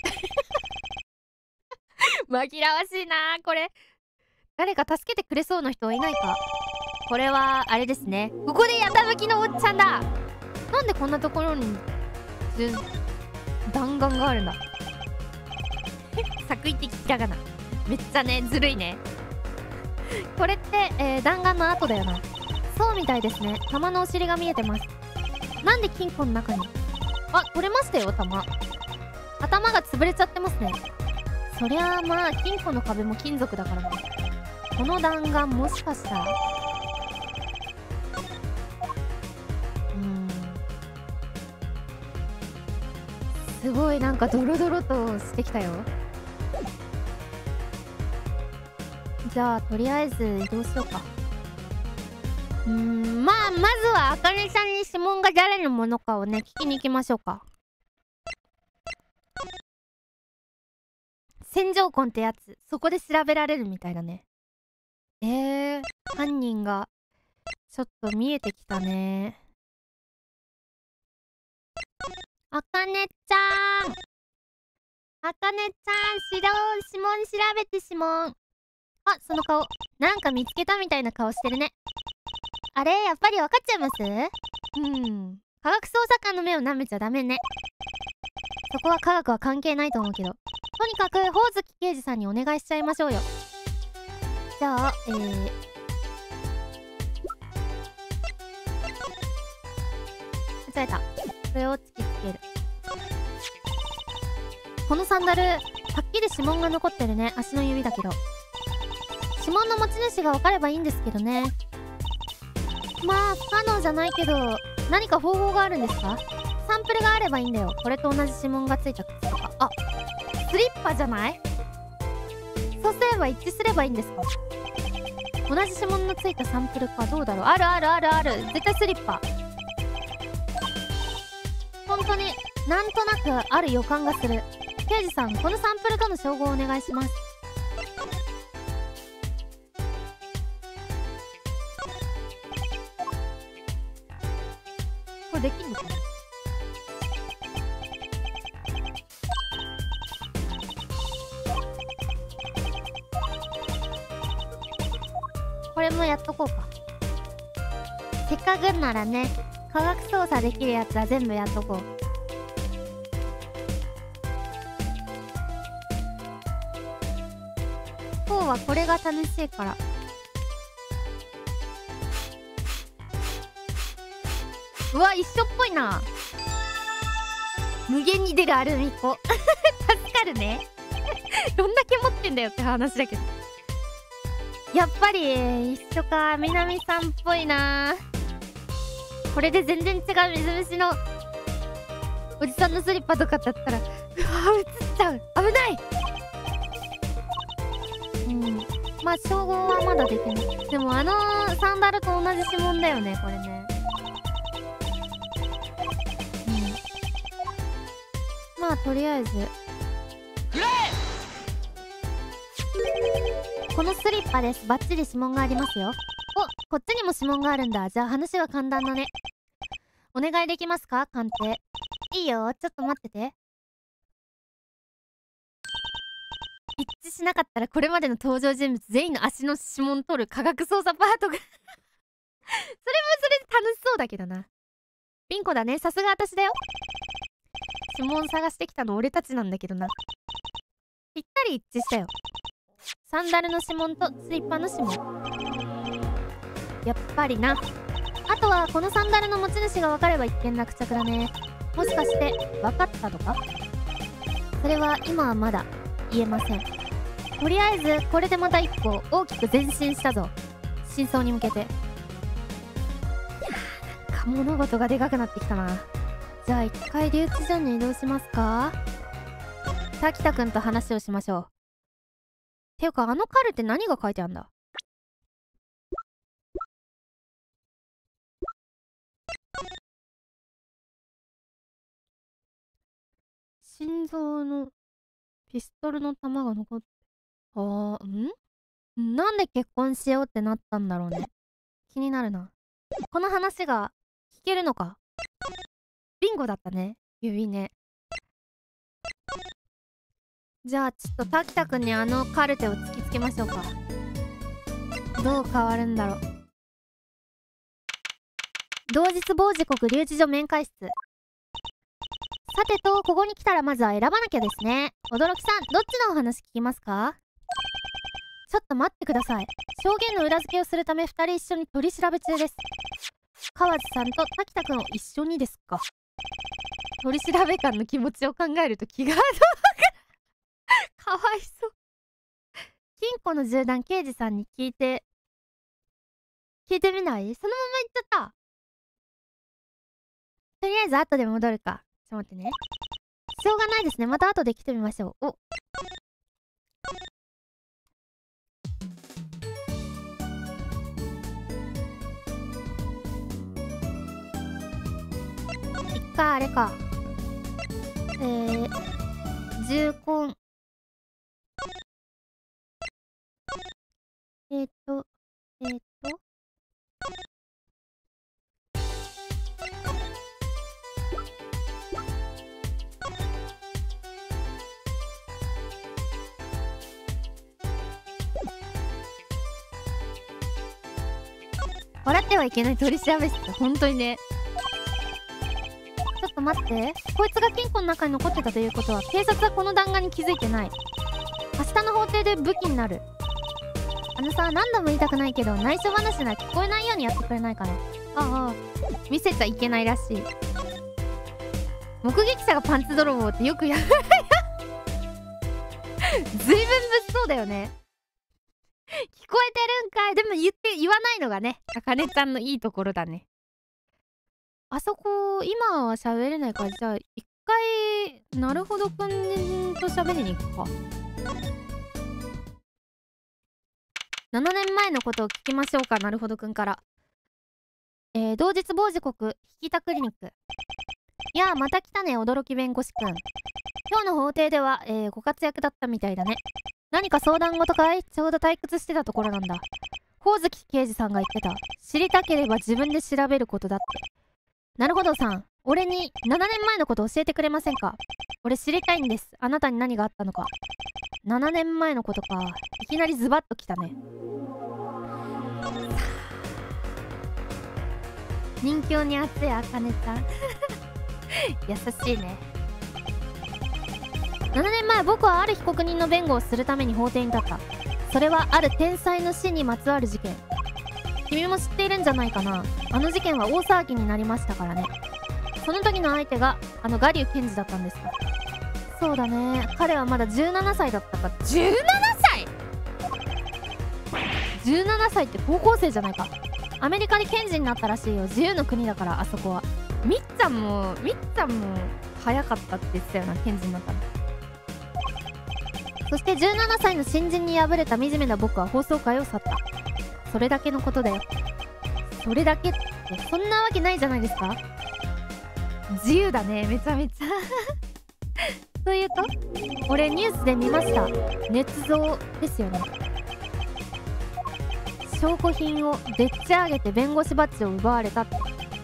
紛らわしいなこれ。誰か助けてくれそうな人はいないか。これはあれですね。ここでやたぶきのおっちゃんだ。なんでこんなところに弾丸があるんだ作為的ひらがな。めっちゃねずるいねこれって、えー、弾丸の後だよな。そうみたいですね。弾のお尻が見えてます。なんで金庫の中に。あ、取れましたよ弾。頭が潰れちゃってますね。そりゃあまあ金庫の壁も金属だからな。この弾丸もしかしたらうーんすごいなんかドロドロとしてきたよ。 じゃあとりあえず移動しようか。うーん、まあまずはあかねさんに指紋が誰のものかをね聞きに行きましょうか。戦場痕ってやつ、そこで調べられるみたいだね。えー、犯人がちょっと見えてきたね。あかねちゃん、あかねちゃん、指導指紋調べて指紋。あ、その顔なんか見つけたみたいな顔してるね。あれ、やっぱり分かっちゃいます？うん、科学捜査官の目を舐めちゃダメね。そこは科学は関係ないと思うけど、とにかくほおずき刑事さんにお願いしちゃいましょうよ。じゃあえー間違えた。これを突きつける。このサンダルはっきり指紋が残ってるね。足の指だけど指紋の持ち主が分かればいいんですけどね。まあ不可能じゃないけど、何か方法があるんですか？サンプルがあればいいんだよ。これと同じ指紋がついた靴とか。あ、スリッパじゃない？そうすれば一致すればいいんですか？同じ指紋のついたサンプルか。どうだろう。あるあるあるある。絶対スリッパ。本当になんとなくある予感がする。刑事さん、このサンプルとの照合をお願いします。これできるのかな？これもやっとこうか。せっかくならね、科学操作できるやつは全部やっとこう。今日はこれが楽しいから。うわ、一緒っぽいな。無限に出るアルミコ助かるねどんだけ持ってんだよって話だけど、やっぱり一緒か。南さんっぽいな。これで全然違う水虫のおじさんのスリッパとかだったら、うわ映っちゃう、危ない。うん、まあ照合はまだできない。でもあのサンダルと同じ指紋だよね、これね。うん、まあとりあえずこのスリッパです。バッチリ指紋がありますよ。お、こっちにも指紋があるんだ。じゃあ話は簡単だね。お願いできますか、鑑定。いいよ、ちょっと待ってて。一致しなかったらこれまでの登場人物全員の足の指紋取る科学捜査パートがそれもそれで楽しそうだけどな。ピンコだね、さすが私だよ。指紋探してきたの俺たちなんだけどな。ぴったり一致したよ。サンダルの指紋とスリッパの指紋。やっぱりな。あとはこのサンダルの持ち主が分かれば一件落着だね。もしかして分かったとか？それは今はまだ言えません。とりあえずこれでまた一歩大きく前進したぞ、真相に向けて。いやー、なんか物事がでかくなってきたな。じゃあ一回留置所に移動しますか。滝田くんと話をしましょう。ていうかあのカルテ何が書いてあるんだ？心臓のピストルの弾が残って、あー、ん？なんで結婚しようってなったんだろうね。気になるな。この話が聞けるのか？ビンゴだったね、指ね。じゃあちょっと滝田くんにあのカルテを突きつけましょうか。どう変わるんだろう。同日某時刻留置所面会室。さてと、ここに来たらまずは選ばなきゃですね。驚きさん、どっちのお話聞きますか？ちょっと待ってください。証言の裏付けをするためふたり一緒に取り調べ中です。川地さんと滝田くんを一緒にですか？取り調べ官の気持ちを考えると気がかわいそう。金庫の銃弾刑事さんに聞いて聞いてみない？そのまま言っちゃった。とりあえず後で戻るか。ちょっと待ってね。しょうがないですね。また後で来てみましょう。おかあれか。えー、重婚。えーっと、えーっと。笑ってはいけない取調べ室って本当にね。ちょっと待って、こいつが金庫の中に残ってたということは警察はこの弾丸に気づいてない。明日の法廷で武器になる。あのさ、何度も言いたくないけど内緒話なら聞こえないようにやってくれないかな。ああ、見せちゃいけないらしい。目撃者がパンツ泥棒ってよくやるずいぶん物騒だよね。聞こえてるんかい。でも言って言わないのがね、あかねちゃんのいいところだね。あそこ今は喋れないから、じゃあ一回なるほどくんと喋りに行くか。ななねんまえのことを聞きましょうか。なるほどくんから。えー、同日某時刻引田クリニック。いやあ、また来たね、驚き弁護士くん。今日の法廷では、えー、ご活躍だったみたいだね。何か相談事かい？ちょうど退屈してたところなんだ。光月刑事さんが言ってた。知りたければ自分で調べることだって。なるほどさん、俺にななねんまえのこと教えてくれませんか？俺知りたいんです。あなたに何があったのか。ななねんまえのことか。いきなりズバッときたね。人形に熱いあかねちゃん優しいね。ななねんまえ、僕はある被告人の弁護をするために法廷に立った。それはある天才の死にまつわる事件。君も知っているんじゃないかな。あの事件は大騒ぎになりましたからね。その時の相手があの我流検事だったんですか。そうだね、彼はまだじゅうななさいだったか。じゅうななさい ?じゅうなな 歳って高校生じゃないか。アメリカで検事になったらしいよ。自由の国だから、あそこは。みっちゃんもみっちゃんも早かったって言ってたよな、検事になったら。そしてじゅうななさいの新人に敗れた惨めな僕は放送会を去った。それだけのことだよ。それだけってそんなわけないじゃないですか。自由だね、めちゃめちゃというと、俺ニュースで見ました。捏造ですよね。証拠品をでっち上げて弁護士バッジを奪われたって。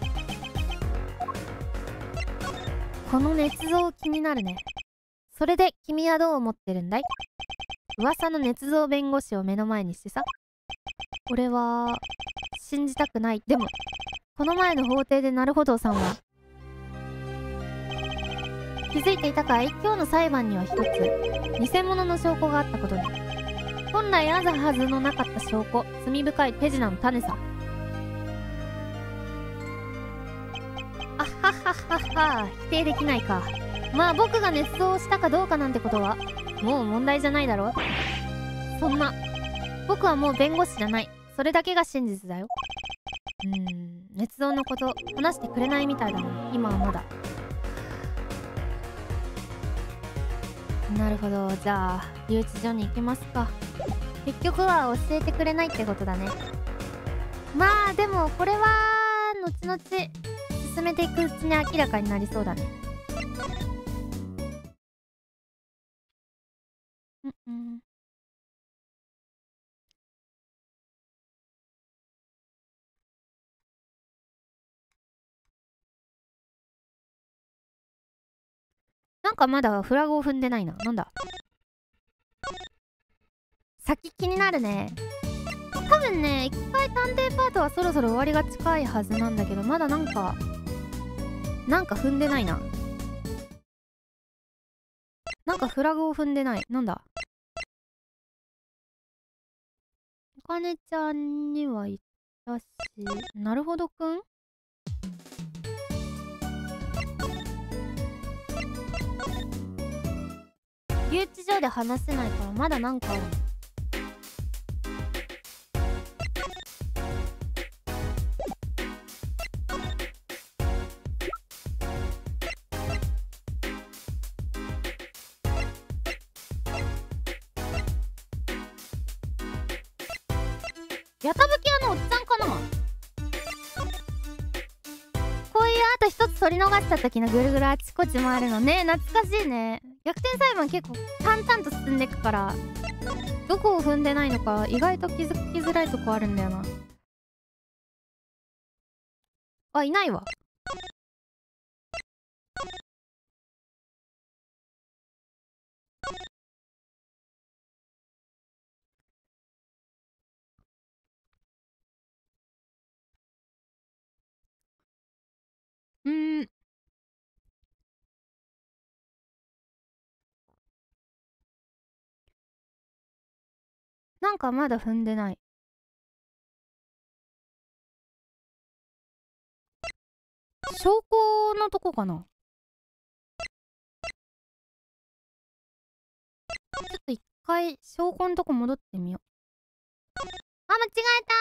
この捏造気になるね。それで君はどう思ってるんだい？噂の捏造弁護士を目の前にしてさ。俺は信じたくない。でもこの前の法廷でなるほどさんは気づいていたかい？今日の裁判には一つ偽物の証拠があったことに。本来あるはずのなかった証拠、罪深い手品の種さ。あっはっはっはっは、否定できないか。まあ僕が捏造したかどうかなんてことはもう問題じゃないだろ。そんな、僕はもう弁護士じゃない。それだけが真実だよ。うーん、捏造のこと話してくれないみたいだな、今はまだ。なるほど、じゃあ留置所に行きますか。結局は教えてくれないってことだね。まあでもこれは後々進めていくうちに明らかになりそうだね。うんうん。なんかまだフラグを踏んでないな。なんだ、先気になるね。多分ね、一回探偵パートはそろそろ終わりが近いはずなんだけど、まだなんかなんか踏んでないな。なんかフラグを踏んでない。なんだ、お金ちゃんには言ったし、なるほどくん留置所で話せないからまだなんかある。やたぶき屋のおっちゃんかな。こういう後一つ取り逃した時のぐるぐるあちこち回るのね、懐かしいね。逆転裁判結構淡々と進んでいくから、どこを踏んでないのか意外と気づきづらいとこあるんだよな。あ、いないわ。うーん。なんかまだ踏んでない。証拠のとこかな。ちょっと一回証拠のとこ戻ってみよう。あ、間違えた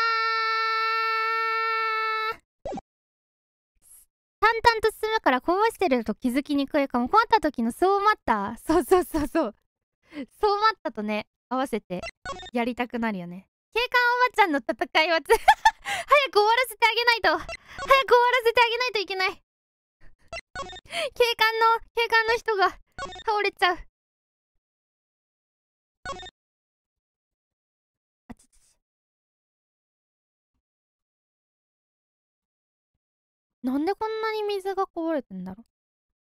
ー。淡々と進むからこぼしてると気づきにくいかも。困った時のそう待った。そうそうそうそう。そう待ったとね、合わせてやりたくなるよね。警官おばちゃんの戦いはつ早く終わらせてあげないと早く終わらせてあげないといけない。警官の警官の人が倒れちゃう。あちちち。なんでこんなに水がこぼれてんだろ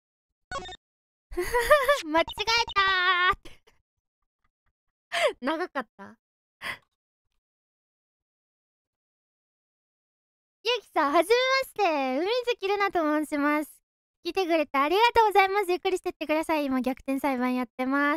う。間違えたー長かった。ゆうきさん、はじめまして。海月るなと申します。来てくれてありがとうございます。ゆっくりしてってください。今、逆転裁判やってます。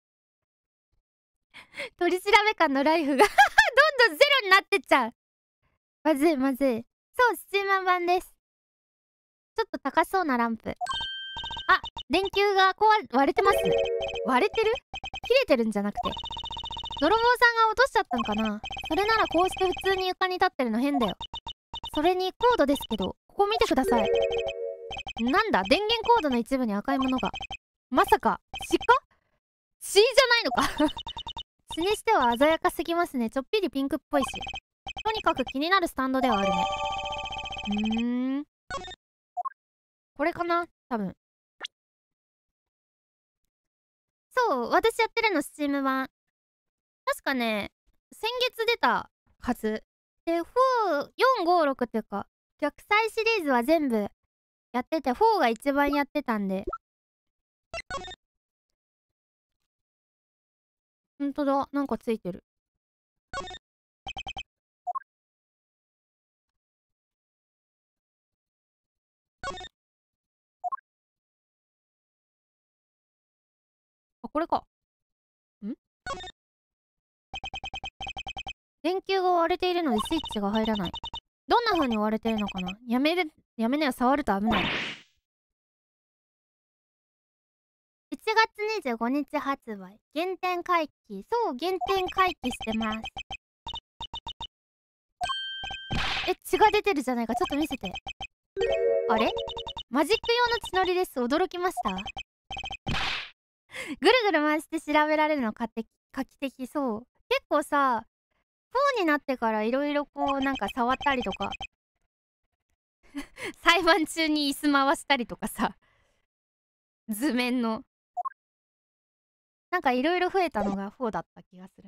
取り調べ官のライフがどんどんゼロになってっちゃう。まずいまずい。そう、スチーマー版です。ちょっと高そうなランプ。あ、電球が壊れ、割れてます。割れてる？切れてるんじゃなくて。泥棒さんが落としちゃったんかな。それならこうして普通に床に立ってるの変だよ。それにコードですけど、ここ見てください。なんだ、電源コードの一部に赤いものが。まさか、血か？血じゃないのか血にしては鮮やかすぎますね。ちょっぴりピンクっぽいし。とにかく気になるスタンドではあるね。うーん。これかな？多分。そう、私やってるのスチーム版。確かね、先月出たはず。で、よん、よん、ご、ろくっていうか、逆再シリーズは全部やってて、よんが一番やってたんで。ほんとだ、なんかついてる。あ、これか。ん？電球が割れているのでスイッチが入らない。どんな風に割れてるのかな？やめる、やめなよ、触ると危ない。いちがつにじゅうごにち発売。原点回帰。そう、原点回帰してます。え、血が出てるじゃないか。ちょっと見せて。あれ？マジック用の血のりです。驚きました。ぐるぐる回して調べられるの画期的。そう。結構さ、よんになってからいろいろこうなんか触ったりとか裁判中に椅子回したりとかさ、図面のなんかいろいろ増えたのがよんだった気がする。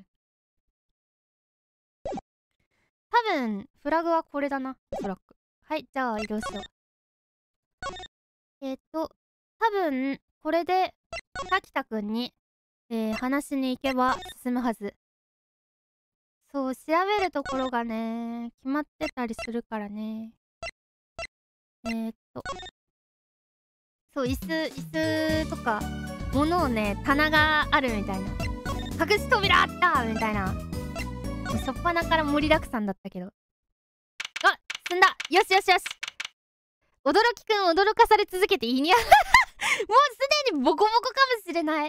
多分フラグはこれだな、おそらく。はい、じゃあ移動しよう。えっと多分これで滝田くんに、えー、話しに行けば進むはず。そう、調べるところがね決まってたりするからね。えー、っとそう、椅子椅子とか物をね、棚があるみたいな。隠し扉あったみたいな。しょっぱなから盛りだくさんだったけど。あ、進んだ。よしよしよし。驚きくん驚かされ続けていいにゃもうすでにボコボコかもしれない。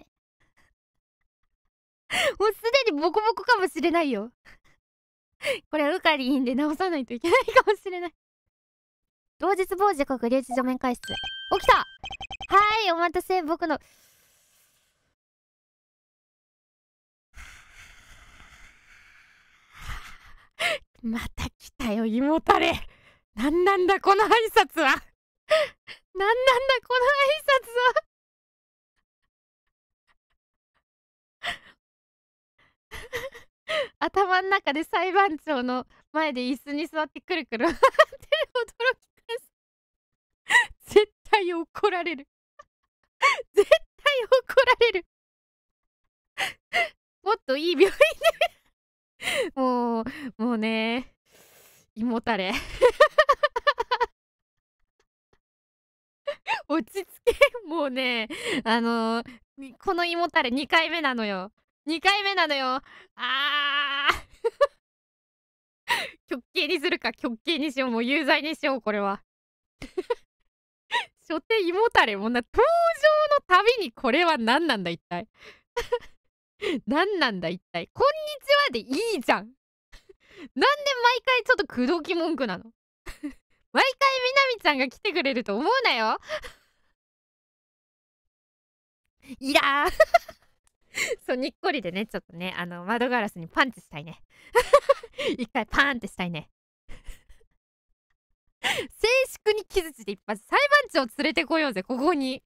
もうすでにボコボコかもしれないよこれはウカリンで直さないといけないかもしれない。同日某時刻留置所面会室。起きた。はい、お待たせ。僕のまた来たよ、胃もたれ。なんなんだこの挨拶はなんなんだこの挨拶は。頭ん中で裁判長の前で椅子に座ってくるくるって驚きます。絶対怒られる。絶対怒られる。もっといい病院でもうもうね、胃もたれ落ち着け。もうね、あのー、この胃もたれにかいめなのよ。にかいめなのよ。あー極刑にするか、極刑にしよう。もう有罪にしよう、これは。初手胃もたれもな、登場のたびにこれは何なんだ一体。何なんだ一体。こんにちはでいいじゃん。なんで毎回ちょっと口説き文句なの。毎回みなみちゃんが来てくれると思うなよ。いらーそう、にっこりでね、ちょっとね、あの窓ガラスにパンチしたいね。一回パーンってしたいね。静粛に木槌で一発、裁判長連れてこようぜ、ここに。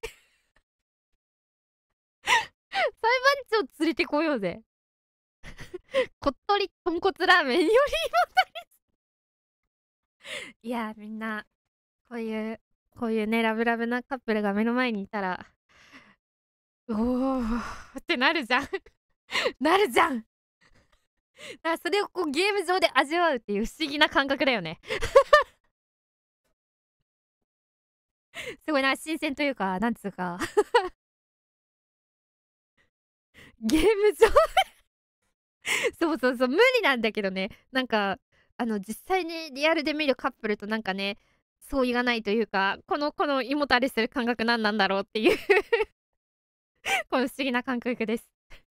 裁判長連れてこようぜ。こっとり豚骨ラーメンよりもたです。いやみんなこういうこういうねラブラブなカップルが目の前にいたら、おーってなるじゃん。なるじゃん。だからそれをこうゲーム上で味わうっていう不思議な感覚だよね。すごいな、新鮮というか、なんつうかゲーム上そうそうそう、無理なんだけどね。なんかあの実際にリアルで見るカップルとなんかね、相違がないというか、このこの胃もたれする感覚何なんだろうっていうこの不思議な感覚です。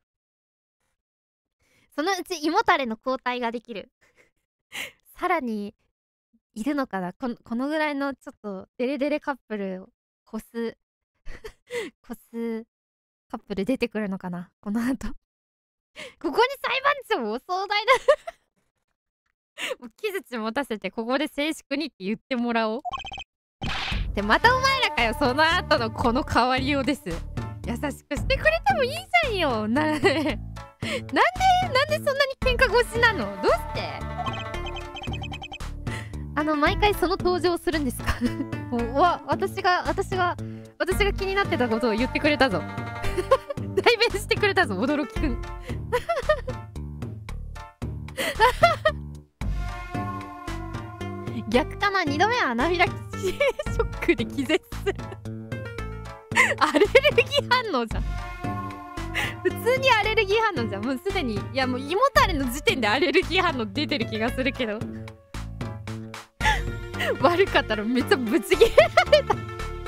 そのうち胃もたれの抗体ができる。さらにいるのかな、このこのぐらいのちょっとデレデレカップルを越す越すカップル出てくるのかな、この後。ここに裁判長も壮大なもう木槌持たせてここで静粛にって言ってもらおう。でまたお前らかよ、その後のこの変わりようです。優しくしてくれてもいいじゃんよ。ななんでなんでそんなに喧嘩腰なの、どうして。あの毎回その登場するんですか。もうわ私が私が私が気になってたことを言ってくれたぞ。代弁してくれたぞ驚きくん。逆かな、にどめはアナフィラキシーショックで気絶する。アレルギー反応じゃん。普通にアレルギー反応じゃん。もうすでに、いやもう胃もたれの時点でアレルギー反応出てる気がするけど。悪かったらめっちゃブチ切れられた。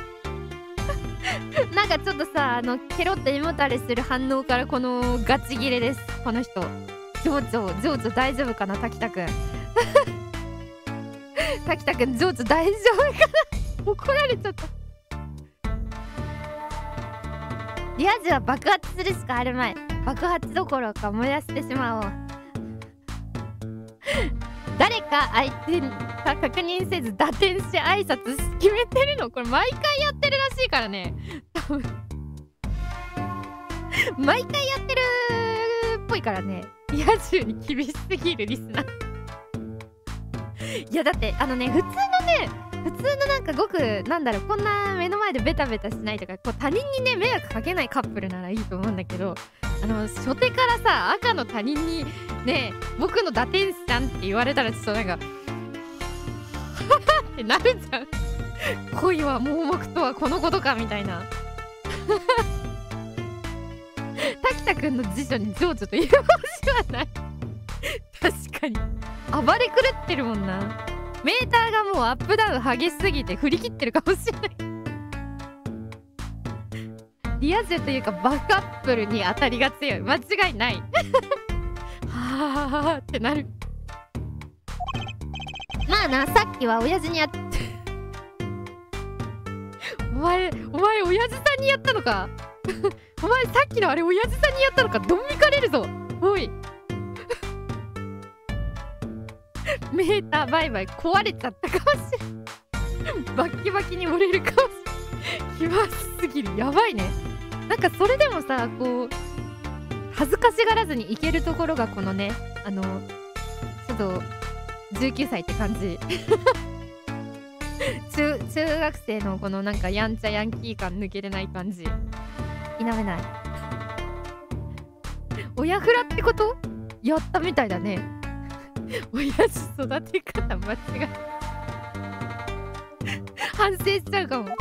なんかちょっとさ、あのケロッと胃もたれする反応からこのガチ切れです、この人。情緒情緒大丈夫かな、滝田くん。滝田くん情緒大丈夫かな。怒られちゃった。リア充は爆発するしかあるまい。爆発どころか燃やしてしまおう。誰か相手か確認せず打点して挨拶決めてるの、これ毎回やってるらしいからね。多分毎回やってるっぽいからね。リア充に厳しすぎるリスナー。いやだってあのね、普通のね普通のなんかごくなんだろう、こんな目の前でベタベタしないとか、こう他人にね迷惑かけないカップルならいいと思うんだけど、あの初手からさ赤の他人にね僕の打天使ちゃんって言われたらちょっとなんかってなるじゃん。恋は盲目とはこのことかみたいな。滝田くんの辞書に情緒という文字はない。確かに暴れ狂ってるもんな。メーターがもうアップダウン激しすぎて振り切ってるかもしれない。リア充というかバカップルに当たりが強い、間違いない。はあってなる。まあな、さっきは親父にやってお前お前親父さんにやったのか。お前さっきのあれ親父さんにやったのか、ドン引かれるぞおい。メーターバイバイ壊れちゃったかもしれん。バッキバキに折れるかもしれん。 暇すぎる。やばいね。なんかそれでもさ、こう恥ずかしがらずにいけるところがこのね、あのちょっとじゅうきゅうさいって感じ中中学生のこのなんかやんちゃヤンキー感抜けれない感じ否めない。親フラってこと？やったみたいだね。親父育て方間違い反省しちゃうかもかな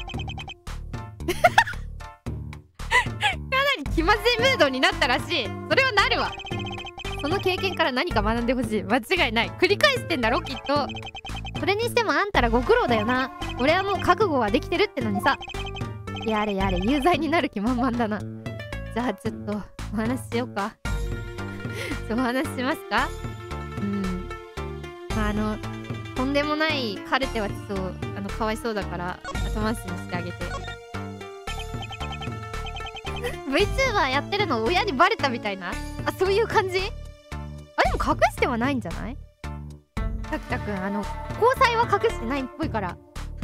り気まずいムードになったらしい。それはなるわ。その経験から何か学んでほしい。間違いない。繰り返してんだろきっと。それにしてもあんたらご苦労だよな。俺はもう覚悟はできてるってのにさ。やれやれ、有罪になる気満々だな。じゃあちょっとお話ししようか。お話ししますか。うん、まああのとんでもないカルテはちょっとあのかわいそうだから後回しにしてあげて。VTuber やってるの親にバレたみたいな、あ、そういう感じ。あ、でも隠してはないんじゃない。たきたくん、あの交際は隠してないっぽいから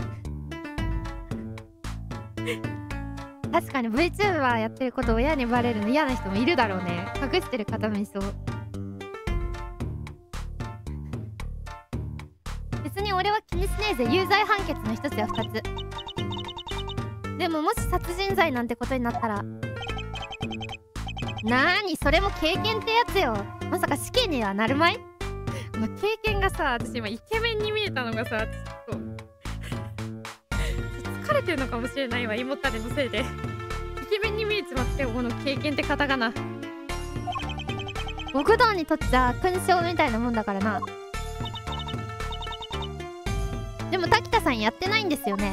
確かに VTuber やってること親にバレるの嫌な人もいるだろうね。隠してる方もいそう。別に俺は気にしねえぜ。有罪判決の一つや二つ。でももし殺人罪なんてことになったら、なーにそれも経験ってやつよ。まさか死刑にはなるまい。この経験がさ、私今イケメンに見えたのがさ、ちょっと疲れてるのかもしれないわ、胃もたれのせいで。イケメンに見えちまってよ、この経験ってカタカナ。極道にとっちゃ勲章みたいなもんだからな。でも滝田さんやってないんですよね。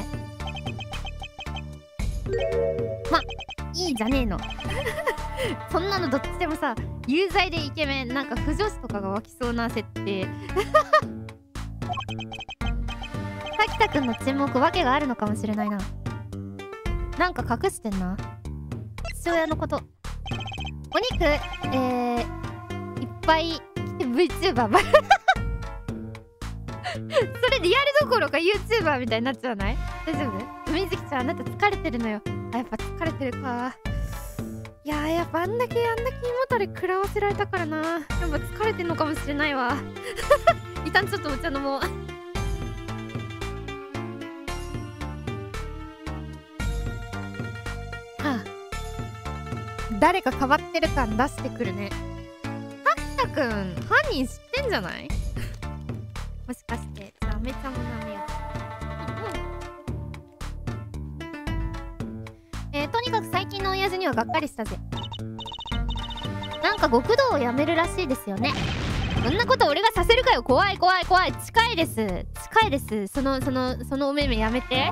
ま、いいじゃねえのそんなのどっちでもさ、有罪でイケメン、なんか不女子とかが湧きそうな設定滝田くんの沈黙わけがあるのかもしれないな。なんか隠してんな、父親のこと。お肉えー、いっぱい VTuber それリアルどころか YouTuber みたいになっちゃわない？大丈夫？みずきちゃん、あなた疲れてるのよ。あ、やっぱ疲れてるか。いやー、やっぱあんだけあんだけ胃もたれ食らわせられたからな。やっぱ疲れてんのかもしれないわ一旦ちょっとお茶飲もうはあ、誰か変わってる感出してくるね。滝田くん、犯人知ってんじゃないもしかして。じゃあめちゃもなめよう、うん、えー、とにかく最近の親父にはがっかりしたぜ。なんか極道をやめるらしいですよね。そんなこと俺がさせるかよ。怖い怖い怖い。近いです近いです。そのそのそのお目目やめて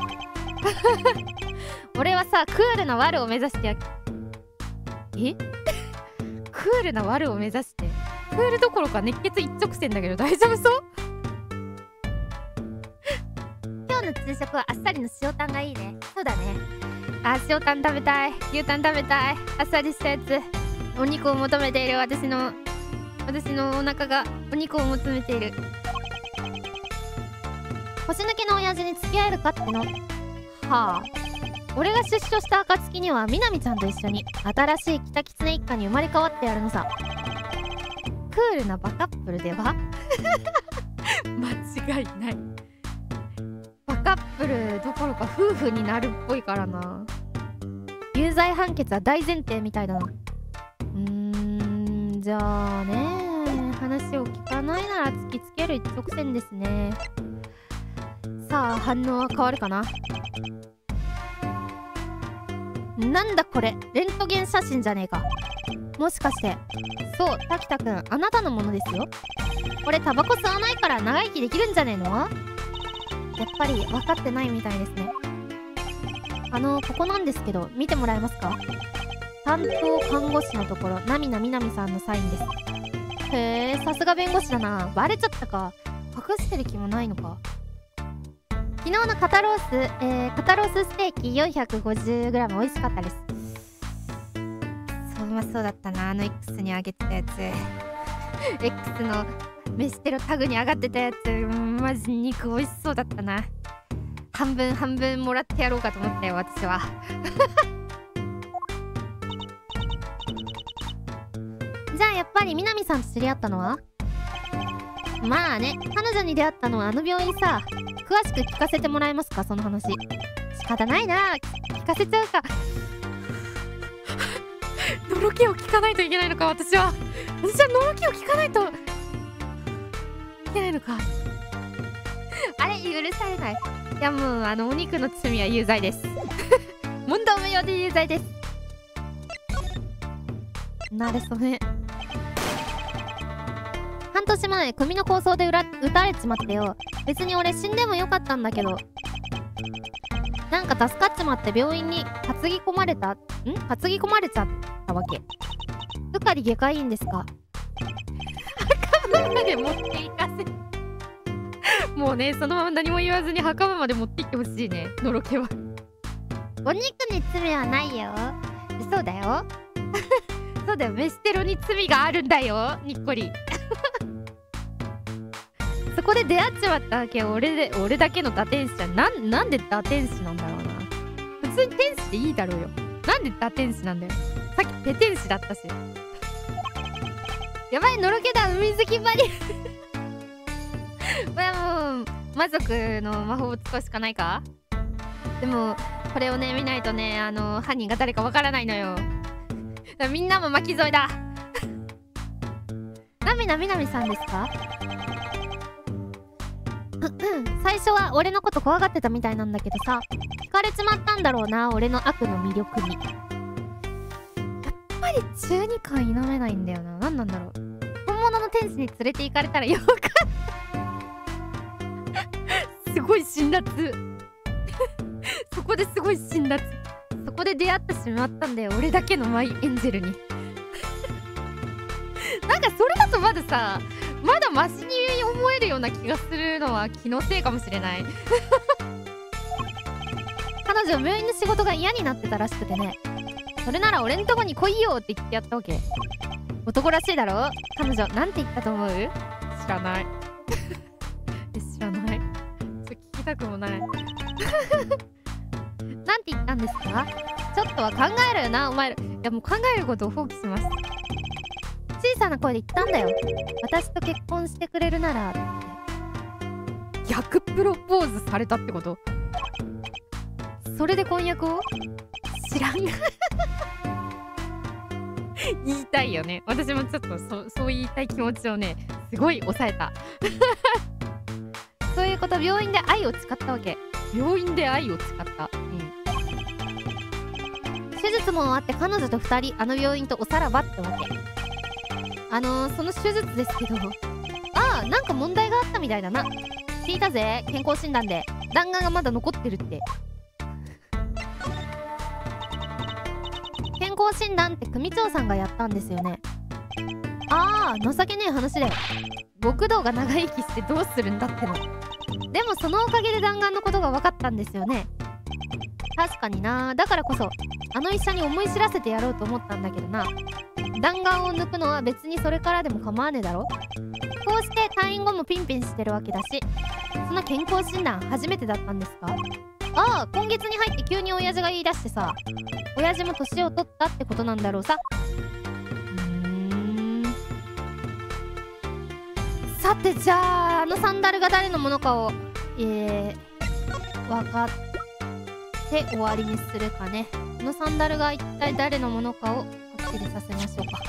俺はさ、クールなワルを目指してやえクールなワルを目指して、クールどころか熱血一直線だけど大丈夫そう今日の昼食はあっさりの塩タンがいいね。そうだね。あ、塩タン食べたい。牛タン食べたい。あっさりしたやつ。お肉を求めている私の私のお腹がお肉を求めている。腰抜けの親父に付き合えるかっての。はあ、俺が出所した暁にはみなみちゃんと一緒に新しい北狐一家に生まれ変わってやるのさ。クールなバカップルでは間違いない。バカップルどころか夫婦になるっぽいからな。有罪判決は大前提みたいだな。うーん、じゃあね、話を聞かないなら突きつける一直線ですね。さあ反応は変わるかな。なんだこれ、レントゲン写真じゃねえか。もしかして。そう、滝田くん、あなたのものですよ。俺タバコ吸わないから長生きできるんじゃねえの？やっぱり分かってないみたいですね。あのここなんですけど見てもらえますか？担当看護師のところ、なみなみなみさんのサインです。へえ、さすが弁護士だな。バレちゃったか。隠してる気もないのか。昨日の肩ロース、えー、肩ロースステーキ よんひゃくごじゅうグラム 美味しかったです。そう、うまそうだったな、あの X に上げてたやつX の飯テロタグに上がってたやつ、うん、マジ肉美味しそうだったな。 半分半分もらってやろうかと思ったよ私は。じゃあやっぱり南さんと知り合ったのは？まあね、彼女に出会ったのはあの病院さ。詳しく聞かせてもらえますか、その話。仕方ないな、聞かせちゃうか。のろけを聞かないといけないのか、私は。私はのろけを聞かないといけないのか。あれ、許されない。いやもう、あの、お肉の罪は有罪です。問答無用で有罪です。なれそめ。半年前、組の抗争で撃たれちまってよ。別に俺死んでもよかったんだけど。なんか助かっちまって病院に担ぎ込まれたん担ぎ込まれちゃったわけ。うかり外科医院ですか？墓場まで持っていかせもうね、そのまま何も言わずに墓場まで持っていってほしいね、のろけは。お肉に罪はないよ。そうだよ。そうだよ、飯テロに罪があるんだよ、にっこり。そこで出会っちまったわけよ。俺で俺だけの打天使じゃん。なん、なんで打天使なんだろうな。普通に天使でいいだろうよ。なんで打天使なんだよ。さっきペ天使だったし。やばい、のろけだ、水着ばり。まあもう魔族の魔法を使うしかないか。でもこれをね見ないとね、あの犯人が誰かわからないのよ。みんなも巻き添えだ。なみなみなみさんですか？最初は俺のこと怖がってたみたいなんだけどさ、惹かれちまったんだろうな、俺の悪の魅力に。やっぱり中二感否めないんだよな。何なんだろう。本物の天使に連れて行かれたらよかった。すごい辛辣。そこですごい辛辣。そこで出会ってしまったんだよ、俺だけのマイエンジェルに。なんかそれだとまださ、まだマシに思えるような気がするのは気のせいかもしれない。彼女病院の仕事が嫌になってたらしくてね、それなら俺んとこに来いよって言ってやったわけ。男らしいだろ。彼女なんて言ったと思う？知らない。知らない。ちょっと聞きたくもない。なんて言ったんですか？ちょっとは考えろよなお前ら。いやもう考えることを放棄します。小さな声で言ったんだよ。私と結婚してくれるならって。逆プロポーズされたってこと？それで婚約を？知らん。言いたいよね。私もちょっと そ, そう言いたい気持ちをねすごい抑えた。そういうこと、病院で愛を誓ったわけ。病院で愛を誓った。うん。手術も終わって彼女とふたりあの病院とおさらばってわけ。あのー、その手術ですけど、ああ、なんか問題があったみたいだな。聞いたぜ、健康診断で弾丸がまだ残ってるって。健康診断って組長さんがやったんですよね。ああ、情けねえ話だよ。極道が長生きしてどうするんだっての。でもそのおかげで弾丸のことが分かったんですよね。確かにな。だからこそあの医者に思い知らせてやろうと思ったんだけどな。弾丸を抜くのは別にそれからでも構わねえだろ。こうして退院後もピンピンしてるわけだし、その健康診断初めてだったんですか？ああ、今月に入って急に親父が言い出してさ、親父も年を取ったってことなんだろうさ。うーん。さてじゃあ、あのサンダルが誰のものかをえー、分かって終わりにするかね。このサンダルが一体誰のものかをはっきりさせましょうか。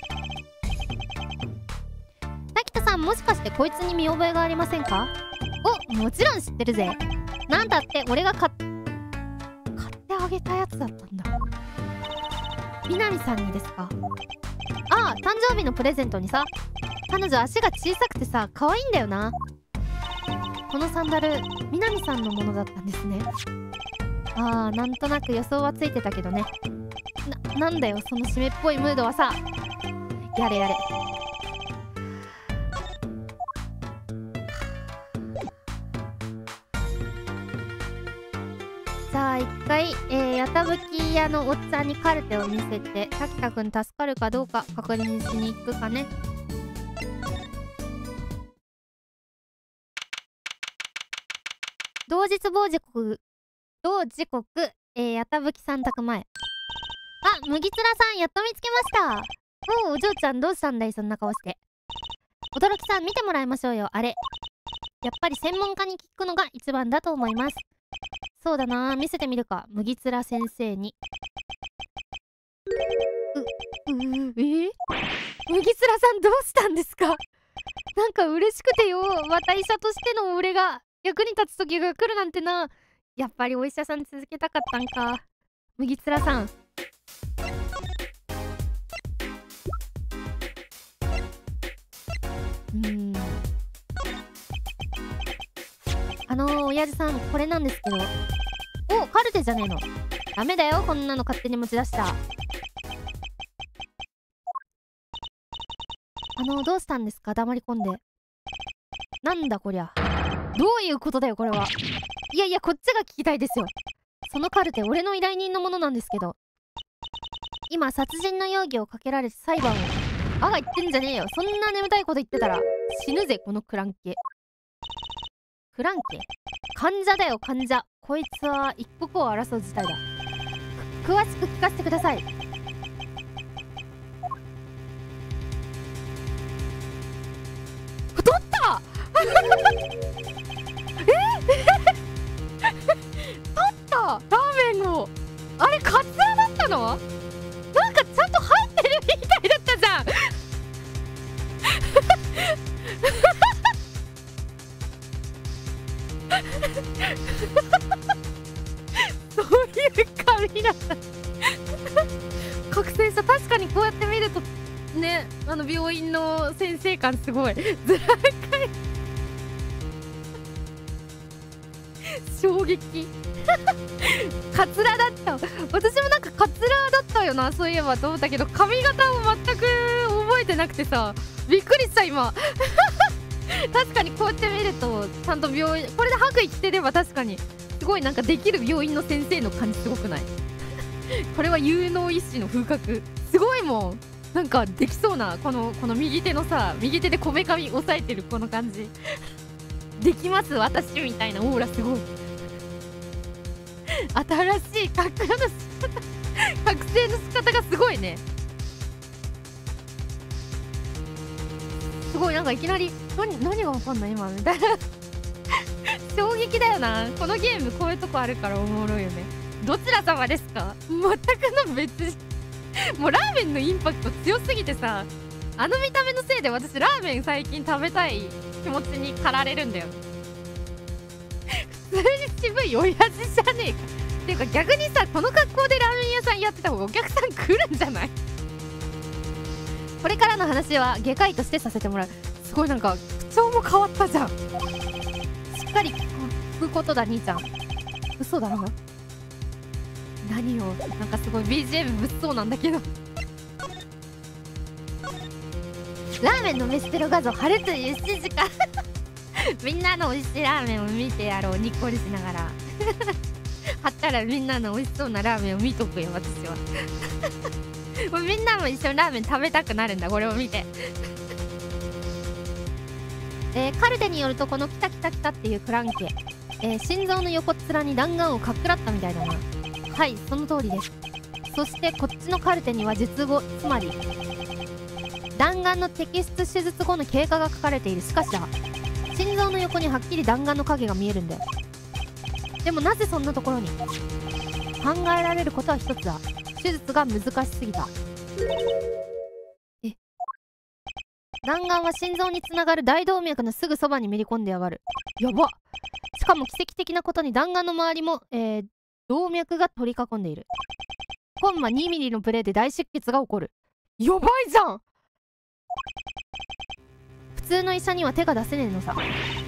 滝田さん、もしかしてこいつに見覚えがありませんか？お、もちろん知ってるぜ。なんだって俺が買っ買ってあげたやつだったんだ。南さんにですか？ああ、誕生日のプレゼントにさ。彼女足が小さくてさ、可愛いんだよな。このサンダル南さんのものだったんですね。ああ、なんとなく予想はついてたけどね。な、なんだよその湿っぽいムードはさ。やれやれ。じゃあ一回、えー、やたぶき屋のおっちゃんにカルテを見せて、滝田くん助かるかどうか確認しに行くかね。 同日某時刻同時刻、えー、やたぶきさん宅前。あ、麦つらさんやっと見つけました。おう、お嬢ちゃんどうしたんだいそんな顔して。驚きさん見てもらいましょうよ。あれやっぱり専門家に聞くのが一番だと思います。そうだな、見せてみるか、麦つら先生に。う、う、えー、麦つらさんどうしたんですか？なんか嬉しくてよ、また医者としての俺が役に立つ時が来るなんてな。やっぱりお医者さん続けたかったんか。麦つらさん。うーん。あのー、親父さん、これなんですけど。お、カルテじゃねえの。ダメだよ、こんなの勝手に持ち出した。あのー、どうしたんですか？黙り込んで。なんだこりゃ。どういうことだよこれは。いやいや、こっちが聞きたいですよ。そのカルテ俺の依頼人のものなんですけど、今殺人の容疑をかけられて裁判を。あが言ってんじゃねえよ。そんな眠たいこと言ってたら死ぬぜこのクランケ。クランケ患者だよ患者。こいつは一刻を争う事態だ。詳しく聞かせてください。太ったえ取ったラーメンを。あれカツラだったの？なんかちゃんと入ってるみたいだったじゃんそういう髪だった覚醒した。確かにこうやって見るとね、あの病院の先生感すごいずらかい衝撃カツラだった。私もなんかカツラだったよなそういえばと思ったけど、髪型を全く覚えてなくてさ、びっくりした今確かにこうやって見るとちゃんと病院、これで白衣着てれば確かにすごいなんかできる病院の先生の感じすごくない？これは有能医師の風格すごいもん。なんかできそうなこのこの右手のさ、右手でこめかみ押さえてるこの感じできます私みたいなオーラすごい新しい覚醒の仕方覚醒の仕方がすごいね。すごいなんかいきなり何何がわかんない今みたいな衝撃だよな。このゲームこういうとこあるからおもろいよね。どちら様ですか？全くの別人もうラーメンのインパクト強すぎてさ、あの見た目のせいで私ラーメン最近食べたい気持ちに駆られるんだよ普通に渋い親父じゃねえかっていうか、逆にさこの格好でラーメン屋さんやってた方がお客さん来るんじゃない？これからの話は外科医としてさせてもらう。すごいなんか口調も変わったじゃん。しっかり聞くことだ兄ちゃん。嘘だろ何をなんかすごい ビージーエム 物騒なんだけどラーメンの飯テロ画像貼るという指示かみんなの美味しいラーメンを見てやろう、にっこりしながら貼ったらみんなの美味しそうなラーメンを見とくよ私はもうみんなも一緒にラーメン食べたくなるんだこれを見てえー、カルテによるとこのキタキタキタっていうクランケ、えー、心臓の横っ面に弾丸をかっくらったみたいだな。はい、その通りです。そしてこっちのカルテには術後、つまり弾丸の摘出手術後の経過が書かれている。しかしだ、心臓の横にはっきり弾丸の影が見えるんだよ。でもなぜそんなところに？考えられることは一つだ。手術が難しすぎた。え、弾丸は心臓につながる大動脈のすぐそばにめり込んでやがる。やば。しかも奇跡的なことに弾丸の周りも、えー、動脈が取り囲んでいる。コンマにミリのブレで大出血が起こる。やばいじゃん。普通の医者には手が出せねえのさ。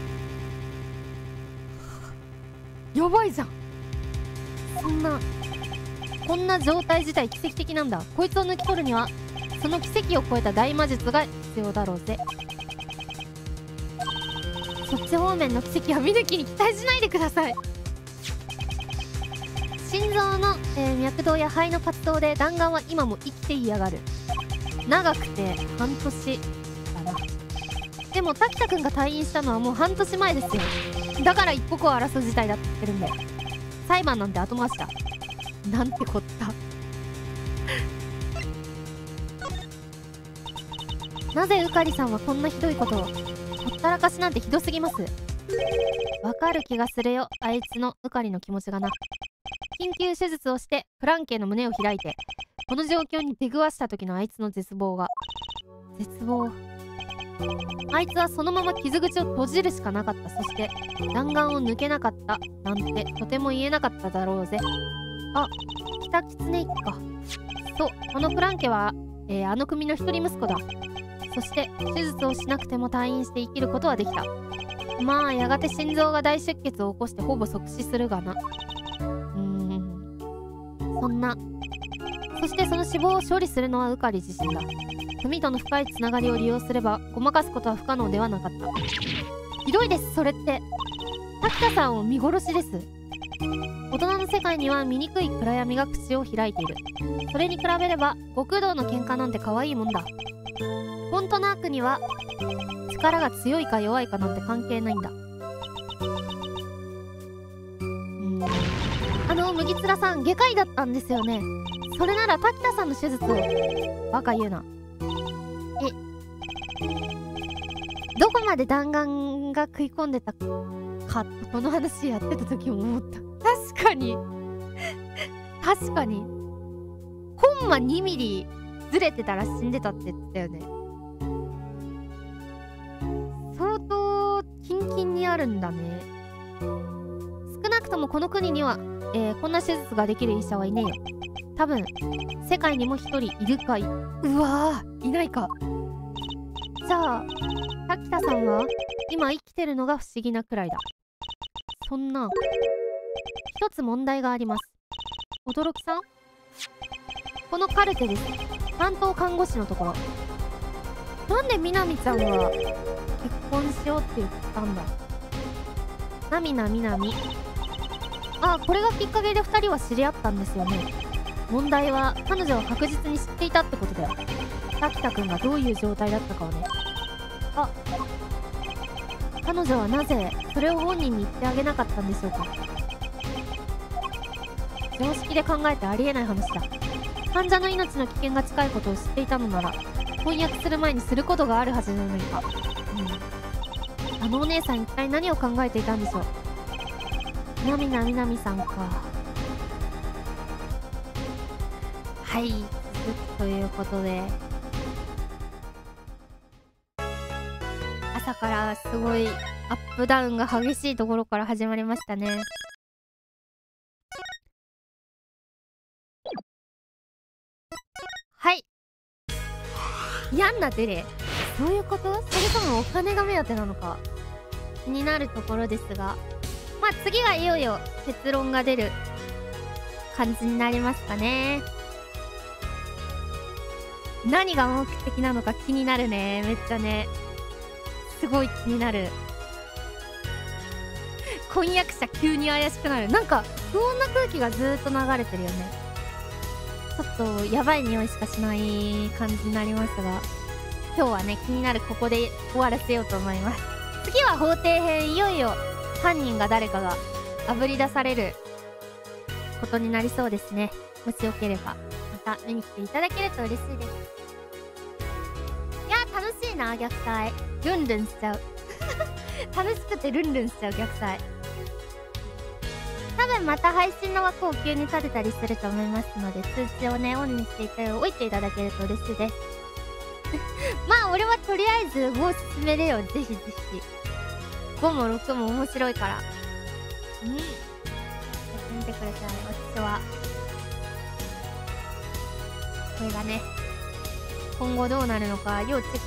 やばいじゃん。そんなこんな状態自体奇跡的なんだ。こいつを抜き取るにはその奇跡を超えた大魔術が必要だろうぜ。そっち方面の奇跡は見抜きに期待しないでください。心臓の、えー、脈動や肺の活動で弾丸は今も生きていやがる。長くて半年だな。でも滝田くんが退院したのはもう半年前ですよ。 だから一刻を争う事態だって言ってるんだよ。裁判なんて後回しだ。なんてこった。なぜうかりさんはこんなひどいことを。ほったらかしなんてひどすぎます。わかる気がするよ、あいつのうかりの気持ちがな。緊急手術をしてフランケの胸を開いてこの状況に出くわした時のあいつの絶望が。絶望。あいつはそのまま傷口を閉じるしかなかった。そして弾丸を抜けなかったなんてとても言えなかっただろうぜ。あ、北狐一家か。そう、このフランケは、えー、あの組の一人息子だ。そして手術をしなくても退院して生きることはできた。まあやがて心臓が大出血を起こしてほぼ即死するがな。うーん、そんな。そしてその死亡を処理するのはうかり自身だ。組との深いつながりを利用すればごまかすことは不可能ではなかった。ひどいです、それって。滝田さんを見殺しです。大人の世界には醜い暗闇が口を開いている。それに比べれば極道の喧嘩なんて可愛いもんだ。本当の悪には力が強いか弱いかなんて関係ないんだ。うん、あの麦つらさん外科医だったんですよね。それなら滝田さんの手術を。バカ言うな。え、どこまで弾丸が食い込んでたかこの話やってた時も思った。確かに確かにコンマにミリずれてたら死んでたって言ってたよね。相当キンキンにあるんだね。少なくともこの国には、えー、こんな手術ができる医者はいねえよ。多分世界にも一人いるかい。うわー、いないか。じゃあ滝田さんは今生きてるのが不思議なくらいだ。そんな。一つ問題があります。驚きさん、このカルテです。担当看護師のところ。なんでみなみちゃんは結婚しようって言ったんだ。なみなみなみ。あ、これがきっかけでふたりは知り合ったんですよね。問題は彼女は確実に知っていたってことだよ。滝田くんがどういう状態だったかをね。あ、彼女はなぜそれを本人に言ってあげなかったんでしょうか。常識で考えてありえない話だ。患者の命の危険が近いことを知っていたのなら翻訳する前にすることがあるはずなのにか。うん、あのお姉さん一体何を考えていたんでしょう。なみなみなみさんか。はい、ということで朝からすごいアップダウンが激しいところから始まりましたね。はい、やんなデレ。そういうこと？それともお金が目当てなのか気になるところですが、まあ次はいよいよ結論が出る感じになりますかね。何が目的なのか気になるね。めっちゃね、すごい気になる。婚約者急に怪しくなる。なんか不穏な空気がずーっと流れてるよね。ちょっとやばい匂いしかしない感じになりますが、今日はね気になるここで終わらせようと思います。次は法廷編。いよいよ犯人が誰かがあぶり出されることになりそうですね。もしよければまた見に来ていただけると嬉しいです。いやー楽しいな。虐待ルンルンしちゃう楽しくてルンルンしちゃう虐待。多分また配信の枠を急に立てたりすると思いますので、通知をねオンにしておいていただけると嬉しいですまあ俺はとりあえずごを進めるよ。ぜひぜひごもろくも面白いから、うん、やってみてください。私はこれがね今後どうなるのか要チェックでございます。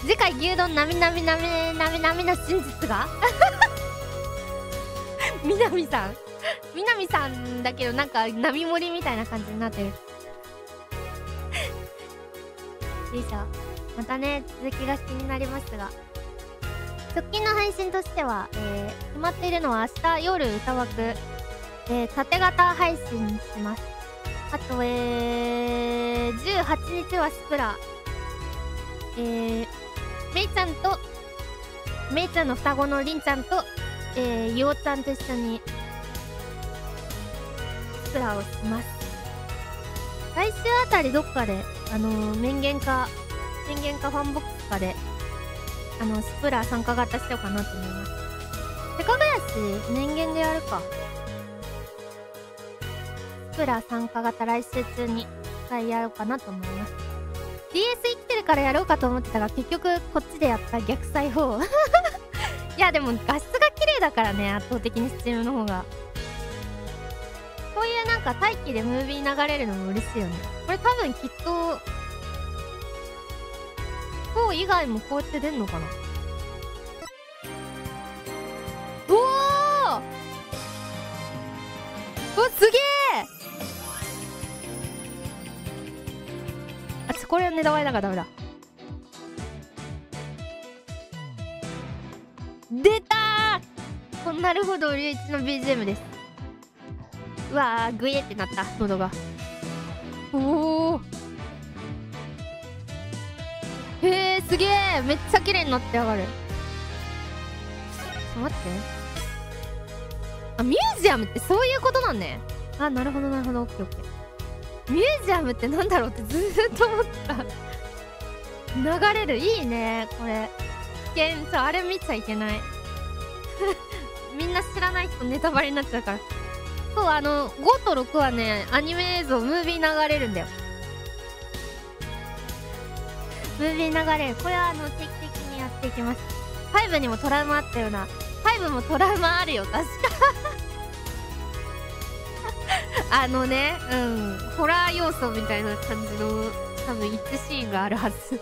次回牛丼なみなみなみなみなみの真実がみなみさんみなみさんだけどなんか並盛りみたいな感じになってるよいしょ。またね続きが気になりますが、直近の配信としては、えー、決まっているのは明日夜歌枠、えー、縦型配信します。あとえー、じゅうはちにちはスプラ、えー、めいちゃんとめいちゃんの双子のりんちゃんと、えー、ゆおちゃんと一緒にスプラをします。来週あたりどっかであのー、面言か面言かファンボックスかであのスプラ参加型しようかなと思います。せっかくやし面言でやるか。スプラ参加型来週中に一回やろうかなと思います。 ディーエス 生きてるからやろうかと思ってたが結局こっちでやった逆再放いやでも画質が綺麗だからね、圧倒的にスチームの方が。こういうなんか待機でムービー流れるのも嬉しいよね。これ多分きっとフォー以外もこうやって出んのかな。おおお、すげえ。あ、ちょ、これはネタバレだからダメだ。出たー。こんなるほど龍一の ビージーエム です。うわー、グイエってなった喉が。おお、へえ、すげえ、めっちゃ綺麗になってやがる。ちょっと待って、あ、ミュージアムってそういうことなんね。あ、なるほどなるほど、オッケーオッケー。ミュージアムってなんだろうってずーっと思った流れる、いいねこれ。危険、ちょ、あれ見ちゃいけないみんな知らない人ネタバレになっちゃうから。そう、あのごとろくはね、アニメ映像ムービー流れるんだよ。ムービー流れる。これはあの定期的にやっていきます。ファイブにもトラウマあったような。ファイブもトラウマあるよ確かあのね、うん、ホラー要素みたいな感じの多分一シーンがあるはず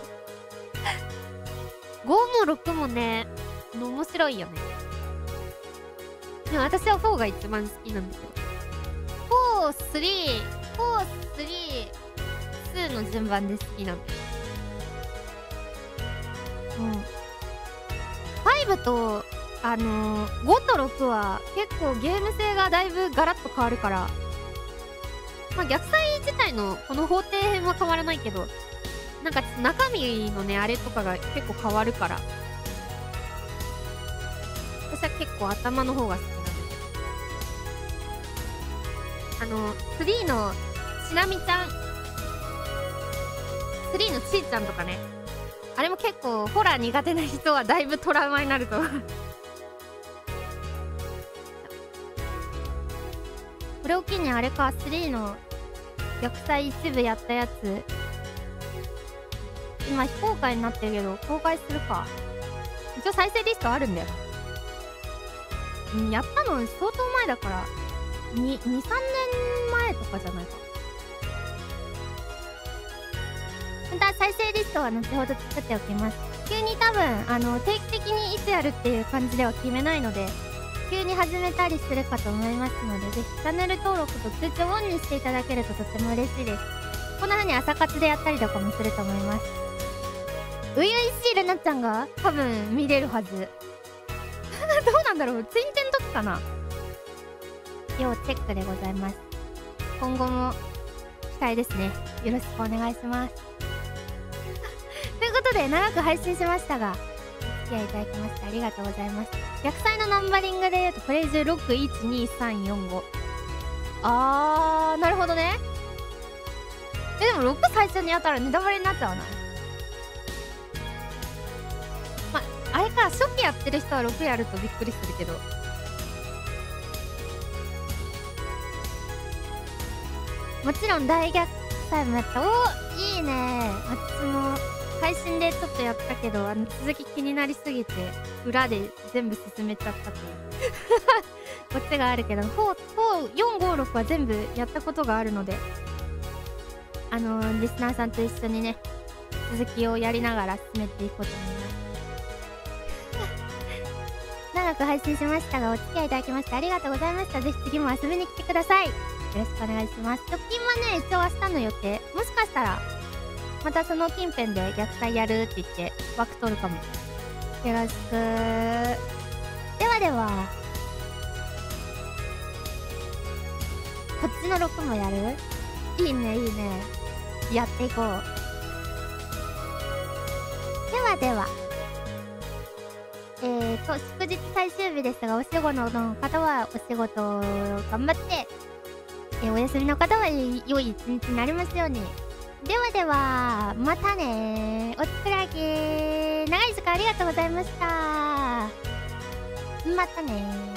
ごもろくもね面白いよね。でも私はフォーが一番好きなんだけど、フォー、スリー、フォー、スリー、ツーの順番で好きなんだよ。うん、ファイブとあのー、ごとろくは結構ゲーム性がだいぶガラッと変わるから、まあ逆祭自体のこの法廷編は変わらないけど、なんか中身のねあれとかが結構変わるから、私は結構頭の方が好きなんだけど、あのスリーのしなみちゃん、スリーのちーちゃんとかね、あれも結構ホラー苦手な人はだいぶトラウマになると思うこれを機にあれか、スリーの逆祭一部やったやつ今非公開になってるけど公開するか。一応再生リストあるんだよ。うん、やったの相当前だからに、に、さんねんまえとかじゃないか。また再生リストは後ほど作っておきます。急に多分あの定期的にいつやるっていう感じでは決めないので、急に始めたりするかと思いますので、ぜひチャンネル登録と通知をオンにしていただけるととっても嬉しいです。こんな風に朝活でやったりとかもすると思います。ういういしいルナちゃんが多分見れるはずどうなんだろう、ツインテンの時かな。要チェックでございます。今後も期待ですね。よろしくお願いしますということで長く配信しましたがお付き合いいただきましてありがとうございます。逆祭のナンバリングで言うとプレイ中ろく、いち、に、さん、よん、ご。あー、なるほどね。え、でもろく最初にやったらネタバレになっちゃわない？ま、あれか、初期やってる人はろくやるとびっくりするけど。もちろん大逆祭もやった。おー、いいね。私も配信でちょっとやったけど、あの続き気になりすぎて裏で全部進めちゃったというこっちがあるけど、よん、ご、ろくは全部やったことがあるので、あのー、リスナーさんと一緒にね続きをやりながら進めていこうと思います長く配信しましたがお付き合いいただきましてありがとうございました。ぜひ次も遊びに来てください。よろしくお願いします。直近はね一応明日の予定、もしかしたらまたその近辺で逆祭やるって言って枠取るかも。よろしく。ではではこっちのろくもやる？いいねいいね、やっていこう。ではではえーと、祝日最終日ですが、お仕事の方はお仕事を頑張って、えー、お休みの方は良い一日になりますように。ではでは、またねー。おつくらげー。長い時間ありがとうございました。またねー。